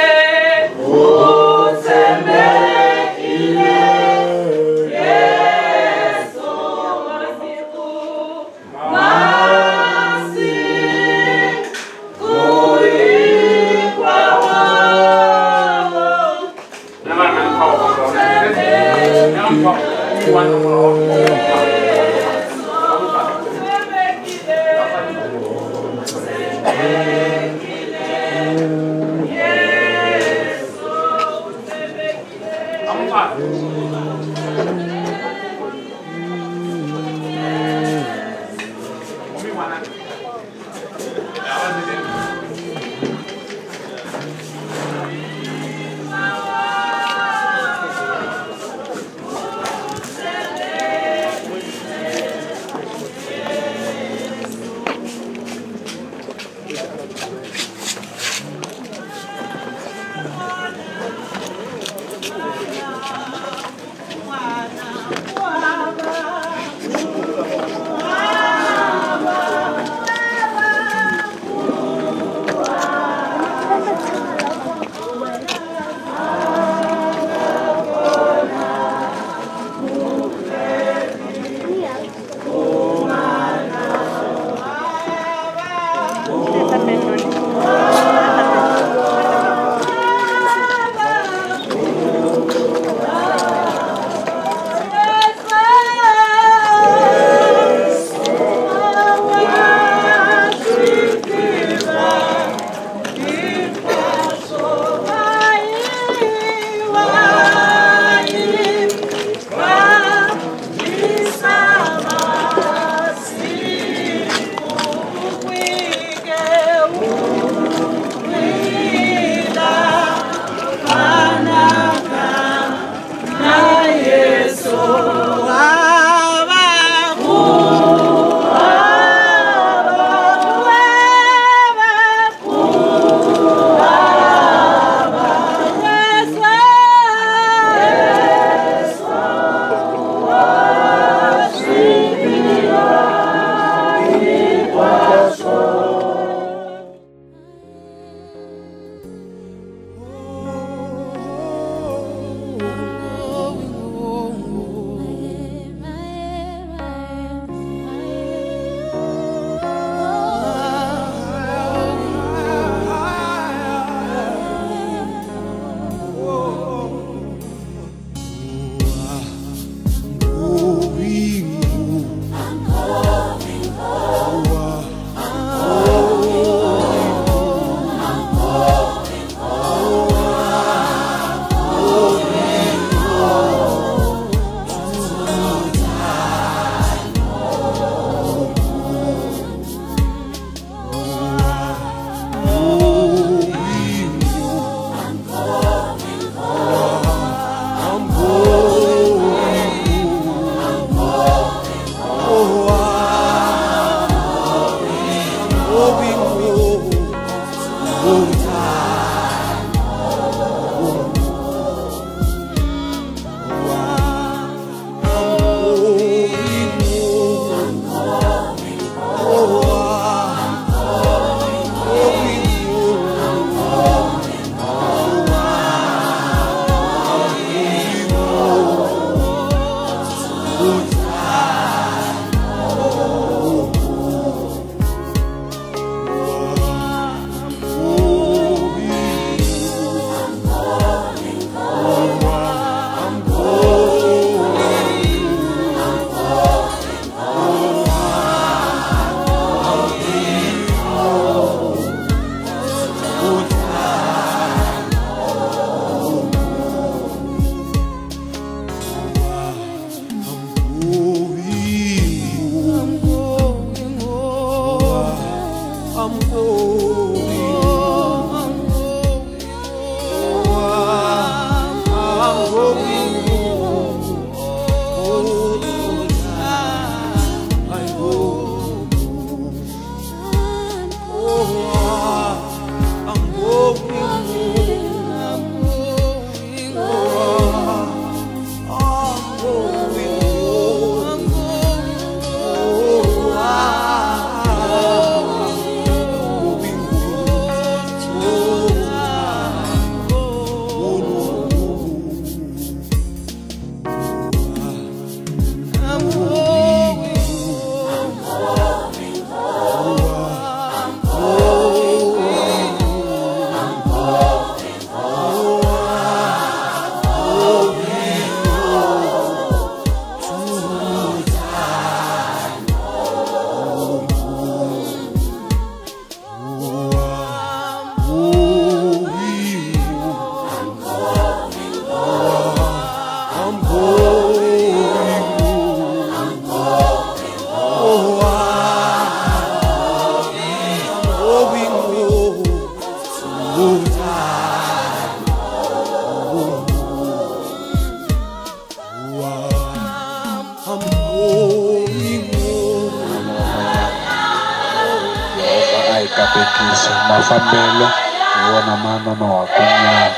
mafambelo hi wona manano wa kunyana.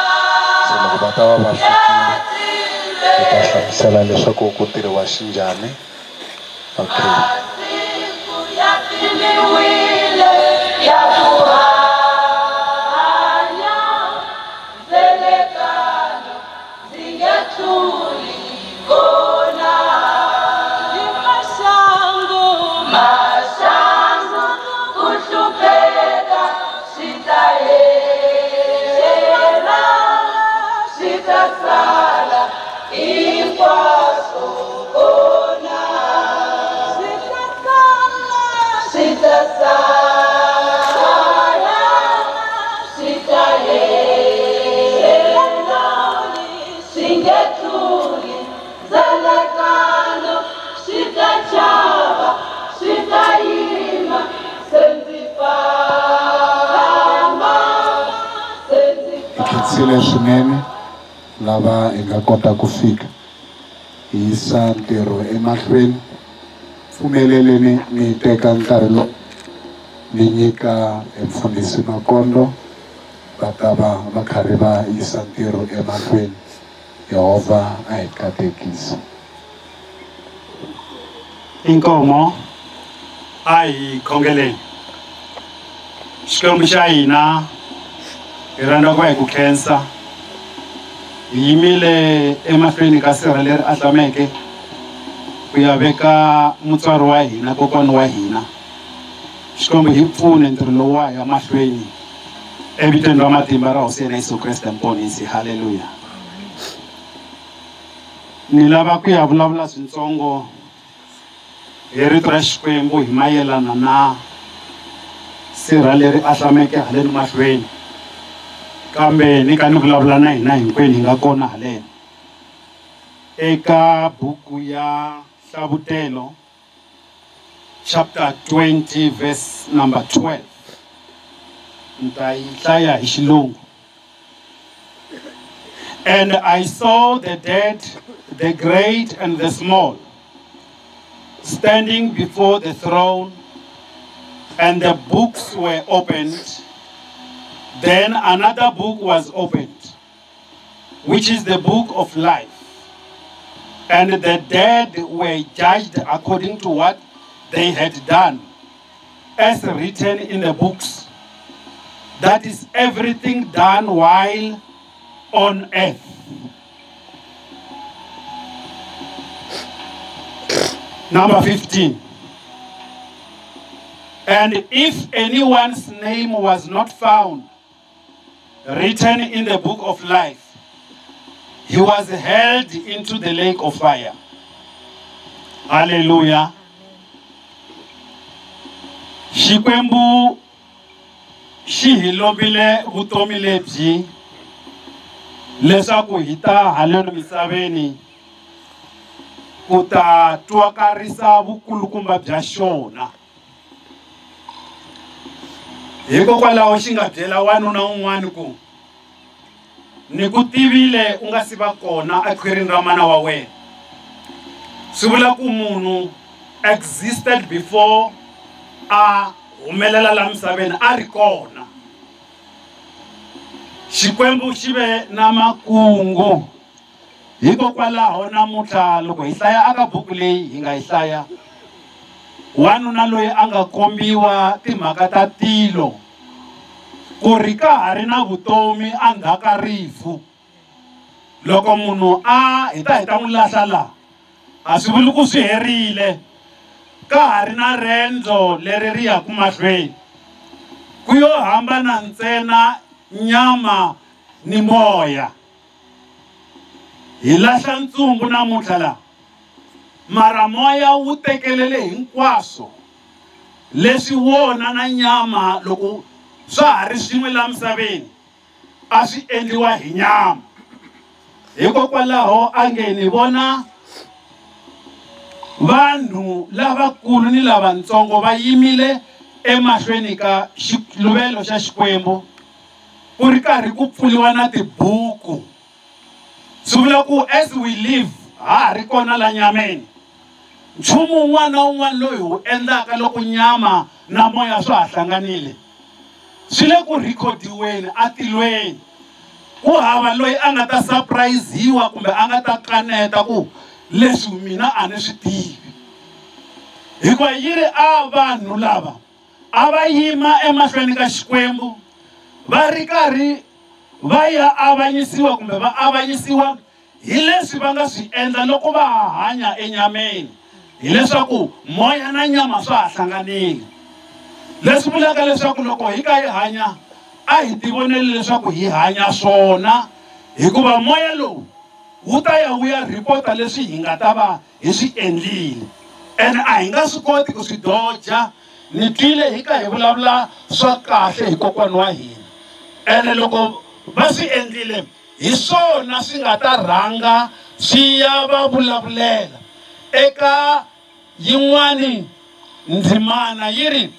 Se loko va ta va va fikile hi ta hlamusela leswaku ku tirhiwa xinjhani. Okay. Swinene lava hi nga kota ku fika hi yisa ntirho emahlweni. Pfumeleleni ni teka nkarhi lowu ni nyika mfundhisi Makondo va ta va va karhi va yisa ntirho emahlweni. Yehova a hi katekisa. Inkomo a hi khongeleni. Xikwembu xa hina hi rhandza ku va hi ku khensa. Hi yimile emahlweni ka sirha leri a hlameke ku ya veka mutswari wa hina, kokwana wa hina. Xikwembu hi pfune ntirho lowu wa ya mahlweni evitweni ra matimba ra Hosi Yesu Kreste Mponisi. Haleluya. Ni lava ku ya vulavula swintsongo hi rito ra Xikwembu hi mayelana na sirha leri a hlameke haleni mahlweni. Kambe ni ka ni vulavula na hina hinkwenu hi nga kona haleni. Eka buku ya Hlavutelo chapter 20 verse number 12. Nta yi hlaya hi Xilungu. And I saw the dead, the great and the small, standing before the throne, and the books were opened. Then another book was opened, which is the book of life. And the dead were judged according to what they had done, as written in the books. That is everything done while on earth. Number 15. And if anyone's name was not found written in the book of life, he was held into the lake of fire. Hallelujah. Xikwembu xi hi lombile vutomi lebyi leswaku hi ta haleni misaveni ku ta twakarisa vukulukumba bya xona. Hikokwalaho xi nga byela wanuna un'wana ku ni ku tivile u nga si va kona ekhwirini ra mana wa wena. Swi vula ku munhu existed before a humelela la misaveni a ri kona. Xikwembu xi ve na makungu. Hikokwalaho namuntlha loko hi hlaya aka buku leyi hi nga yi hlaya, wanuna loyi a nga kombiwa timhaka ta tilo ku ri ka ha ri na vutomi endzhaku ka rifu. Loko munhu hi ta n'wi lahla laha, a swi vuli ku swi herile. Ka ha ri na rendzo leri ri yaka mahlweni. Ku yo hambana ntsena nyama ni moya. Hi lahla ntsumbu namuntlha laha, mara moya wu tekelele hinkwaswo leswi wona na nyama loko swa ha ri swin'we la misaveni a swi endliwa hi nyama. Hikokwalaho a nge ni vona vanhu lavakulu ni lavatsongo va yimile emahlweni ka xiluvelo xa Xikwembu ku ri karhi ku pfuliwa na tibuku. Swi vula ku as we live ha ri kona la nyameni. Nchumu un'wana na un'wana loyi wu endlaka loko nyama na moya swa ha hlanganile swi le ku rekhodiweni atilweni. Ku hava loyi a nga ta surprise-iwa kumbe a nga ta kaneta ku leswi mina a ni swi tivi. Hikuva yi ri vanhu lava a va yima emahlweni ka Xikwembu va ri karhi va ya avanyisiwa kumbe va avanyisiwa hi leswi va nga swi endla loko va hanya enyameni, hileswaku moya na nyama swa ha hlanganile. Leswi vulaka leswaku loko hi ka hi hanya a hi tivoneli leswaku hi hanya swona, hikuva moya lowu wu ta ya wu ya rhipota leswi hi nga ta va hi swi endlile, ene a hi nga swi koti ku swi doja. Ni twile hi ka hi vulavula swa kahle hi kokwana wa hina, ene loko va swi endlile hi swona swi nga ta rhanga swi ya va vulavulela eka yin'wani ndzimana yi ri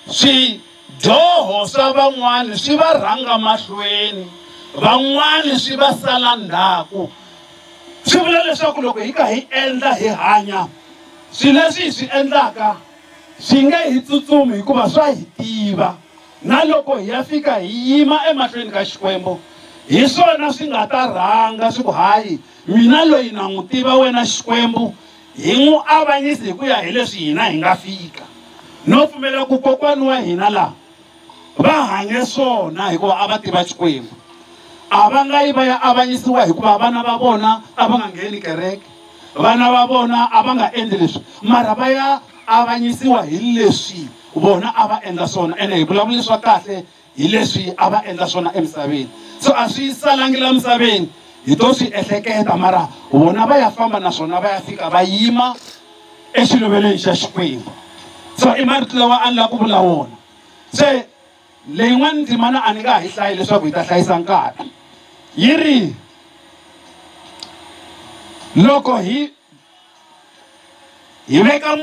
swidyoho swa van'wani swi va rhanga mahlweni, van'wani swi va sala ndzhaku. Swi vula leswaku loko hi ka hi endla hi hanya swilo leswi hi swi endlaka swi nge hi tsutsumi hikuva swa hi tiva. Na loko hi ya fika hi yima emahlweni ka Xikwembu hi swona swi nga ta rhanga swi ku hayi mina loyi na n'wi tiva wena Xikwembu hi n'wi avanyisi hi ku ya hi leswi hina hi nga fika. No pfumela ku kokwani wa hina laha va hanye swona hikuva a va tiva Xikwembu. A va nga yi va ya avanyisiwa hikuva vana va vona a va nga ngheni kereke, vana va vona a va nga endli leswi, mara va ya avanyisiwa hi leswi vona a va endla swona, ene hi vulavuriswa kahle hi leswi a va endla swona emisaveni. So a swi salangi la misaveni hi to swi ehleketa, mara vona va ya famba naswona va ya fika va yima exiluvelweni xa Xikwembu. So i marito lawa a ni lava ku vula wona. Se leyin'wana ndzimana a ni nga hi hlayi leswaku hi ta hlayisa nkarhi. Yi ri loko hi veka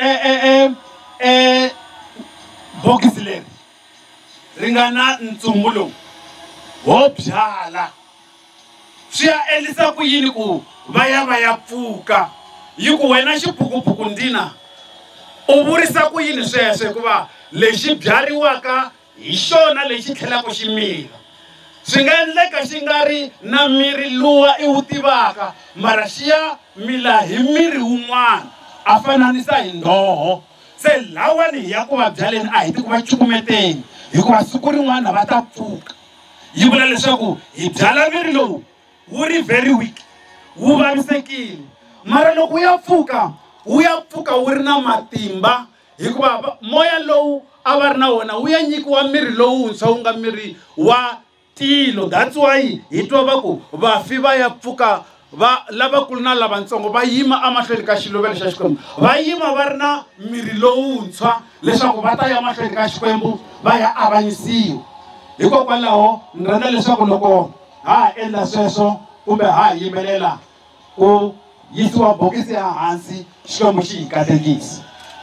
bokisi leri ri nga na ntsumbu lowu wo byala, swi ya endlisa ku yini ku va ya pfuka? Yi ku wena xibukubuku ndina u vurisa ku yini sweswo hikuva lexi byariwaka hi xona lexi tlhelaka xi mila. Swi nga endleka xi nga ri na miri luwa i wu tivaka mara xi ya mila hi miri wun'wana a fananisa hi ndhoho. Se lawani hi ya ku va byaleni a hi ti ku va cukumeteni hikuva siku rin'wana va ta pfuka. Yi vula leswaku hi byala miri lowu wu ri very weak, wu vavisekile, mara loko wu ya pfuka wu ri na matimba hikuva moya lowu a va ri na wona wu ya nyikiwa miri lowuntshwa wu nga miri wa tilo. That's why hi twa va ku vafi va ya pfuka, va lavakulu na lavatsongo va yima amahlweni ka xilovelo xa Xikwembu, va yima va ri na miri lowuntshwa leswaku va ta ya mahlweni ka Xikwembu va ya avanyisiwa. Hikokwalaho ni rhandza leswaku loko ha endla sweswo kumbe ha yimelela ku yisiwa bokisi ehansi, Xikwembu xi hi katekisa.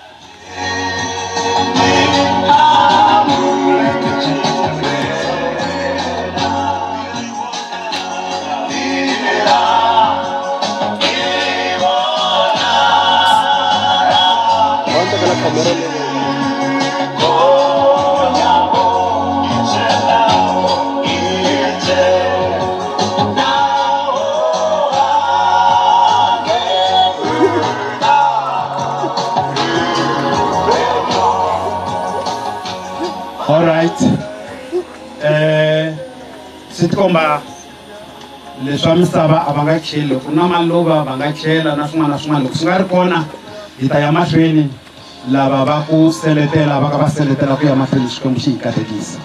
Alright, sitikomba leswa misava a va nga cheli, ku na maluva va nga chela na swin'wana na swin'wana. Loko swi nga ri kona hi ta ya mahlweni, lava va ku seletela va ka va seletela ku ya mahlweni, Xikwembu xi hi katekisa.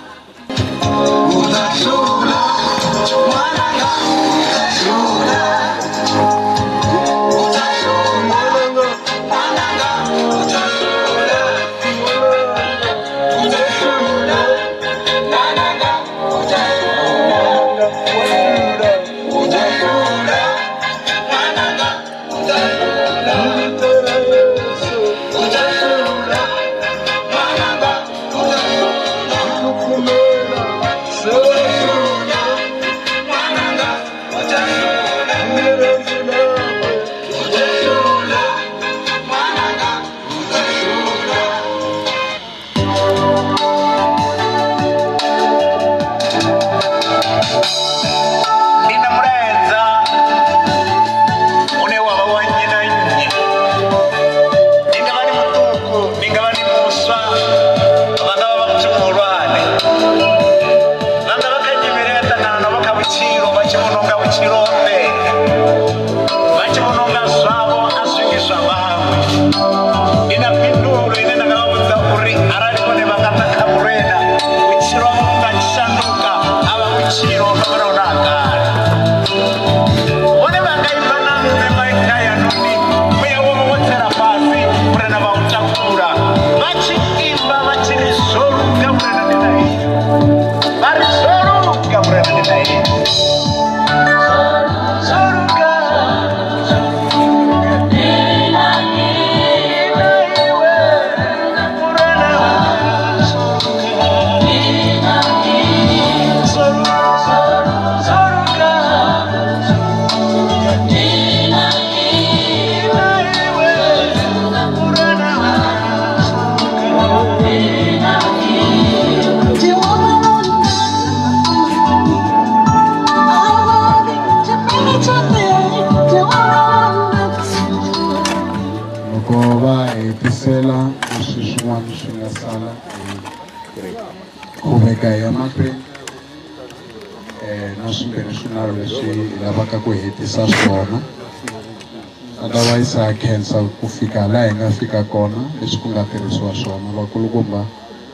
Otherwise I cancer ku fika laha hi nga fika kona leswi ku nga tirhisiwa swona. Vakulukumba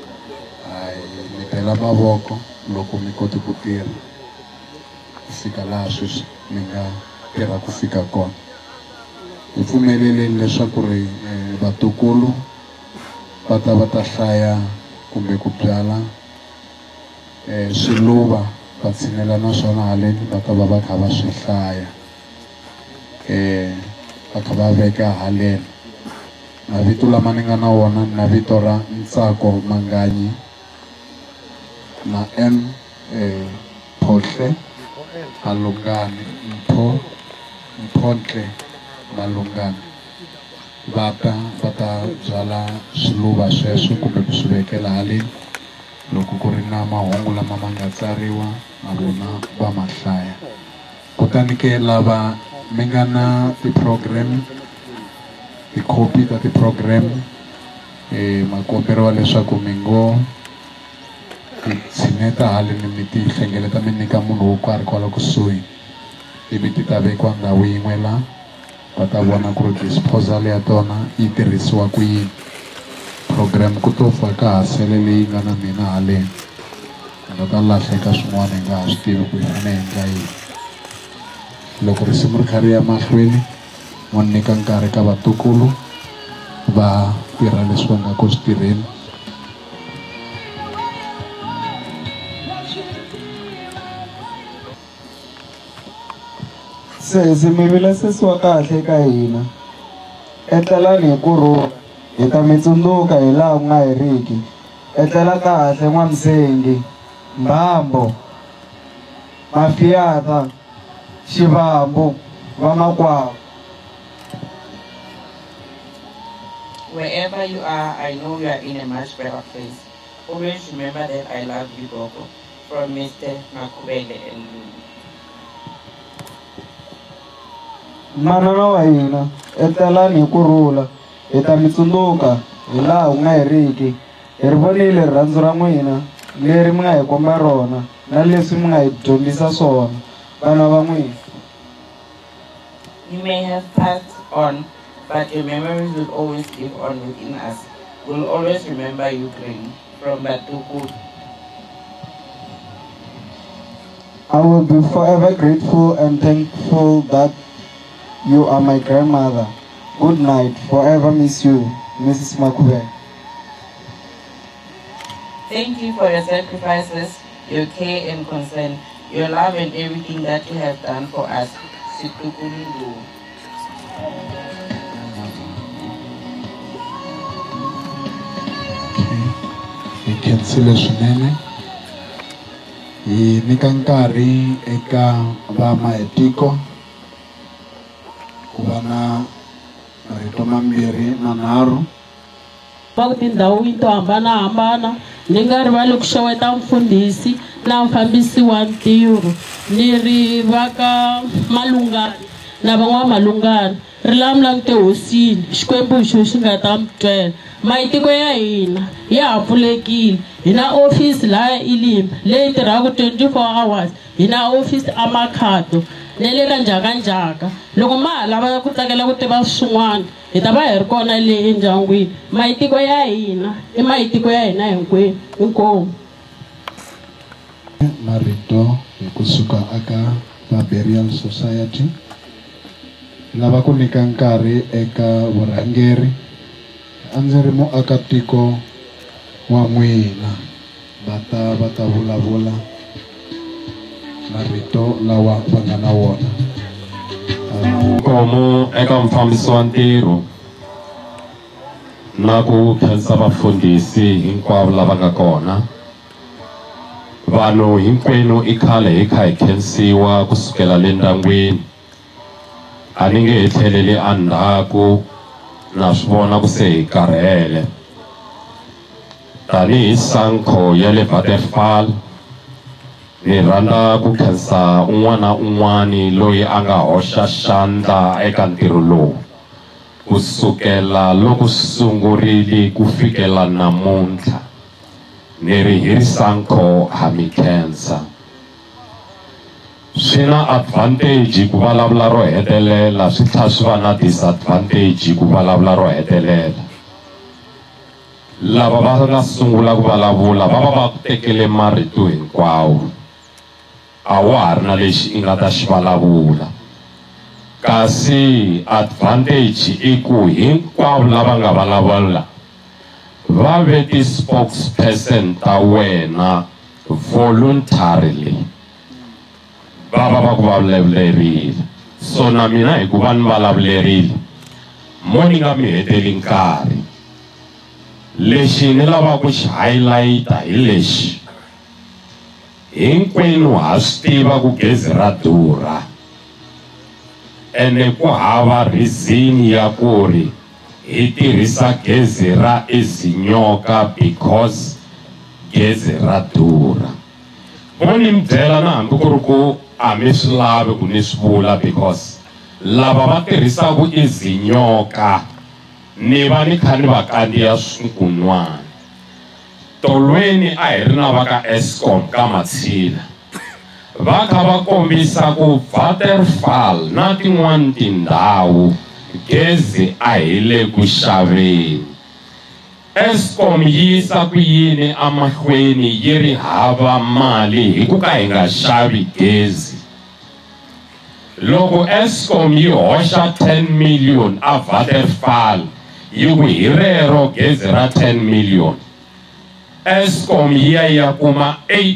mi bela mavoko loko mi koti ku tirha ku fika laha sweswi mi nga tirha ku fika kona. Hi pfumeleleni leswaku ri vatukulu va ta hlaya kumbe ku byala swiluva va tshinela na swona haleni, va ta va kha va swi hlaya va kha va veka haleni. Mavito lama ni nga na wona na vito ra Ntsako Manganyi na M Phohle Malungani, Mphontle Malungani. va ta byala swiluva sweswo kumbe ku swi vekela haleni loko ku ri na mahungu lama ma nga tsariwa na vona va ma hlaya. Kutani ke lava mi nga na ti-program, ti-copy ta ti-program, ma komberiwa leswaku mi ngo ti tshineta haleni mi ti hlengeleta mi nyika munhu wo karhi kwala kusuhi, ivi ti ta vekiwa ndhawu yin'we la va ta vona ku ri disposal ya tona yi tirhisiwa ku yini. Program ku to fa ka hasele leyi nga na mina haleni, nga ta lahleka swin'wana hi nga ha swi tivi ku hi fanele hi endla yini. Loko risimu ri kha ri ya mahlweni mo nyika nkarhi ka vatukulu va tirha leswi va nga ku swi tirheni. Sesi mi vile sesi wa kahle ka hina, etlelani hi kurhula hi ta mi tsundzuka hi laha ku nga heriki. Etlela kahle N'wamsengi, Mbhambo, Mafiyata, Xivambu, Vamakwavo. Wherever you are, I know you are in a much better place. Always remember that I love you, Gogo. From Mr. Makubele Elim. Manana wa hina, etlelani hi kurhula hi ta mi tsundzuka hi laha ku nga heriki. Hi ri vonile rirhandzu ra n'wina leri mi nga hi komba rona na leswi mi nga hi dyondzisa swona vana va n'wina. You may have passed on, but your memories will always live on within us. We'll always remember you, Green. From Batuku. I will be forever grateful and thankful that you are my grandmother. Good night. Forever miss you, Mrs. Makube. Thank you for your sacrifices, your care and concern, your love and everything that you have done for us. Situkundu. Hi khensile swinene, hi nyika nkarhi eka vamaetiko ku va na marito mambirhi manharhu. Va ku tindhawini to hambanahambana, ni nga rivali ku xeweta mfundhisi na mfambisi wa ntirho, ni ri va ka Malungani na van'wamalungani. Ri lamulangute hosini Xikwembu xo xi nga ta mi twela. Maitiko ya hina ya ha pfulekile, hi na ofisi laha Elim leyi tirhaka 24 hours, hi na ofisi eMakhado ne le ka njhakanjhaka. Loko ma ha lava ku tsakela ku tiva swin'wana hi ta va hi ri kona le endyangwini. Maitiko ya hina i maitiko ya hina hinkwenu. Inkomu. Marito hi kusuka aka va Burial Society lava ku nyika nkarhi eka vurhangeri. A ndzi ri muakatiko wa n'wina, va ta vulavula marito lawa va nga na wona. Nkomo eka mufambisi wa ntirho na ku khensa vafundhisi hinkwavo lava nga kona. Vanhu hinkwenu i khale hi kha hi khensiwa kusukela le ndyangwini, a ni nge hi tlheleli endzhaku na swi vona ku se hi karhele. Tanihi sankho ya le Watervaal ni rhandza ku khensa un'wana na un'wani loyi a nga hoxa xandla eka ntirho lowu kusukela loko sungurile ku fikela namuntlha. Ni ri hi sankho ha mi khensa. Swi na advantage ku vulavula ro hetelela, swi tlhela swi va na disadvantage ku vulavula ro hetelela. Lava va nga sungula ku vulavula va va va tekele marito hinkwawo, a wa ha ri na lexi i nga ta xi vulavula. Kasi advantage i ku hinkwavo lava nga vulavula va ve ti-spokesperson ta wena voluntarily, va va ku vulavulerile. So na mina hi ku va ni vulavulerile mo ni nga mi heteli nkarhi. Lexi ni lava ku xi highlighta hi lexi, hinkwenu ha swi tiva ku gezi ra durha, ene ku hava reason ya ku ri hi tirhisa gezi ra izinyoka because gezi ra durha. Vo ni mi byela na hambi ku ri ku a mi swi lavi ku ni swi vula because lava va tirhisaka izinyoka ni va ni kha ni va kandziya swikun'wana. Tolweni a hi ri na va ka Eskom ka Matshila va kha va kombisa ku Watervaal na tin'wani tindhawu gezi a hi le ku xaveni. Eskom yi yisa ku yini amahlweni yi ri hava mali hi ku ka hi nga xavi gezi? Loko Eskom yi hoxa 10 million a Watervaal yi ku hi rero gezi ra 10 million, Eskom yi ya kuma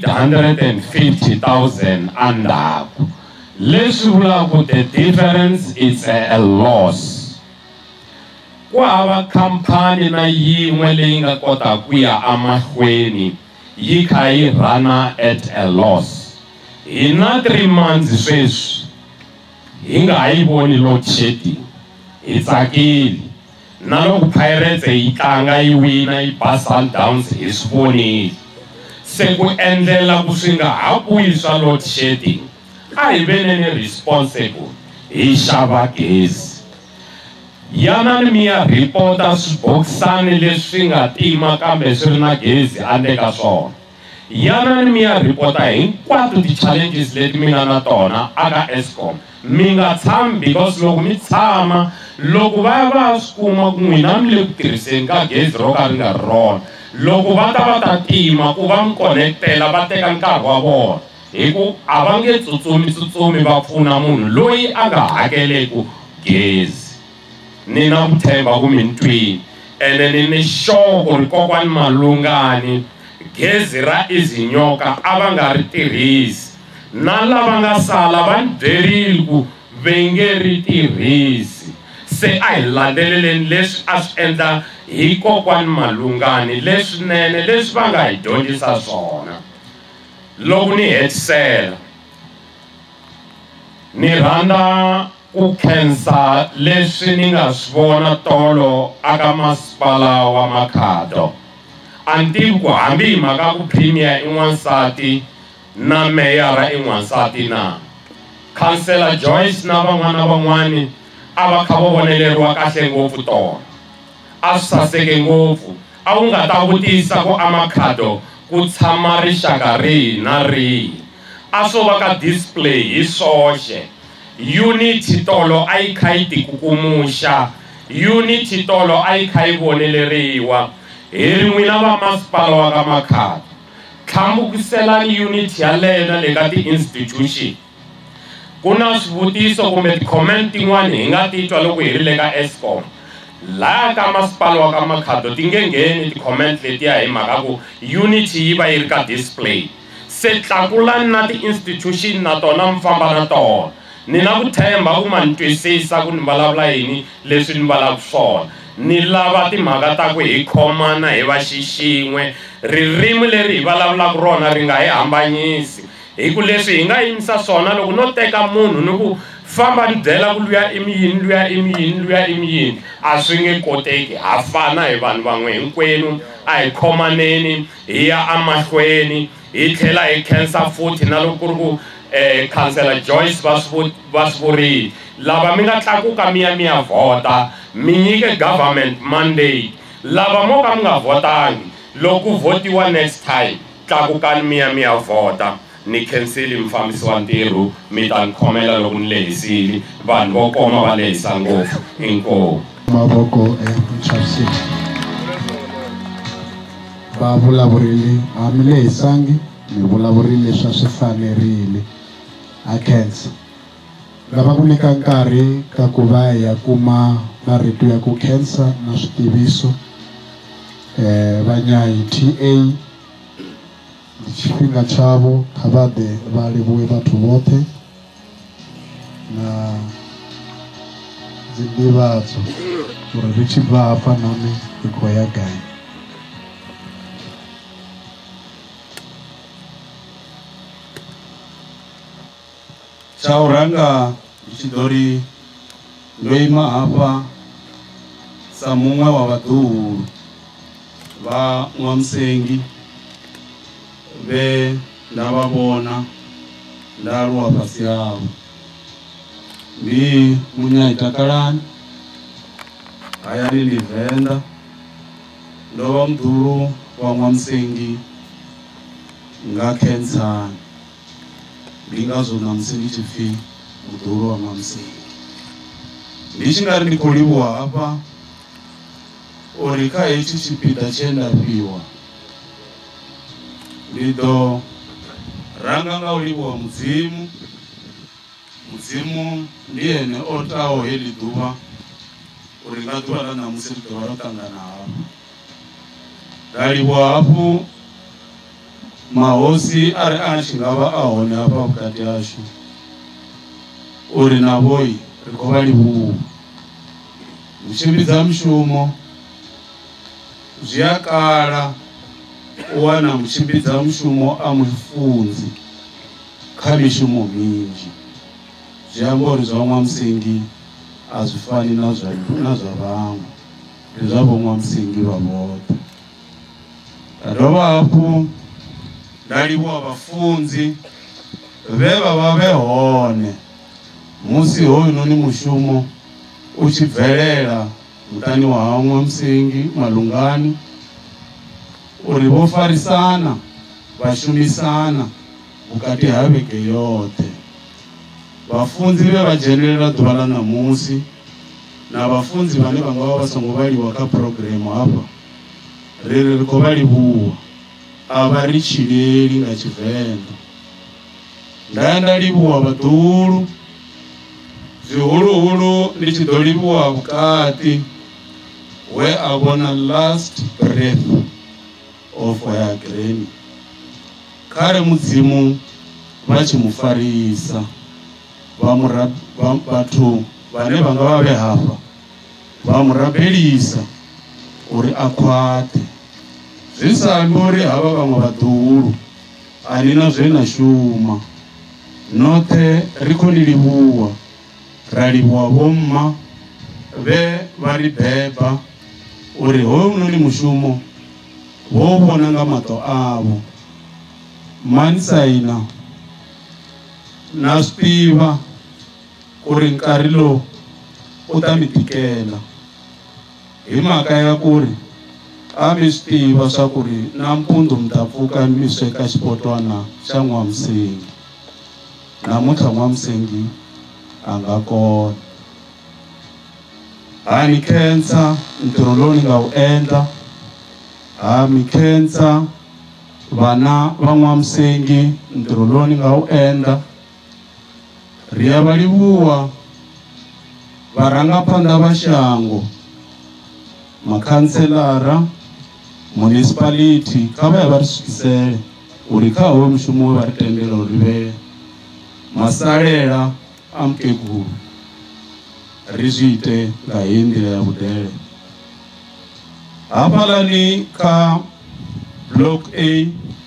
850,000 andaku. Leswi vulaka the difference is a loss. Ku hava khampani na yin'we leyi nga kota ku ya amahlweni yi kha yi rana at a loss. Hi na 3 months sweswi hi nga ha yi voni load shedding, hi tsakile na loko Pirates yi tlanga yi wina yi ba Sundowns hi swi vonile. Se ku endlela ku swi nga ha vuyi swa load shedding a hi veneni responsible hi xava gezi. Yanani mi ya ripota swibokisani leswi nga tima kambe swi ri na gezi handle ka swona. Yanani mi ya ripota hinkwato ti-challenges leti mi nga na tona aka Eskom. Mi nga tshami because loko mi tshama loko va ya va swi kuma ku n'wina mi le ku tirhiseni ka gezi ro ka ri nga ri rona, loko va ta tima ku va mi connectela va teka nkarhi wa vona hi ku a va nge tsutsumi va pfuna munhu loyi a nga hakeleku gezi. Ni na ku tshemba ku mi twini ene ni ni sure ku ri kokwani Malungani gezi ra izinyoka a va nga ri tirhisi, na lava nga sala va ni byerile ku ve nge ri tirhisi. Se a hi landzeleleni leswi a swi endla hi kokwani Malungani leswinene leswi va nga hi dyondzisa swona. Loko ni hetisela ni rhandza ku khensa leswi ni nga swi vona tolo aka masipala wa Makhado. A ni tivi ku hambi hi mhaka ku premier i n'wansati na meyara i n'wansati na, Councillor Joyce na van'wani a va kha va voneleriwa kahle ngopfu tona, a swi saseke ngopfu. A wu nga ta vutisa ku Makhado ku tshama rixaka rihi na rihi, a swo va ka display hi swoxe. Unity tolo a yi kha yi tikukumuxa, unity tolo a yi kha yi voneleriwa hi ri n'wina va masipala wa ka Makhado. Tlhambukiselani unity yaleyo na le ka ti-institution. Ku na swivutiso kumbe ti-comment tin'wani hi nga titwa loko hi ri le ka Eskom. Laha ka masipala wa ka Makhado ti nge ngheni ti-comment letiya hi mhaka ku unity yi va yi ri ka display. Se tlakulani na ti-institution na tona mi famba na tona. Ni na ku tshemba ku ma ni twisisa ku ni vulavula yini leswi ni vulavulaka swona. Ni lava timhaka ta ku hi khomana hi va xixin'we, ririmi leri hi vulavulaka rona ri nga hi hambanyisi. Hi ku leswi hi nga yimisa swona loko no teka munhu ni ku famba ni byela ku luya i miyini luya i miyini luya i miyini, a swi nge koteki. Ha fana hi vanhu van'we hinkwenu, a hi khomaneni hi ya amahlweni hi tlhela hi khensa futhi na loko ku ri ku Councillor Joyce va swi vurile, lava mi nga tlakuka mi ya vhota mi nyike government mandate. Lava mo ka mi nga votangi loko votiwa next time tlakukani mi ya vhota. Ni khensile mufambisi wa ntirho, mi ta ni khomela loko ni lehisile, vanhu vo koma va lehisa ngopfu. Inkomu mavoko echaviseni va vulavurile a mi lehisangi, mi vulavurile leswi a swi fanerile. A khensa lava ku nyika nkarhi ka ku va ya kuma marito ya ku khensa na switiviso vanyayi TA tshifhinga tshavho kha vha ḓe vha livhuwe vhathu vhoṱhe na dzi ndivhadzo uri ri tshi bva hafhanoni ri khou ya gai. Tsha u ranga ndi tshi ḓo ri ndo ima hafha sa muṅwe wa vhaḓuhulu vha Ṅwamusengi vhe nda vha vhona nda aluwa fhasi havho. Ndi Munyai Takalani, hayani ndi Venḓa. Ndo vha muḓuhulu wa Ṅwamusengi nga Khensani. Ndi ngazwo ṋamusi ndi tshi pfhi muḓuhulu wa Ṅwamusengi. Ndi tshi nga ri ndi khou livhuwa hafha uri kha hetshi tshipiḓa tshe nda fhiwa ndi ḓo ranga nga u livhuwa Mudzimu. Mudzimu ndi ene o taho heḽi ḓuvha uri nga ḓuvha ḽa ṋamusi ri ḓo vha ro ṱangana hafha. Nda livhuwa hafhu mahosi a re a tshi nga vha a hone hafha vhukati hashu uri navhoi ri khou vha livhuwa. U tshimbidza mushumo zwi a kala u wana mutshimbidza mushumo a mufunzi kha mishumo minzhi. Zwi amba uri zwa Ṅwamusengi a zwi fani na zwa vhaṅwe, ndi zwa vho Ṅwamusengi vha vhoṱhe. Nda dovha hafhu nda livhuwa vhafunzi vhe vha vha vhe hone musi hoyunoni mushumo u tshi bvelela muṱani wa ha Ṅwamusengi Malungani, uri vho farisana vha shumisana vhukati ha vhege yoṱhe. Vhafunzi vhe vha dzhenelela ḓuvha ḽa ṋamusi na vhafunzi vhane vha nga vha vha songo vhaliwa kha program hafha, ri khou vha livhuwa. A vha ri tshileli nga Tshivenḓa. Nda ya nda livhuwa vhaḓuhulu, zwihuluhulu ndi tshi ḓo livhuwa vhukati we a vhona last breath of her granny. Kha re Mudzimu vha tshi mu farisa vhathu vhane vha nga vha vhe hafha vha mu rabelisa uri a khwaṱhe. Zwi sa ambi uri havha vhaṅwe vhaḓuhulu ani na zwe na shuma. Noṱhe ri khou ni livhuwa, ra livhuwa vhomma vhe vha ri beba uri hoyunoni mushumo vho vhona nga maṱo avho. Manisaina na swi tiva ku ri nkarhi lowu u ta mi tikela hi mhaka ya ku ri a mi swi tiva swa ku ri nampundzu mi ta pfuka mi sweka xipotwana xa N'wamusengi. Namuntlha N'wamusengi a nga kona. Ha mi khensa ntirho lowu ni nga wu endla. Ha mi khensa vana va N'wamusengi ntirho lowu ni nga wu endla. Ri ya va livhuwa varangaphanḓa va shango, makhanselara, municipality, kha vha ya vha ri swikisele uri kha hoyo mushumo we vha ri tendela uri vhe masalela a mukegulu ri zwi ite nga heyi nḓila ya vhudele. Hafhaḽani kha block A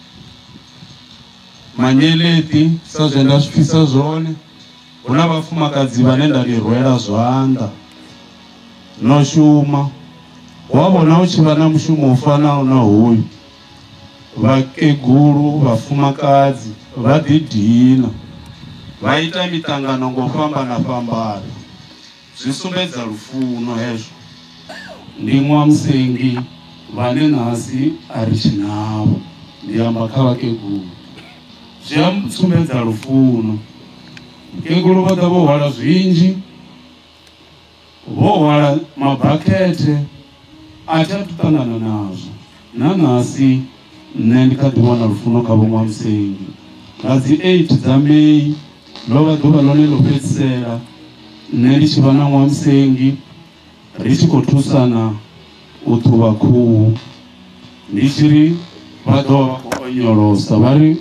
Manyeḽeṱi, sa zwe nda zwi pfisa zwone, hu na vhafumakadzi vhane nda ḽi rwela zwanḓa no shuma. Wa vhona hu tshi vha na mushumo u fanaho na hoyu, vhakegulu vhafumakadzi vha ḓidina vha ita miṱangano ngo fhambana. Zwi sumbedza lufuno hezwo. Ndi Ṅwamusengi vhane nasi a ri tshinavho, ndi amba kha vhakegulu. Zwi a sumbedza lufuno. Vhakegulu vha ḓa vho hwala zwinzhi, vho hwala mabakete a thi athu ṱangana nazwo. Na nasi nṋe ndi kha ḓi vhona lufuno kha vho Ṅwamusengi. Nga dzi 8 dza May ḽo vha ḓuvha ḽone ḽo fhedzisela nṋe ndi tshi vha na Ṅwamusengi ri tshi khou thusana u ṱhuvha khuhu. Ndi tshi ri vha ḓo vha vha khou onyolosa, vha ri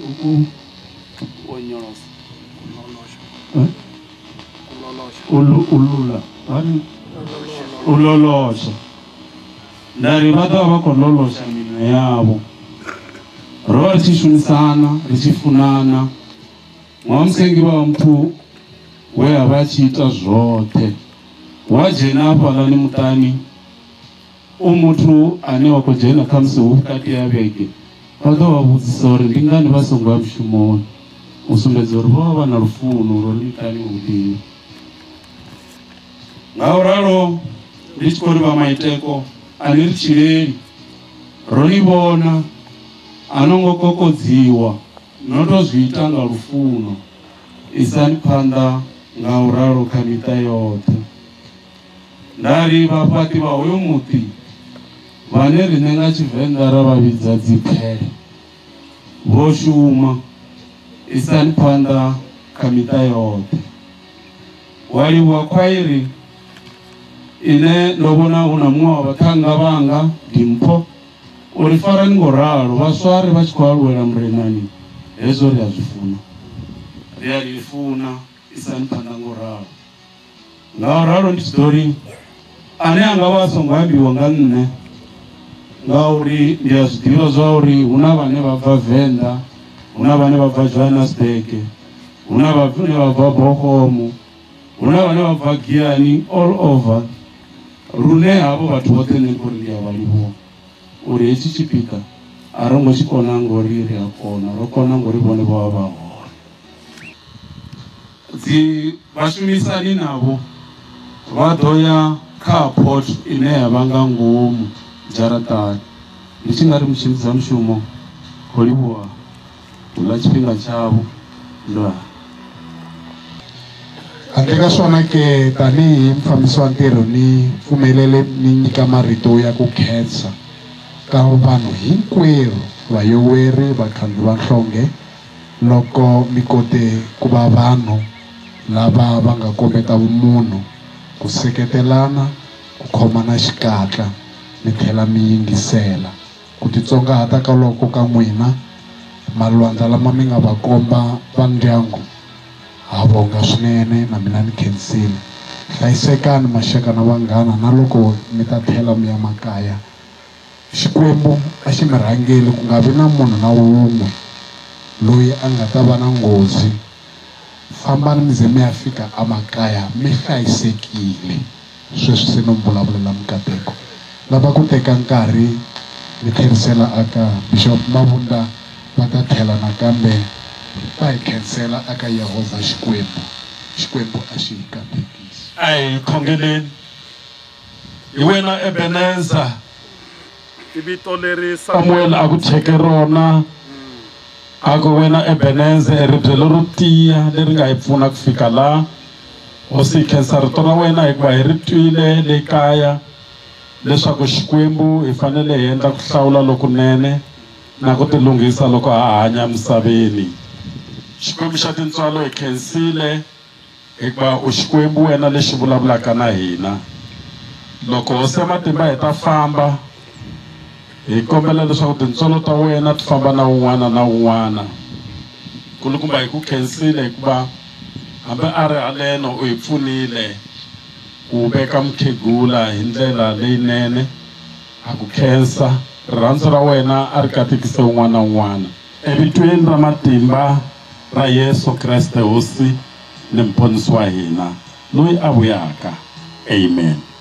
ulolosha. Nda ri vha ḓo vha vha khou lolosha minwe yavho. Ro vha ri tshi shumisana, ri tshi funana. Ṅwamusengi vha muthu we a vha tshi ita zwoṱhe. Wa dzhena hafhaḽani muṱani umutu ane wa kujena kamsu kati ya veke wadho wabuzisori lingani basongwa mshumoni usumbezori baba na rufuno rolikani uti ngauraro ndichikori bamaiteko anirchireri ronibona anongokokodziwa notozviitanga rufuno isani panda ngauraro kamita yote ndari vapati vauyo muti vane rinenga chivhenda ravavidza dzipere voshuma isani panda kamita yote waliwa kwairi ine ndovona una mumwe wavatanga vanga dimpo urifara ningoraro vaswari vachikwarwera murenani hezvo riazvifuna riarifuna isani panda ngoraro ngauraro ndichidori ane anga vasongwambiwa nganne ngauri ndiyazvidiva zvauri una vane vabva vhenda una vane vabva johannesburg una vane vabva bokomo una vane vabva giani all over rune havo vatu vote nekuri ndiyavalivo uri echichipika arongochikona ngoriri akona rokona ngorivone vava vahora vashumisani navo vadhoya carport ine yavanga ngomu jaratani ndichingari muchimidza mushumo koliwa ula chipinga chavo ndo andikaswona ke tanihi mufambisi wa ntirho ni pfumelele ni nyika marito ya ku khensa ka vanhu hinkwerhu vayoweri vakhandli va nhlonge loko mi kote ku va vanhu lava va nga kombeta vumunhu ku seketelana ku khomana xikatla mi tlhela mi yingisela ku titsongahata ka loko ka n'wina malwandla lama mi nga va komba va ndyangu ha vonga swinene na mina ni khensile hlayisekani maxaka na vanghana na loko mi ta tlhela mi ya makaya xikwembu a xi mi rhangeli ku nga vi na munhu na wun'we loyi a nga ta va na nghozi fambani mi ze mi ya fika emakaya mi hlayisekile sweswi se no mbulavulela mikateko lava ku teka nkarhi mi tlherisela aka bishop Mabunda va ta tlhela nakambe va hi khensela aka Yehovha xikwembu a xi hi katekisi a hi khongeleni hi wena Ebeneza ivito leri Samuel a ku cheke rona ako wena Ebeneza ribyelo ro tiya leri nga hi pfuna ku fika la hosi hi khensa rito ra wena hikuva hi ri twile le kaya leswaku xikwembu hi fanele hi endla ku hlawula lokunene na ku tilunghisa loko ha hanya misaveni xikwembu xa tintswalo hi khensile hikuva u xikwembu wena lexi vulavulaka na hina loko hosi ya matimba hi ta famba hi kombela leswaku tintswalo ta wena ti famba na un'wana na un'wana kulukumba hi ku khensile hikuva hambi a ri haleno u hi pfunile ku veka mukhegula hi ndlela leyinene a ku khensa rirhandzu ra wena a ri katekise un'wana na un'wana evitweni ra matimba ra Yesu Kreste hosi ni muponisi wa hina loyi a vuyaka amen.